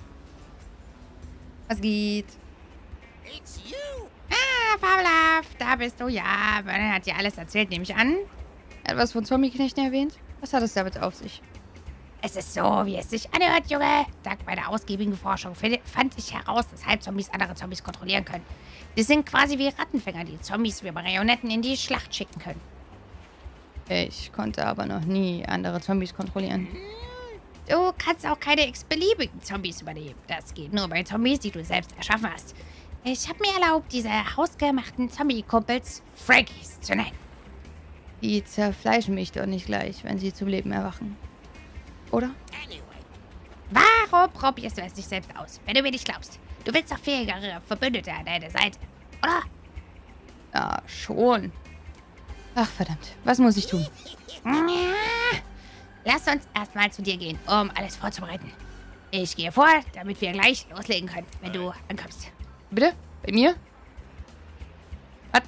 Was geht? It's you. Ah, fabelhaft. Da bist du. Ja, Vernon hat dir alles erzählt, nehme ich an. Er hat was von Zombie-Knechten erwähnt. Was hat es damit auf sich? Es ist so, wie es sich anhört, Junge. Dank meiner ausgiebigen Forschung fand ich heraus, dass Halbzombies andere Zombies kontrollieren können. Sie sind quasi wie Rattenfänger, die Zombies wie Marionetten in die Schlacht schicken können. Ich konnte aber noch nie andere Zombies kontrollieren. Du kannst auch keine x-beliebigen Zombies übernehmen. Das geht nur bei Zombies, die du selbst erschaffen hast. Ich habe mir erlaubt, diese hausgemachten Zombie-Kumpels Frankies zu nennen. Die zerfleischen mich doch nicht gleich, wenn sie zum Leben erwachen. Oder? Warum probierst du es nicht selbst aus, wenn du mir nicht glaubst? Du willst doch fähigere Verbündete an deiner Seite, oder? Ja, schon. Ach, verdammt. Was muss ich tun? Ja. Lass uns erstmal zu dir gehen, um alles vorzubereiten. Ich gehe vor, damit wir gleich loslegen können, wenn du ankommst. Bitte? Bei mir? Was?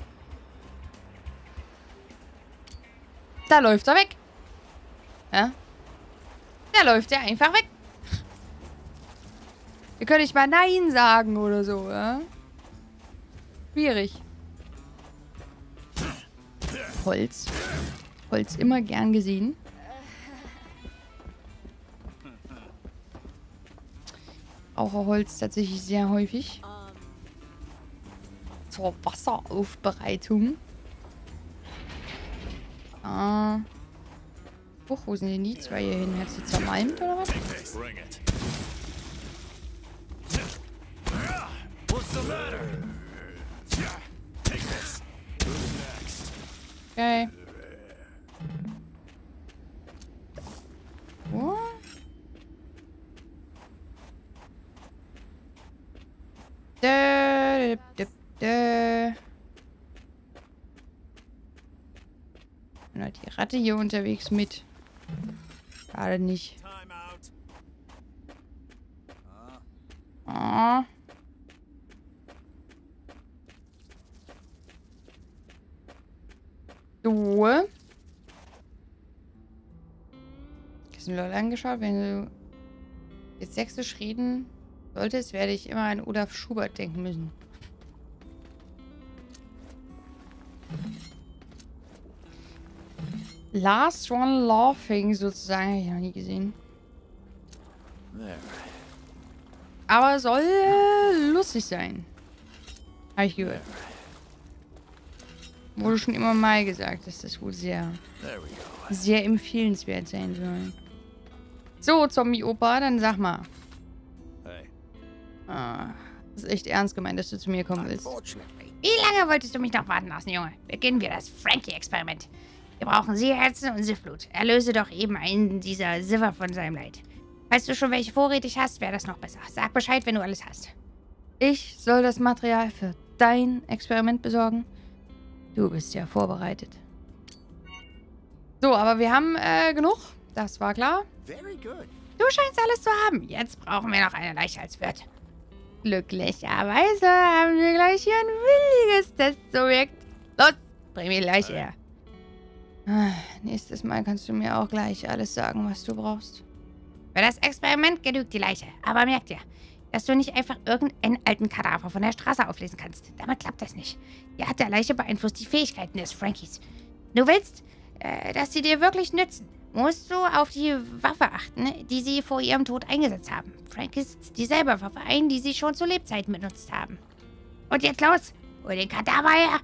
Da läuft er weg. Ja? Da läuft er einfach weg. Wir können nicht mal Nein sagen oder so, ja? Schwierig. Holz. Holz immer gern gesehen. Raucherholz tatsächlich sehr häufig. Zur Wasseraufbereitung. Ah. Huch, wo sind denn die zwei hier hin? Hat sie zermalmt oder was? Okay. Wo? Da, da, da. Und hat die Ratte hier unterwegs mit. Gerade nicht. Ah. So. Hast du Leute angeschaut, wenn du Jetzt sächsisch reden solltest, werde ich immer an Olaf Schubert denken müssen. Last One Laughing sozusagen. Habe ich noch nie gesehen. Aber soll äh, lustig sein. Habe ich gehört. Wurde schon immer mal gesagt, dass das wohl sehr, sehr empfehlenswert sein soll. So, Zombie-Opa, dann sag mal. Ah, das ist echt ernst gemeint, dass du zu mir kommen willst. Wie lange wolltest du mich noch warten lassen, Junge? Beginnen wir das Frankie-Experiment. Wir brauchen Seeherzen und Siffblut. Erlöse doch eben einen dieser Siffer von seinem Leid. Falls du schon welche vorrätig hast, wäre das noch besser. Sag Bescheid, wenn du alles hast. Ich soll das Material für dein Experiment besorgen? Du bist ja vorbereitet. So, aber wir haben äh, genug. Das war klar. Du scheinst alles zu haben. Jetzt brauchen wir noch eine Leiche als Wirt. Glücklicherweise haben wir gleich hier ein williges Testobjekt. Los, bring mir die Leiche her. Ah, nächstes Mal kannst du mir auch gleich alles sagen, was du brauchst. Für das Experiment genügt die Leiche. Aber merk dir, dass du nicht einfach irgendeinen alten Kadaver von der Straße auflesen kannst. Damit klappt das nicht. Die Art der Leiche beeinflusst die Fähigkeiten des Frankies. Du willst, äh, dass sie dir wirklich nützen, musst du auf die Waffe achten, die sie vor ihrem Tod eingesetzt haben. Frankies setzt dieselbe Waffe ein, die sie schon zu Lebzeiten benutzt haben. Und jetzt los, hol den Kadaver her.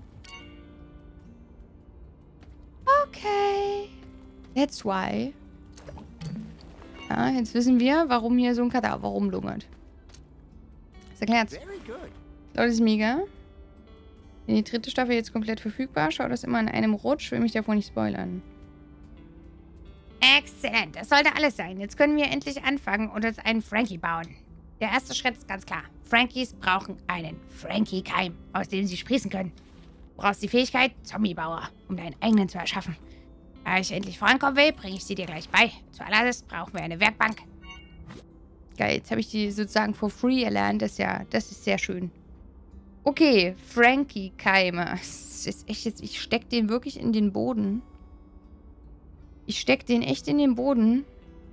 Okay. That's why. Ja, jetzt wissen wir, warum hier so ein Kadaver rumlungert. Das erklärt's. Leute, ist mega. Wenn die dritte Staffel jetzt komplett verfügbar, schau das immer in einem Rutsch, will mich davor nicht spoilern. Exzellent, das sollte alles sein. Jetzt können wir endlich anfangen und uns einen Frankie bauen. Der erste Schritt ist ganz klar. Frankies brauchen einen Frankie-Keim, aus dem sie sprießen können. Du brauchst die Fähigkeit Zombiebauer, um deinen eigenen zu erschaffen. Da ich endlich vorankommen will, bringe ich sie dir gleich bei. Zuallererst brauchen wir eine Werkbank. Geil, jetzt habe ich die sozusagen for free erlernt. Das ist ja, das ist sehr schön. Okay, Frankie-Keime. Das ist echt jetzt, ich stecke den wirklich in den Boden. Ich stecke den echt in den Boden.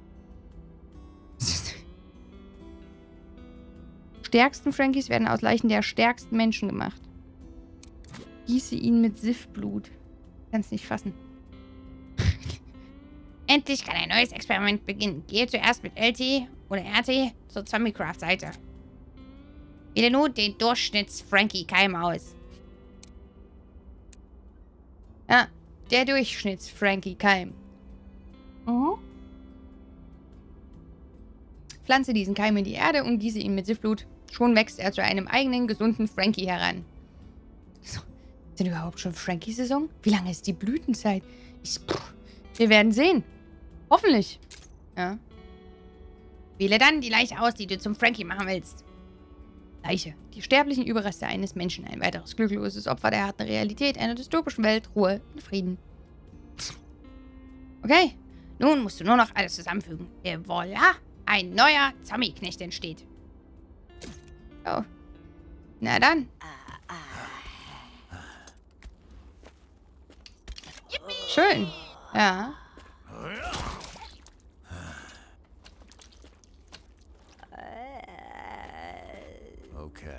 Stärksten Frankies werden aus Leichen der stärksten Menschen gemacht. Gieße ihn mit Siffblut. Kann's nicht fassen. Endlich kann ein neues Experiment beginnen. Gehe zuerst mit L T oder R T zur Zombiecraft-Seite. Wähle nun den Durchschnitts-Frankie-Keim aus. Ah, der Durchschnitts-Frankie-Keim. Mhm. Pflanze diesen Keim in die Erde und gieße ihn mit Siffblut. Schon wächst er zu einem eigenen, gesunden Frankie heran. So, ist denn überhaupt schon Frankie-Saison? Wie lange ist die Blütenzeit? Ich, pff, wir werden sehen. Hoffentlich. Ja. Wähle dann die Leiche aus, die du zum Frankie machen willst. Leiche. Die sterblichen Überreste eines Menschen. Ein weiteres glückloses Opfer der harten Realität einer dystopischen Welt. Ruhe und Frieden. Okay. Nun musst du nur noch alles zusammenfügen. Et voilà. Ein neuer Zombie-Knecht entsteht. Oh. Na dann. Schön. Ja. Okay.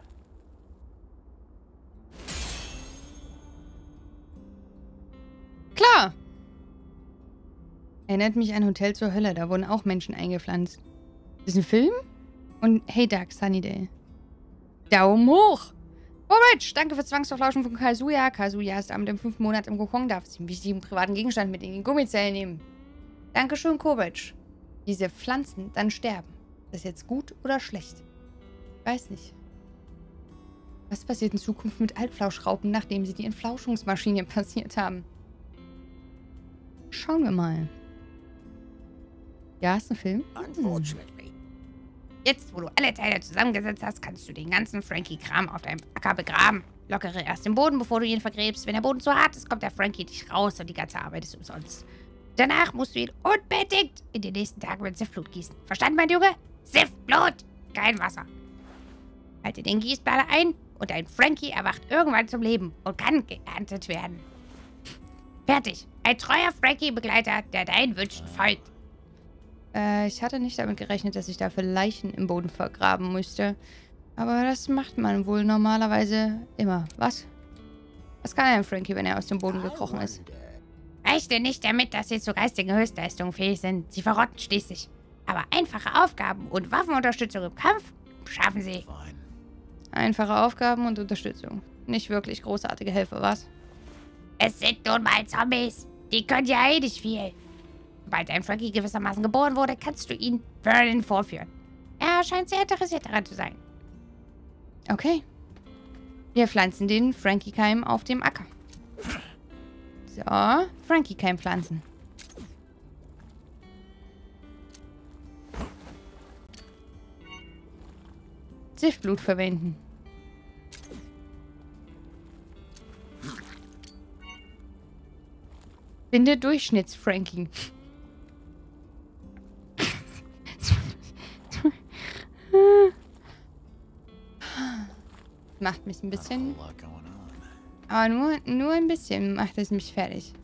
Klar. Erinnert mich an Hotel zur Hölle. Da wurden auch Menschen eingepflanzt. Das ist ein Film? Und Hey Dark Sunnydale. Daumen hoch. Kovic, danke für Zwangsverflauschung von Kazuya. Kazuya ist damit im fünften Monat im Kokon, darf sich einen wichtigen privaten Gegenstand mit in die Gummizellen nehmen. Dankeschön, Kovic. Diese Pflanzen dann sterben. Ist das jetzt gut oder schlecht? Weiß nicht. Was passiert in Zukunft mit Altflauschraupen, nachdem sie die Entflauschungsmaschine passiert haben? Schauen wir mal. Ja, ist ein Film. Hm. Jetzt, wo du alle Teile zusammengesetzt hast, kannst du den ganzen Frankie-Kram auf deinem Acker begraben. Lockere erst den Boden, bevor du ihn vergräbst. Wenn der Boden zu hart ist, kommt der Frankie dich raus und die ganze Arbeit ist umsonst. Danach musst du ihn unbedingt in den nächsten Tagen mit Siffblut gießen. Verstanden, mein Junge? Siffblut! Kein Wasser. Halte den Gießblader ein und dein Frankie erwacht irgendwann zum Leben und kann geerntet werden. Fertig. Ein treuer Frankie-Begleiter, der deinen Wünschen folgt. Äh, ich hatte nicht damit gerechnet, dass ich dafür Leichen im Boden vergraben müsste. Aber das macht man wohl normalerweise immer. Was? Was kann ein Frankie, wenn er aus dem Boden gekrochen ist? Reichte nicht damit, dass sie zu geistigen Höchstleistungen fähig sind. Sie verrotten schließlich. Aber einfache Aufgaben und Waffenunterstützung im Kampf schaffen sie. Einfache Aufgaben und Unterstützung. Nicht wirklich großartige Helfer, was? Es sind nun mal Zombies. Die können ja eh nicht viel. Sobald ein Frankie gewissermaßen geboren wurde, kannst du ihn Vernon vorführen. Er scheint sehr interessiert daran zu sein. Okay. Wir pflanzen den Frankie-Keim auf dem Acker. So, Frankie-Keim pflanzen. Siftblut verwenden. Finde Durchschnitts-Frankie. Macht mich ein bisschen... Aber nur, nur ein bisschen macht es mich fertig.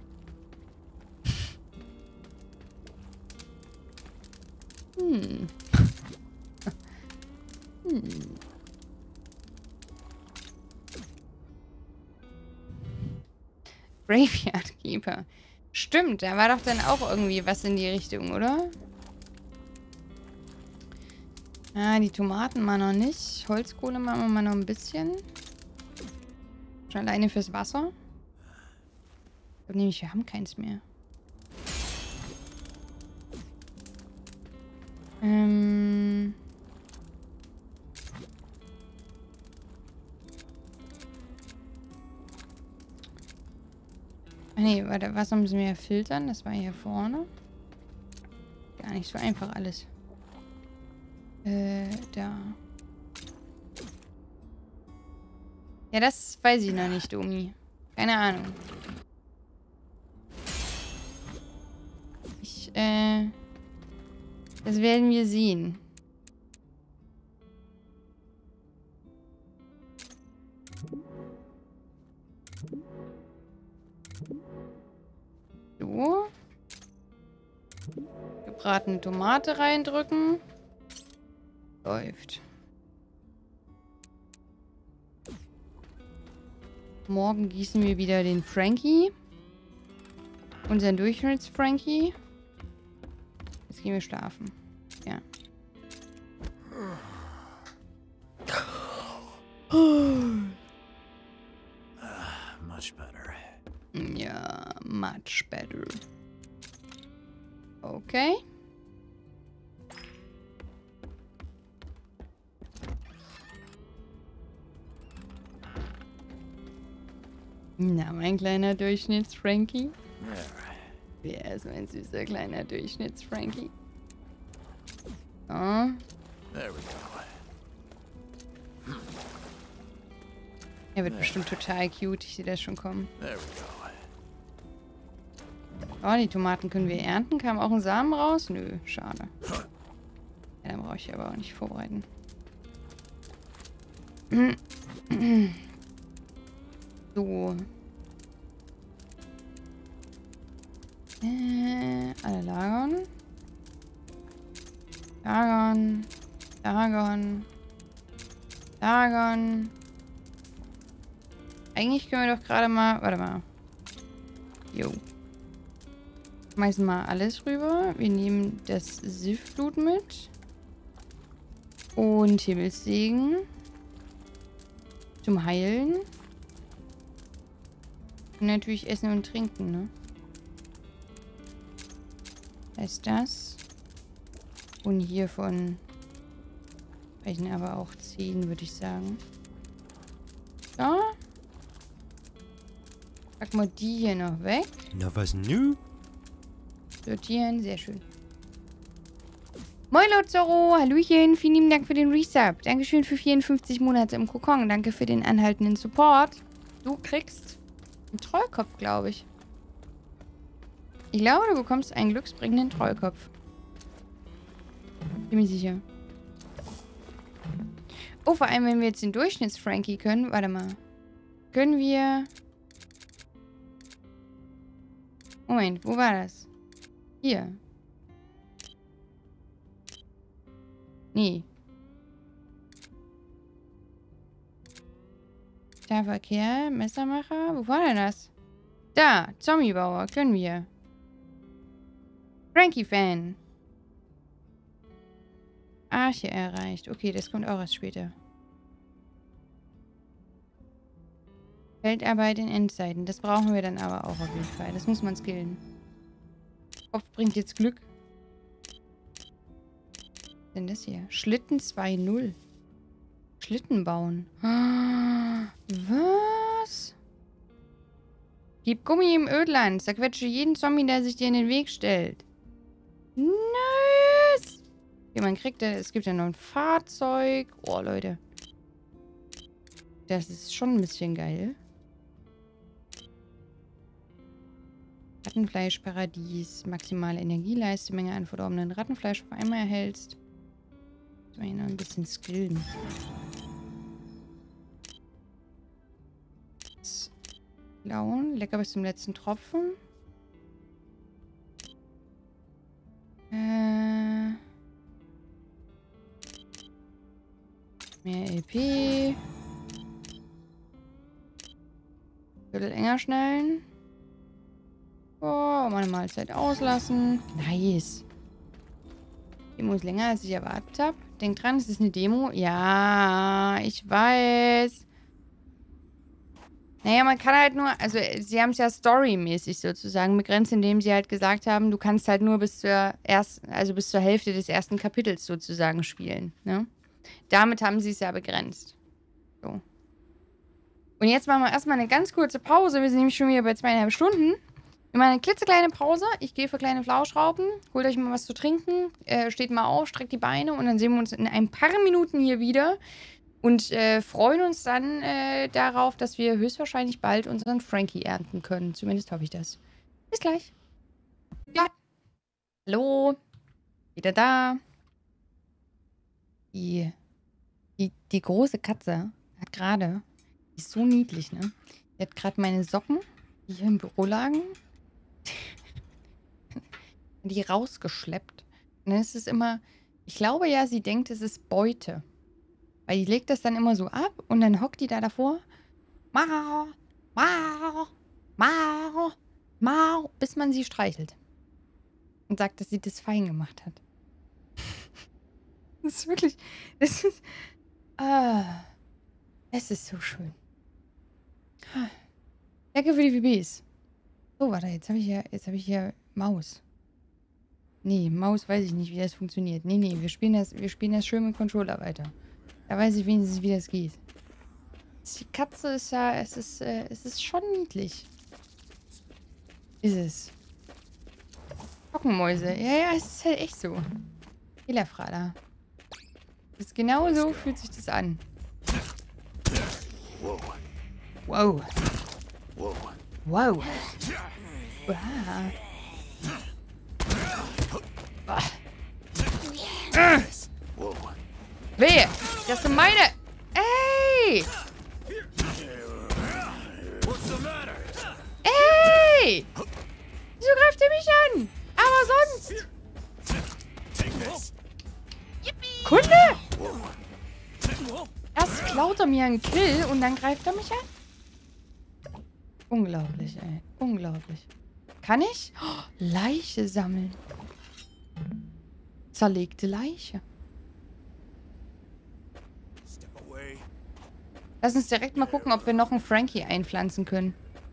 Hm. Hm. Graveyard Keeper. Stimmt, da war doch dann auch irgendwie was in die Richtung, oder? Ah, die Tomaten mal noch nicht. Holzkohle machen wir mal noch ein bisschen. Schon alleine fürs Wasser. Ich glaube nämlich, wir haben keins mehr. Ähm... Ach nee, warte, Wasser müssen wir ja filtern. Das war hier vorne. Gar nicht so einfach alles. Äh, da. Ja, das weiß ich noch nicht, Omi. Keine Ahnung. Ich, äh... Das werden wir sehen. So. Gebratene Tomate reindrücken. Läuft. Morgen gießen wir wieder den Frankie. Unseren Durchschnitts-Frankie. Jetzt gehen wir schlafen. Ja. Much better. Ja, much better. Okay. Na, mein kleiner Durchschnitts-Frankie. Wer ist mein süßer kleiner Durchschnitts-Frankie? Oh. There we go. Er wird bestimmt total cute. Ich sehe das schon kommen. There we go. Oh, die Tomaten können wir ernten. Kam auch ein Samen raus? Nö, schade. Ja, dann brauche ich aber auch nicht vorbereiten. So. Äh, alle lagern. Lagern. Lagern. Lagern. Eigentlich können wir doch gerade mal... Warte mal. Jo. Schmeißen mal alles rüber. Wir nehmen das Siftblut mit. Und Himmelssegen. Zum Heilen. Und natürlich Essen und Trinken, ne? Heißt das. Und hiervon reichen aber auch zehn, würde ich sagen. So. Pack mal die hier noch weg. Na, was nu? Sortieren, sehr schön. Moin Lozoro, Hallöchen, vielen lieben Dank für den Resub. Dankeschön für vierundfünfzig Monate im Kokon. Danke für den anhaltenden Support. Du kriegst einen Trollkopf, glaube ich. Ich glaube, du bekommst einen glücksbringenden Trollkopf. Bin mir sicher. Oh, vor allem, wenn wir jetzt den Durchschnitts-Frankie können. Warte mal. Können wir... Moment, wo war das? Hier. Nee. Verkehr, Messermacher. Wo war denn das? Da, Zombiebauer, können wir. Frankie-Fan. Arche erreicht. Okay, das kommt auch erst später. Feldarbeit in Endzeiten. Das brauchen wir dann aber auch auf jeden Fall. Das muss man skillen. Kopf bringt jetzt Glück. Was ist denn das hier? Schlitten zwei null. Schlitten bauen. Was? Gib Gummi im Ödland. Zerquetsche jeden Zombie, der sich dir in den Weg stellt. Nice! Okay, man kriegt ja, es gibt ja noch ein Fahrzeug. Oh, Leute. Das ist schon ein bisschen geil. Rattenfleischparadies. Maximale Energieleiste. Menge an verdorbenen Rattenfleisch auf einmal erhältst. Müssen wir hier noch ein bisschen skillen. Klauen. Lecker bis zum letzten Tropfen. Äh. Mehr L P. Viertel enger schnallen. Oh, meine Mahlzeit auslassen. Nice. Demo ist länger, als ich erwartet habe. Denk dran, es ist eine Demo. Ja, ich weiß. Naja, man kann halt nur, also sie haben es ja storymäßig sozusagen begrenzt, indem sie halt gesagt haben, du kannst halt nur bis zur ersten, also bis zur Hälfte des ersten Kapitels sozusagen spielen. Ne? Damit haben sie es ja begrenzt. So. Und jetzt machen wir erstmal eine ganz kurze Pause. Wir sind nämlich schon wieder bei zweieinhalb Stunden. Wir machen eine klitzekleine Pause. Ich gehe für kleine Flauschraupen. Holt euch mal was zu trinken. Äh, steht mal auf, streckt die Beine und dann sehen wir uns in ein paar Minuten hier wieder. Und äh, freuen uns dann äh, darauf, dass wir höchstwahrscheinlich bald unseren Frankie ernten können. Zumindest hoffe ich das. Bis gleich. Ja. Hallo. Wieder da. Die, die, die große Katze hat gerade, die ist so niedlich, ne? Die hat gerade meine Socken, die hier im Büro lagen, die rausgeschleppt. Und dann ist es immer, ich glaube ja, sie denkt, es ist Beute. Weil die legt das dann immer so ab und dann hockt die da davor. Mau, mau, mau, mau, bis man sie streichelt. Und sagt, dass sie das fein gemacht hat. Das ist wirklich, das ist, ah, es ist so schön. Danke für die V Bs. So, warte, jetzt habe ich hier, jetzt habe ich hier Maus. Nee, Maus weiß ich nicht, wie das funktioniert. Nee, nee, wir spielen das, wir spielen das schön mit Controller weiter. Da weiß ich wenigstens, wie das geht. Die Katze ist ja, es ist, äh, es ist schon niedlich. Ist es. Trockenmäuse. Ja, ja, es ist halt echt so. Fehlerfrader. Das ist genau so fühlt sich das an. Wow. Wow. Wow. Wow. Ah. Wehe! Das sind meine... Ey! Ey! Wieso greift ihr mich an? Aber sonst... Kunde! Erst klaut er mir einen Kill und dann greift er mich an? Unglaublich, ey. Unglaublich. Kann ich? Oh, Leiche sammeln. Zerlegte Leiche. Lass uns direkt mal gucken, ob wir noch einen Frankie einpflanzen können.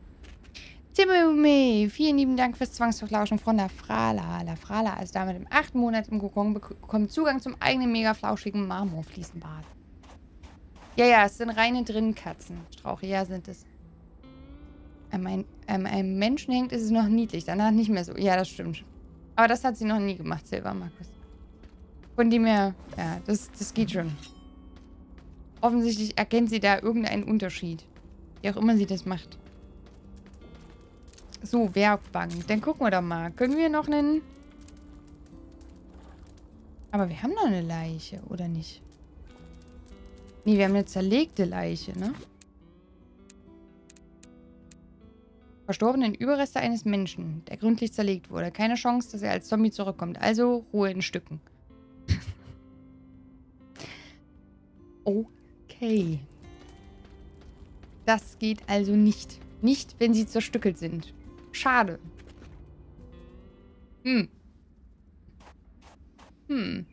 Timmy, vielen lieben Dank fürs Zwangsverflauschen von der Frala. La Frala ist damit im achten Monat im Kokon, bekommt Zugang zum eigenen mega flauschigen Marmorfliesenbad. Ja, ja, es sind reine Drinnenkatzen. Strauche, ja, sind es. An ein, an einem Menschen hängt, ist es noch niedlich. Danach nicht mehr so. Ja, das stimmt. Aber das hat sie noch nie gemacht, Silber Markus. Von dem her, ja, das, das geht schon. Offensichtlich erkennt sie da irgendeinen Unterschied. Wie auch immer sie das macht. So, Werkbank. Dann gucken wir doch mal. Können wir noch einen... Aber wir haben noch eine Leiche, oder nicht? Nee, wir haben eine zerlegte Leiche, ne? Verstorbenen Überreste eines Menschen, der gründlich zerlegt wurde. Keine Chance, dass er als Zombie zurückkommt. Also Ruhe in Stücken. Okay. Das geht also nicht. Nicht, wenn sie zerstückelt sind. Schade. Hm. Hm.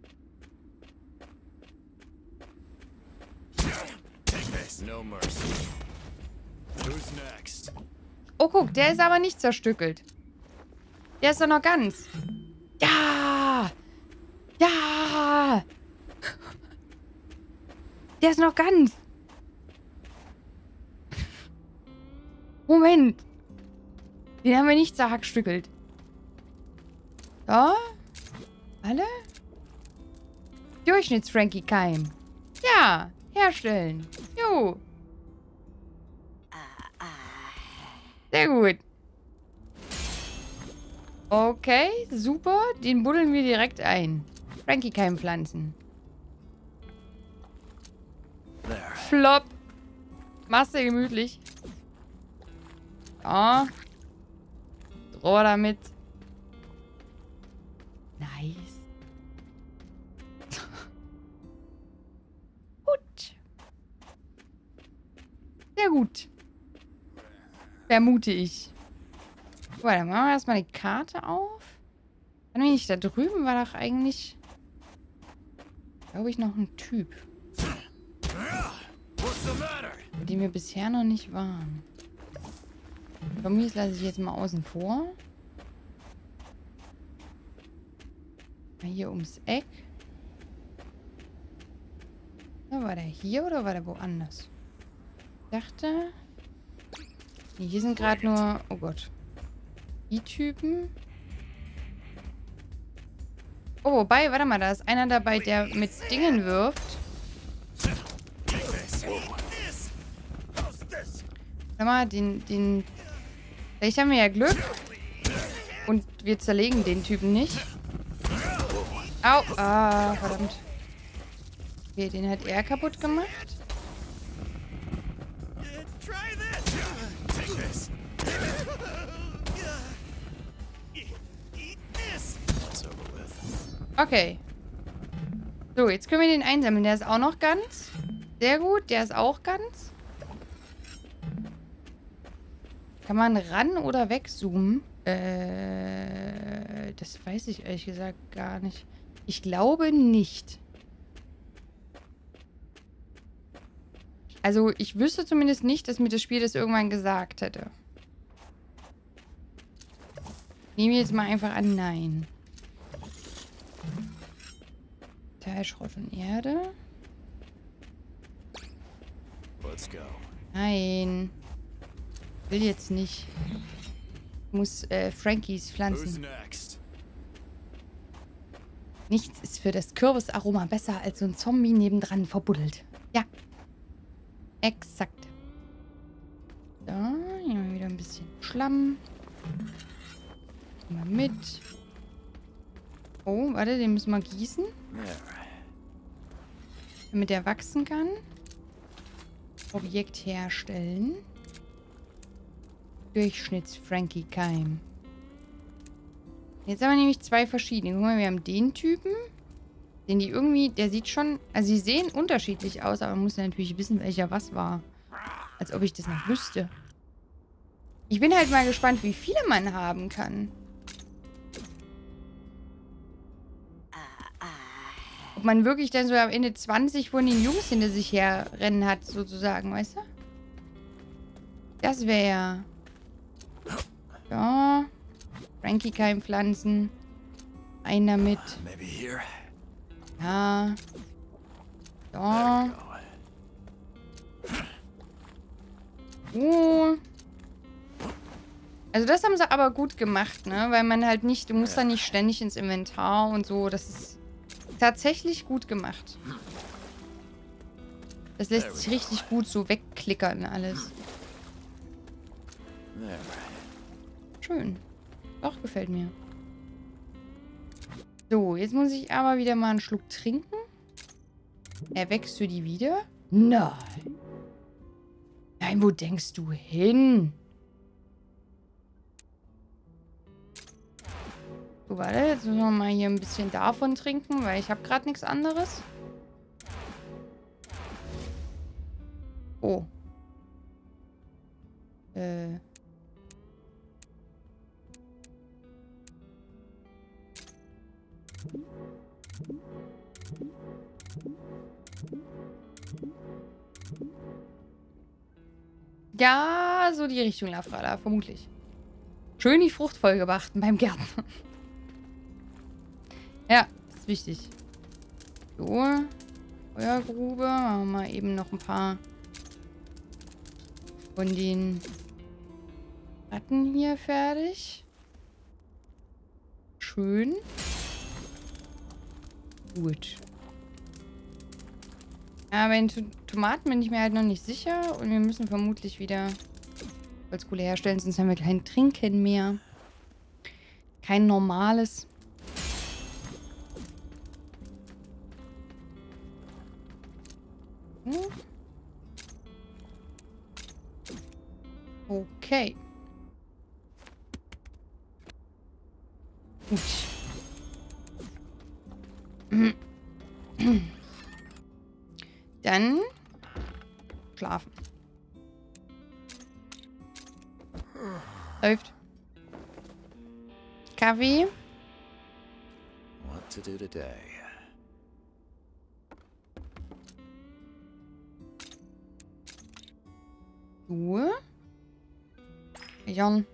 No mercy. Who's next? Oh, guck, der ist aber nicht zerstückelt. Der ist doch noch ganz. Ja! Ja! Der ist noch ganz. Moment. Den haben wir nicht zerhackstückelt. So. Alle? Durchschnitts-Frankie-Keim. Ja. Herstellen. Jo. Sehr gut. Okay, super. Den buddeln wir direkt ein. Frankie-Keim-Pflanzen. Flop. Mach's dir gemütlich. Ja. Droh damit. Nice. Gut. Sehr gut. Vermute ich. Gut, dann machen wir erstmal die Karte auf. Kann ich nicht, da drüben war doch eigentlich, glaube ich, noch ein Typ. Mit dem wir bisher noch nicht waren. Zombies lasse ich jetzt mal außen vor. Mal hier ums Eck. Ja, war der hier oder war der woanders? Ich dachte... Nee, hier sind gerade nur... Oh Gott. Die Typen. Oh, wobei, warte mal, da ist einer dabei, der mit Dingen wirft. Warte mal, den, den... Vielleicht haben wir ja Glück. Und wir zerlegen den Typen nicht. Au! Ah, verdammt. Okay, den hat er kaputt gemacht. Okay. So, jetzt können wir den einsammeln. Der ist auch noch ganz. Sehr gut, der ist auch ganz. Kann man ran oder wegzoomen? Äh, das weiß ich ehrlich gesagt gar nicht. Ich glaube nicht. Also, ich wüsste zumindest nicht, dass mir das Spiel das irgendwann gesagt hätte. Nehmen wir jetzt mal einfach an, nein. Teil Schrott und Erde. Let's go. Nein. Will jetzt nicht. Ich muss äh, Frankies pflanzen. Nichts ist für das Kürbisaroma besser als so ein Zombie nebendran verbuddelt. Ja. Exakt. So, hier haben wir wieder ein bisschen Schlamm. Mal mit. Oh, warte, den müssen wir gießen. Damit er wachsen kann. Objekt herstellen. Durchschnitts-Frankie-Keim. Jetzt haben wir nämlich zwei verschiedene. Guck mal, wir haben den Typen. Den die irgendwie, der sieht schon, also sie sehen unterschiedlich aus, aber man muss ja natürlich wissen, welcher was war. Als ob ich das noch wüsste. Ich bin halt mal gespannt, wie viele man haben kann. Ob man wirklich dann so am Ende zwanzig von den Jungs hinter sich herrennen hat, sozusagen, weißt du? Das wäre ja... Ja. Frankie-Keim-Pflanzen. Ein damit. Ja. So. Oh. Also das haben sie aber gut gemacht, ne? Weil man halt nicht... Du musst da nicht ständig ins Inventar und so. Das ist tatsächlich gut gemacht. Das lässt sich richtig gut so wegklickern alles. Schön. Doch, gefällt mir. So, jetzt muss ich aber wieder mal einen Schluck trinken. Erweckst du die wieder? Nein. Nein, wo denkst du hin? So, warte, jetzt müssen wir mal hier ein bisschen davon trinken, weil ich habe gerade nichts anderes. Oh. Äh. Ja, so die Richtung, Lafrada, vermutlich. Schön die Frucht vollgebracht beim Gärtnern. Ja, ist wichtig. So. Feuergrube. Machen wir mal eben noch ein paar von den Ratten hier fertig. Schön. Gut. Ja, bei den T Tomaten bin ich mir halt noch nicht sicher. Und wir müssen vermutlich wieder Holzkohle herstellen, sonst haben wir kein Trinken mehr. Kein normales. Hm. Okay. Gut. Dann schlafen. Läuft. Kaffee. What to do today? Du. Jan.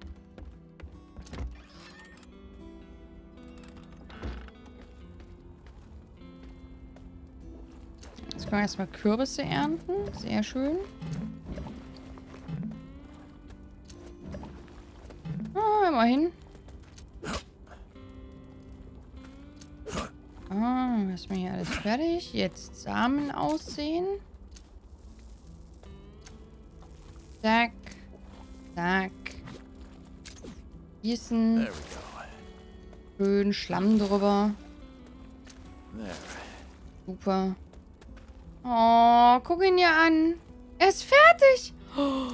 Jetzt können wir erstmal Kürbisse ernten. Sehr schön. Ah, immerhin. Ah, erstmal hier alles fertig. Jetzt Samen aussehen. Zack. Zack. Gießen. There we go. Schön Schlamm drüber. There. Super. Oh, guck ihn ja an. Er ist fertig. Oh.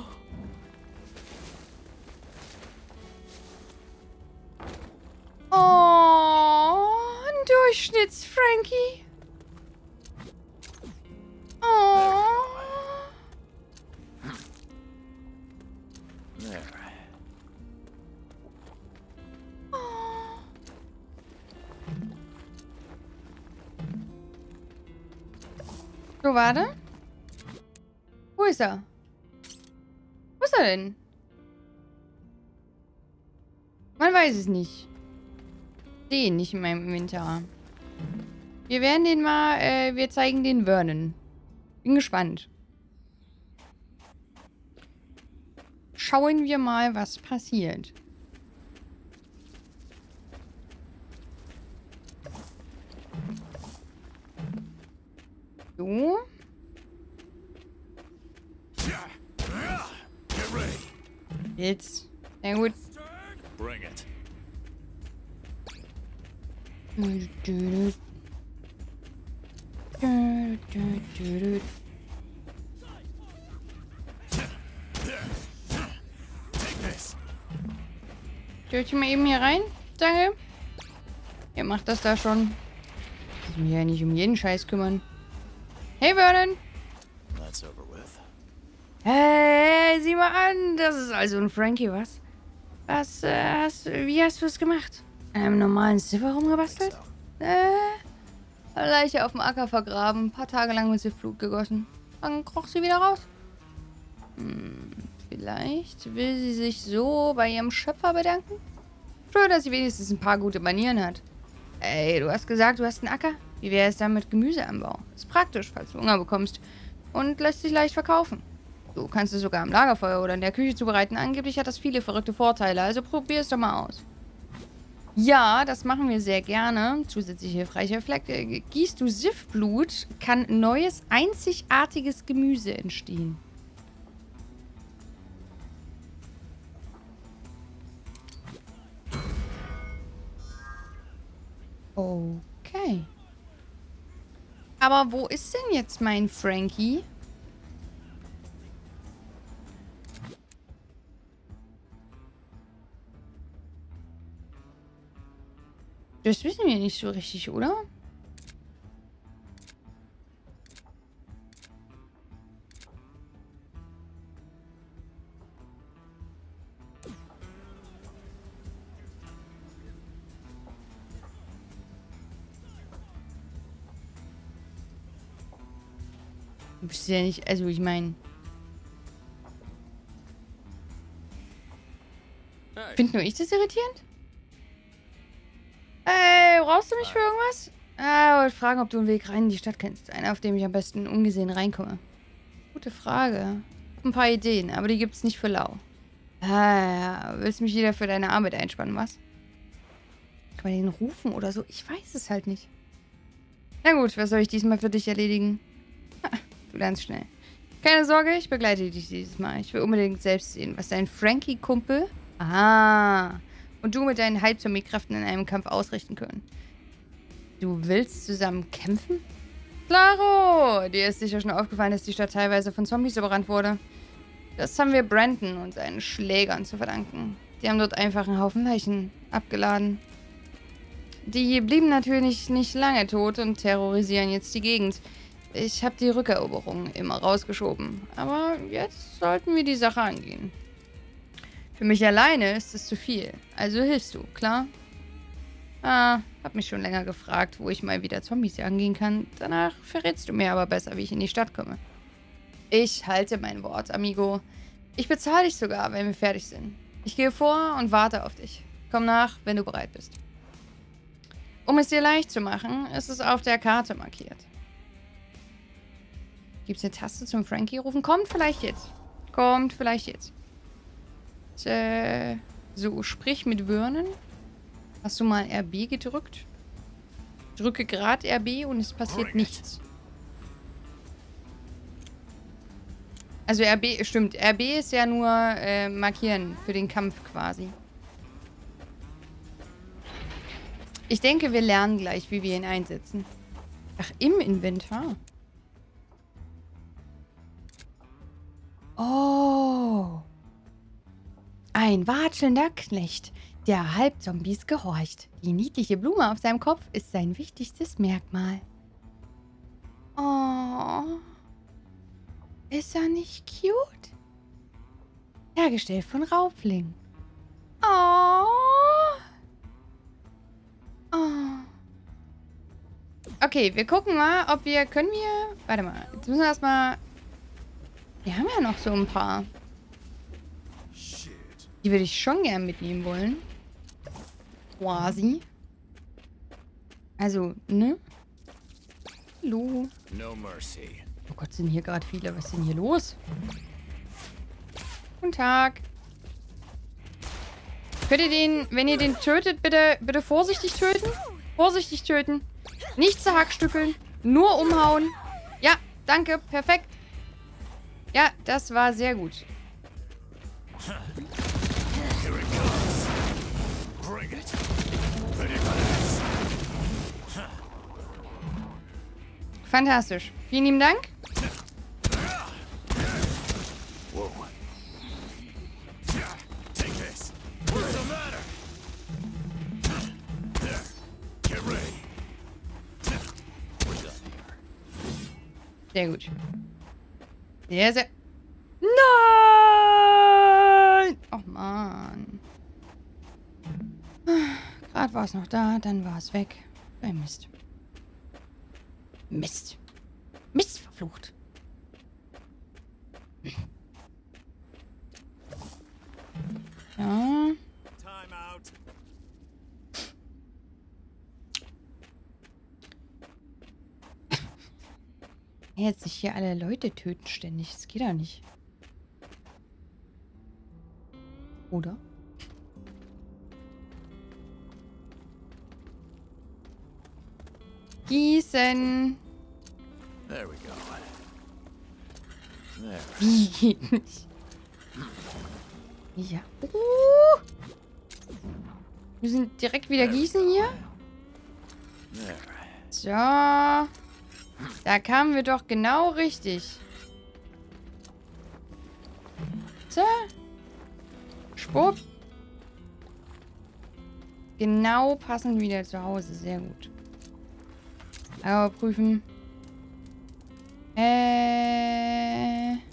Oh, ein Durchschnitts-Frankie. Oh. There. So, warte. Wo ist er? Wo ist er denn? Man weiß es nicht. Ich sehe ihn nicht in meinem Inventar. Wir werden den mal, äh, wir zeigen den Vernon. Bin gespannt. Schauen wir mal, was passiert. So. Jetzt. Sehr gut. Bring it. Stell dich mal eben hier rein. Danke. Ihr macht das da schon. Ich muss mich ja nicht um jeden Scheiß kümmern. Hey, Vernon. That's over with. Hey, sieh mal an. Das ist also ein Frankie, was? Was, äh, hast du, wie hast du es gemacht? An einem normalen Ziffer rumgebastelt? So. Äh, Leiche auf dem Acker vergraben. Ein paar Tage lang mit Siftblut gegossen. Dann kroch sie wieder raus. Hm, vielleicht will sie sich so bei ihrem Schöpfer bedanken? Schön, dass sie wenigstens ein paar gute Manieren hat. Ey, du hast gesagt, du hast einen Acker? Wie wäre es dann mit Gemüseanbau? Ist praktisch, falls du Hunger bekommst. Und lässt sich leicht verkaufen. Du kannst es sogar am Lagerfeuer oder in der Küche zubereiten. Angeblich hat das viele verrückte Vorteile, also probier es doch mal aus. Ja, das machen wir sehr gerne. Zusätzlich hilfreicher Effekt. Gießt du Siftblut, kann neues, einzigartiges Gemüse entstehen. Okay. Aber wo ist denn jetzt mein Frankie? Das wissen wir nicht so richtig, oder? Du bist ja nicht, also ich meine... Find nur ich das irritierend? Ey, brauchst du mich für irgendwas? Ah, ich wollte fragen, ob du einen Weg rein in die Stadt kennst. Einer, auf dem ich am besten ungesehen reinkomme. Gute Frage. Ein paar Ideen, aber die gibt's nicht für lau. Ah, ja. Willst mich wieder für deine Arbeit einspannen, was? Kann man den rufen oder so? Ich weiß es halt nicht. Na gut, was soll ich diesmal für dich erledigen? Ha, du lernst schnell. Keine Sorge, ich begleite dich dieses Mal. Ich will unbedingt selbst sehen, was dein Frankie-Kumpel... Ah. Und du mit deinen Halbzombie-Kräften in einem Kampf ausrichten können. Du willst zusammen kämpfen? Klaro! Dir ist sicher schon aufgefallen, dass die Stadt teilweise von Zombies überrannt wurde. Das haben wir Brandon und seinen Schlägern zu verdanken. Die haben dort einfach einen Haufen Leichen abgeladen. Die blieben natürlich nicht lange tot und terrorisieren jetzt die Gegend. Ich habe die Rückeroberung immer rausgeschoben. Aber jetzt sollten wir die Sache angehen. Für mich alleine ist es zu viel. Also hilfst du, klar? Ah, hab mich schon länger gefragt, wo ich mal wieder Zombies jagen gehen kann. Danach verrätst du mir aber besser, wie ich in die Stadt komme. Ich halte mein Wort, Amigo. Ich bezahle dich sogar, wenn wir fertig sind. Ich gehe vor und warte auf dich. Komm nach, wenn du bereit bist. Um es dir leicht zu machen, ist es auf der Karte markiert. Gibt's eine Taste zum Frankie rufen? Kommt vielleicht jetzt. Kommt vielleicht jetzt. Äh, so, sprich mit Vernon. Hast du mal R B gedrückt? Drücke gerade R B und es passiert nichts. Also R B, stimmt. R B ist ja nur äh, markieren für den Kampf quasi. Ich denke, wir lernen gleich, wie wir ihn einsetzen. Ach, im Inventar. Oh. Ein watschelnder Knecht, der Halbzombies gehorcht. Die niedliche Blume auf seinem Kopf ist sein wichtigstes Merkmal. Oh. Ist er nicht cute? Hergestellt von Raubling. Oh. Oh. Okay, wir gucken mal, ob wir... Können wir... Warte mal. Jetzt müssen wir erstmal... Wir haben ja noch so ein paar. Die würde ich schon gern mitnehmen wollen. Quasi. Also, ne? Hallo. No mercy. Oh Gott, sind hier gerade viele. Was ist denn hier los? Guten Tag. Könnt ihr den, wenn ihr den tötet, bitte, bitte vorsichtig töten? Vorsichtig töten. Nicht zerhackstückeln. Nur umhauen. Ja, danke. Perfekt. Ja, das war sehr gut. Fantastisch. Vielen lieben Dank. Sehr gut. Sehr, sehr... Nein! Oh Mann. Gerade war es noch da, dann war es weg. Bei Mist. Mist. Mist verflucht. Ja. Jetzt sich hier alle Leute töten ständig. Das geht doch nicht. Oder? Gießen. There we go. There. Wie geht nicht? Ja. Uh. Wir sind direkt wieder gießen hier. There. So. Da kamen wir doch genau richtig. So. Schwupp. Genau passend wieder zu Hause. Sehr gut. Aber prüfen. Äh. äh.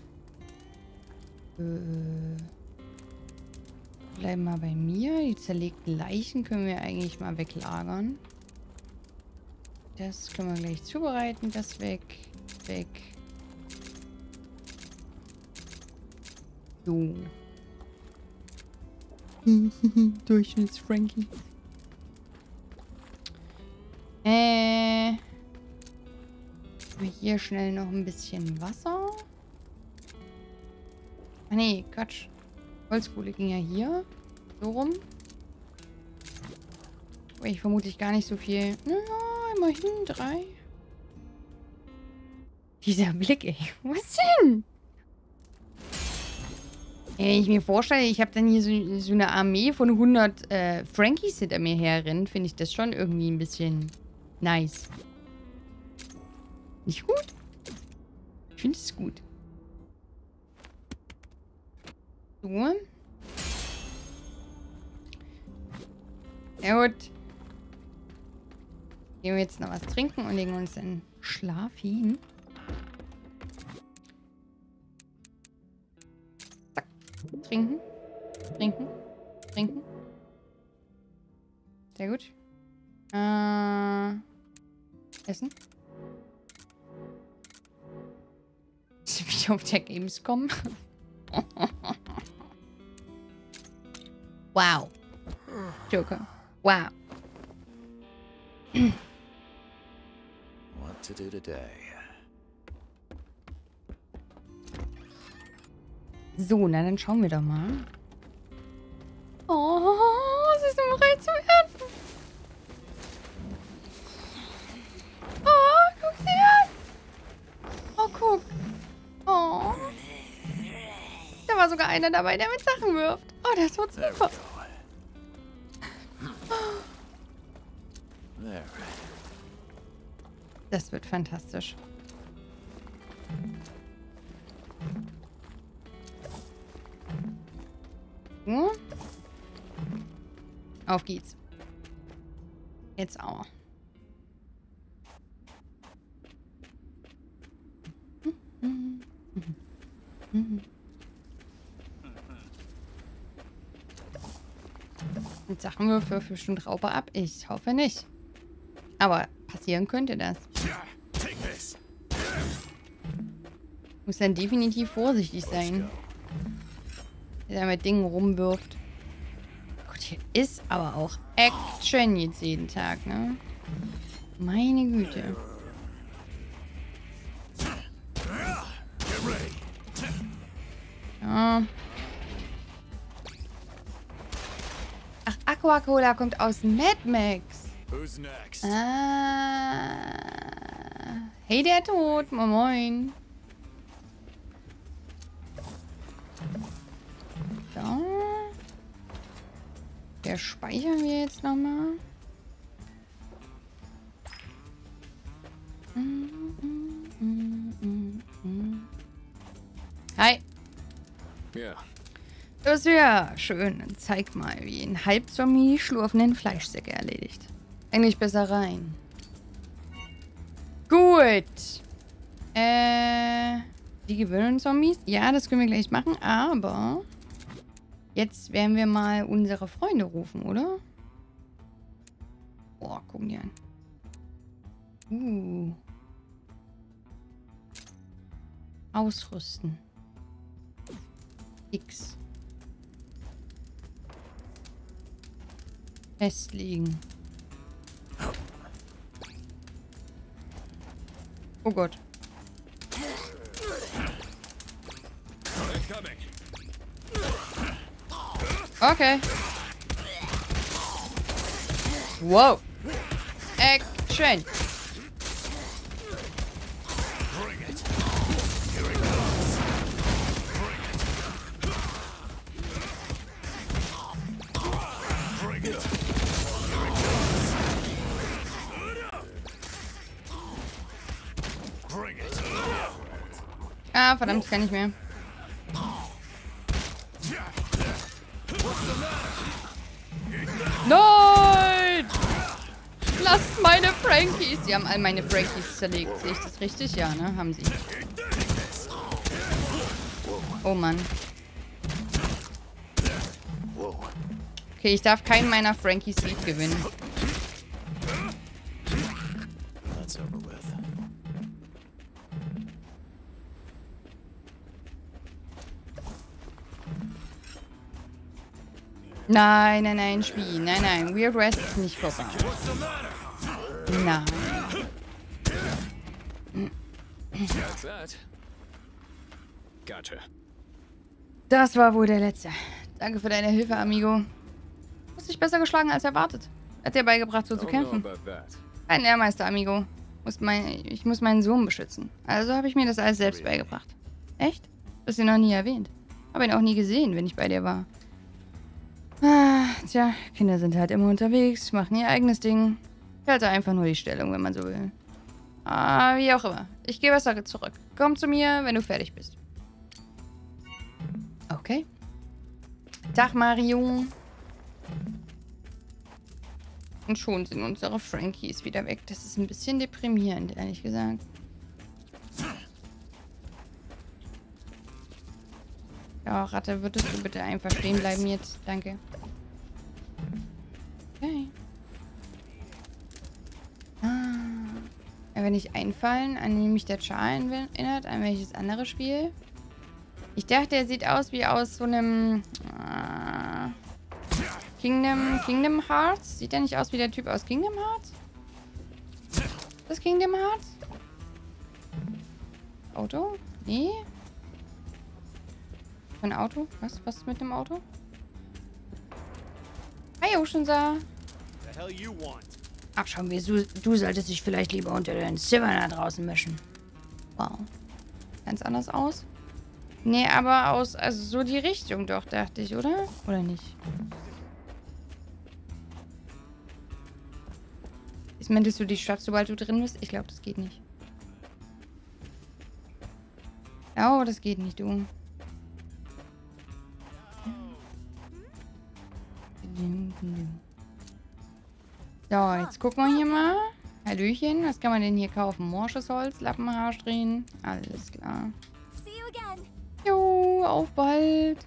Bleiben mal bei mir. Die zerlegten Leichen können wir eigentlich mal weglagern. Das können wir gleich zubereiten. Das weg. Weg. So. Durchschnitts-Frankie. Äh. Hier schnell noch ein bisschen Wasser. Ah nee, Quatsch. Holzkohle ging ja hier. So rum. Aber ich vermutlich gar nicht so viel. Naja, immerhin drei. Dieser Blick, ey. Was denn? Wenn ich mir vorstelle, ich habe dann hier so, so eine Armee von hundert äh, Frankies hinter mir herrennen, finde ich das schon irgendwie ein bisschen nice. Nicht gut? Ich finde es gut. So. Ja gut. Gehen wir jetzt noch was trinken und legen uns in Schlaf hin. Zack. Trinken. Trinken. Trinken. Sehr gut. Äh, essen. Wie auf der Gamescom. Wow. Joker. Wow. What to do today? So, na dann schauen wir doch mal. Oh, sie ist im Reiz zu ernten. Oh, guck sie an. Oh, guck. Oh. Da war sogar einer dabei, der mit Sachen wirft. Oh, das wird super. Das wird fantastisch. So. Auf geht's. Jetzt auch. Mit Sachenwürfe wirft bestimmt Raupe ab. Ich hoffe nicht. Aber passieren könnte das. Muss dann definitiv vorsichtig sein. Der mit Dingen rumwirft. Gott, hier ist aber auch Action jetzt jeden Tag, ne? Meine Güte. Ja. Ach, Aquacola kommt aus Mad Max. Ah. Hey, der Tod. Moin, moin. So. Der speichern wir jetzt nochmal. Hi. Ja. Das ist ja schön. Zeig mal, wie ein Halbzombie schlurfenden Fleischsäcke erledigt. Eigentlich besser rein. Gut. Äh, die gewöhnen Zombies? Ja, das können wir gleich machen, aber jetzt werden wir mal unsere Freunde rufen, oder? Boah, gucken die an. Uh. Ausrüsten. X. Festlegen. Oh Gott. Okay. Wow. Action. Ah, verdammt, ich kann nicht mehr. Nein! Lasst meine Frankies! Sie haben all meine Frankies zerlegt. Sehe ich das richtig? Ja, ne? Haben sie. Oh Mann. Okay, ich darf keinen meiner Frankies Lied gewinnen. Nein, nein, nein, Spiel. Nein, nein. Weird West ist nicht vorbei. Nein. That's that. Gotcha. Das war wohl der letzte. Danke für deine Hilfe, Amigo. Du hast dich besser geschlagen als erwartet. Hat dir beigebracht, so zu Don't know kämpfen. about that. Ein Lehrmeister, Amigo. Muss mein, ich muss meinen Sohn beschützen. Also habe ich mir das alles selbst beigebracht. Echt? Du hast ihn noch nie erwähnt. Habe ihn auch nie gesehen, wenn ich bei dir war. Ah, tja, Kinder sind halt immer unterwegs, machen ihr eigenes Ding. Ich halte einfach nur die Stellung, wenn man so will. Ah, wie auch immer. Ich gehe besser zurück. Komm zu mir, wenn du fertig bist. Okay. Tag, Mario. Und schon sind unsere Frankies wieder weg. Das ist ein bisschen deprimierend, ehrlich gesagt. Ja, Ratte, würdest du bitte einfach stehen bleiben jetzt? Danke. Okay. Ah. Ja, wenn nicht einfallen, an den mich der Char erinnert, an welches andere Spiel? Ich dachte, er sieht aus wie aus so einem äh, Kingdom, Kingdom Hearts. Sieht er nicht aus wie der Typ aus Kingdom Hearts? Das Kingdom Hearts? Auto? Nee. Ein Auto? Was? Was ist mit dem Auto? Hi, Oceansa. Ach, schauen wir, du, du solltest dich vielleicht lieber unter den Zimmern da draußen mischen. Wow. Ganz anders aus? Nee, aber aus, also so die Richtung doch, dachte ich, oder? Oder nicht? Ist meintest du die Stadt, sobald du drin bist? Ich glaube, das geht nicht. Oh, das geht nicht, du. So, jetzt gucken wir hier mal. Hallöchen, was kann man denn hier kaufen? Morsches Holz, Lappenhaarsträhnen. Alles klar. Jo, auf bald.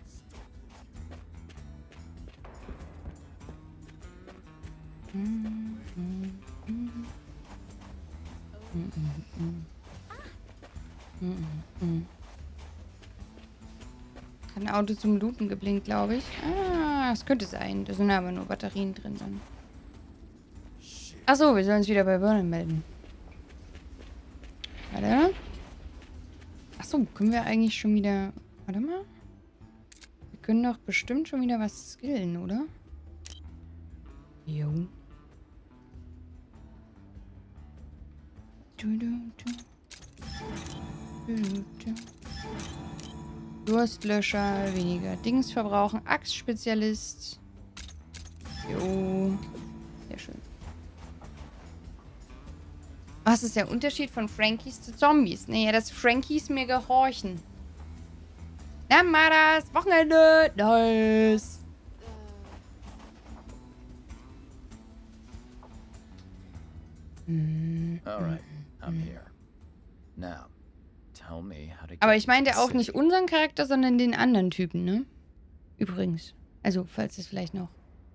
Hat ein Auto zum Looten geblinkt, glaube ich. Ah, das könnte sein. Da sind aber nur Batterien drin dann. Achso, wir sollen uns wieder bei Vernon melden. Warte. Achso, können wir eigentlich schon wieder... Warte mal. Wir können doch bestimmt schon wieder was skillen, oder? Jo. Du, du, du. Du, du, du. Durstlöscher, weniger Dings verbrauchen. Axtspezialist. Jo. Sehr schön. Was ist der Unterschied von Frankies zu Zombies? Naja, dass Frankies mir gehorchen. Na, Maras, Wochenende. Nice. Alright, I'm here. Now, tell me how to get Aber ich meinte to the auch nicht city. unseren Charakter, sondern den anderen Typen, ne? Übrigens. Also, falls es vielleicht noch...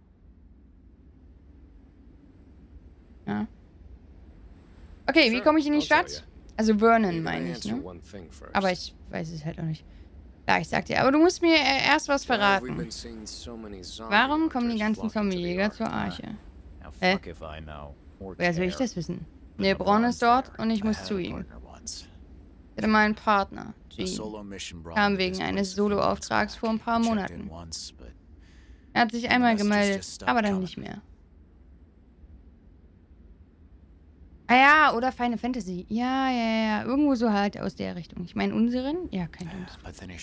Ja. Okay, wie komme ich in die Stadt? Also Vernon meine ich, ne? Aber ich weiß es halt auch nicht. Ja, ich sag dir, aber du musst mir äh, erst was verraten. Warum kommen die ganzen Zombiejäger zur Arche? Hä? Wer soll ich das wissen? Lebron ist dort und ich muss zu ihm. Ich hatte mal einen Partner, Gene. Kam wegen eines Solo-Auftrags vor ein paar Monaten. Er hat sich einmal gemeldet, aber dann nicht mehr. Ah ja, oder Final Fantasy. Ja, ja, ja. Irgendwo so halt aus der Richtung. Ich meine, unseren? Ja, kein Dunst.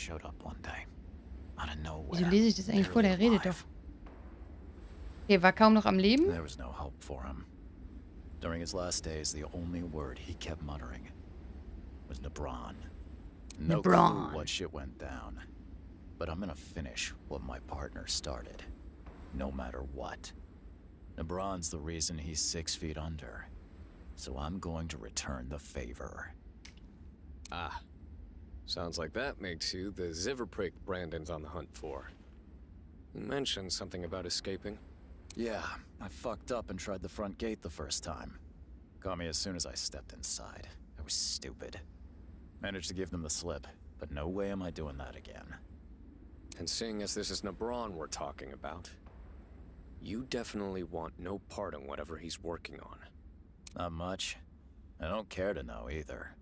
Wieso lese ich das eigentlich vor? Der redet doch. Okay, war kaum noch am Leben? There was no hope for him. During his last days, the only word he kept muttering was Nebron. No Nebron. clue what shit went down. But I'm gonna finish what my partner started. No matter what. Nebron's the reason he's six feet under. So I'm going to return the favor. Ah. Sounds like that makes you the Ziverprick Brandon's on the hunt for. You mentioned something about escaping. Yeah, I fucked up and tried the front gate the first time. Got me as soon as I stepped inside. I was stupid. Managed to give them the slip, but no way am I doing that again. And seeing as this is Nebron we're talking about, You definitely want no part in whatever he's working on. Not much. I don't care to know either.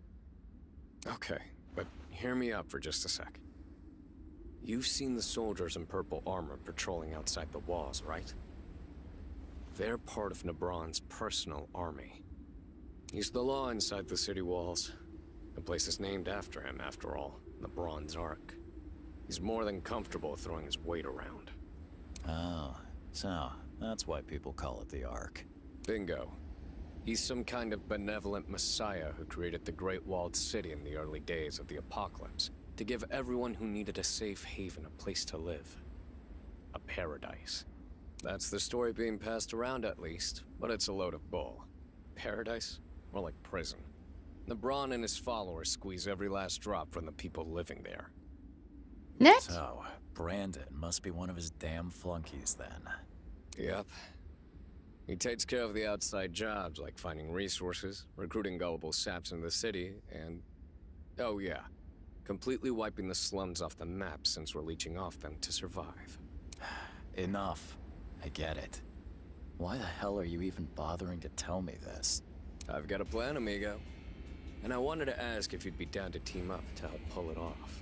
Okay, but hear me out for just a sec. You've seen the soldiers in purple armor patrolling outside the walls, right? They're part of Nebron's personal army. He's the law inside the city walls. The place is named after him, after all, Nebron's Ark. He's more than comfortable throwing his weight around. Oh, so that's why people call it the Ark. Bingo. He's some kind of benevolent messiah who created the Great Walled City in the early days of the apocalypse to give everyone who needed a safe haven a place to live. A paradise. That's the story being passed around at least, but it's a load of bull. Paradise? More like prison. Nebron and his followers squeeze every last drop from the people living there. Net? So, Brandon must be one of his damn flunkies then. Yep. He takes care of the outside jobs, like finding resources, recruiting gullible saps in the city, and... oh yeah, completely wiping the slums off the map since we're leeching off them to survive. Enough. I get it. Why the hell are you even bothering to tell me this? I've got a plan, amigo. And I wanted to ask if you'd be down to team up to help pull it off.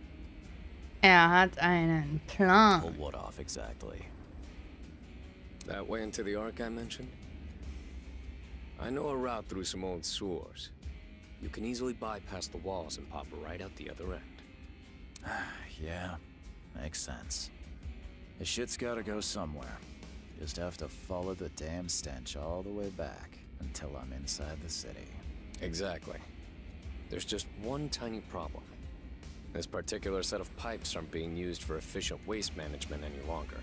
Er hat einen Plan. Pull what off exactly? That way into the Ark I mentioned? I know a route through some old sewers. You can easily bypass the walls and pop right out the other end. Yeah, makes sense. The shit's gotta go somewhere. Just have to follow the damn stench all the way back until I'm inside the city. Exactly. There's just one tiny problem. This particular set of pipes aren't being used for efficient waste management any longer.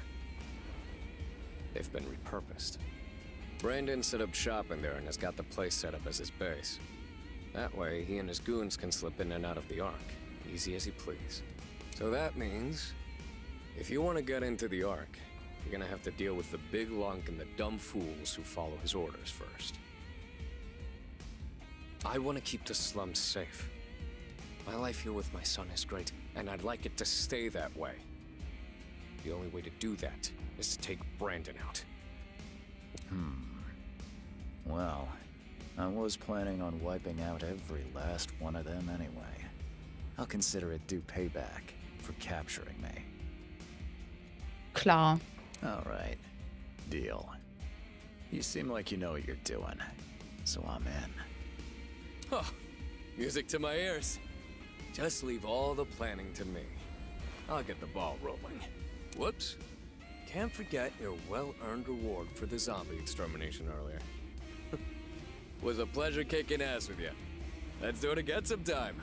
They've been repurposed. Brandon set up shop in there and has got the place set up as his base. That way, he and his goons can slip in and out of the Ark, easy as he please. So that means, if you want to get into the Ark, you're gonna have to deal with the big lunk and the dumb fools who follow his orders first. I want to keep the slums safe. My life here with my son is great, and I'd like it to stay that way. The only way to do that is to take Brandon out. Hmm. Well, I was planning on wiping out every last one of them anyway. I'll consider it due payback for capturing me. Klar. All right. Deal. You seem like you know what you're doing, so I'm in. Huh. Music to my ears. Just leave all the planning to me. I'll get the ball rolling. Whoops. Can't forget your well-earned reward for the zombie extermination earlier. Was a pleasure kicking ass with you. Let's do it again sometime.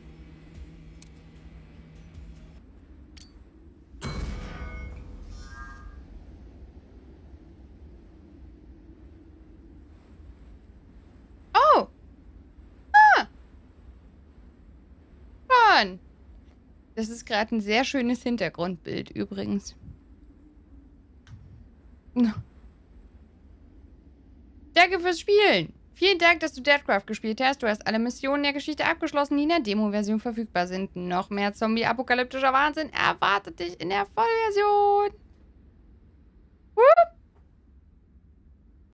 Oh! Ah! Mann! Das ist gerade ein sehr schönes Hintergrundbild übrigens. Danke fürs Spielen. Vielen Dank, dass du Deadcraft gespielt hast. Du hast alle Missionen der Geschichte abgeschlossen, die in der Demo-Version verfügbar sind. Noch mehr zombie-apokalyptischer Wahnsinn erwartet dich in der Vollversion.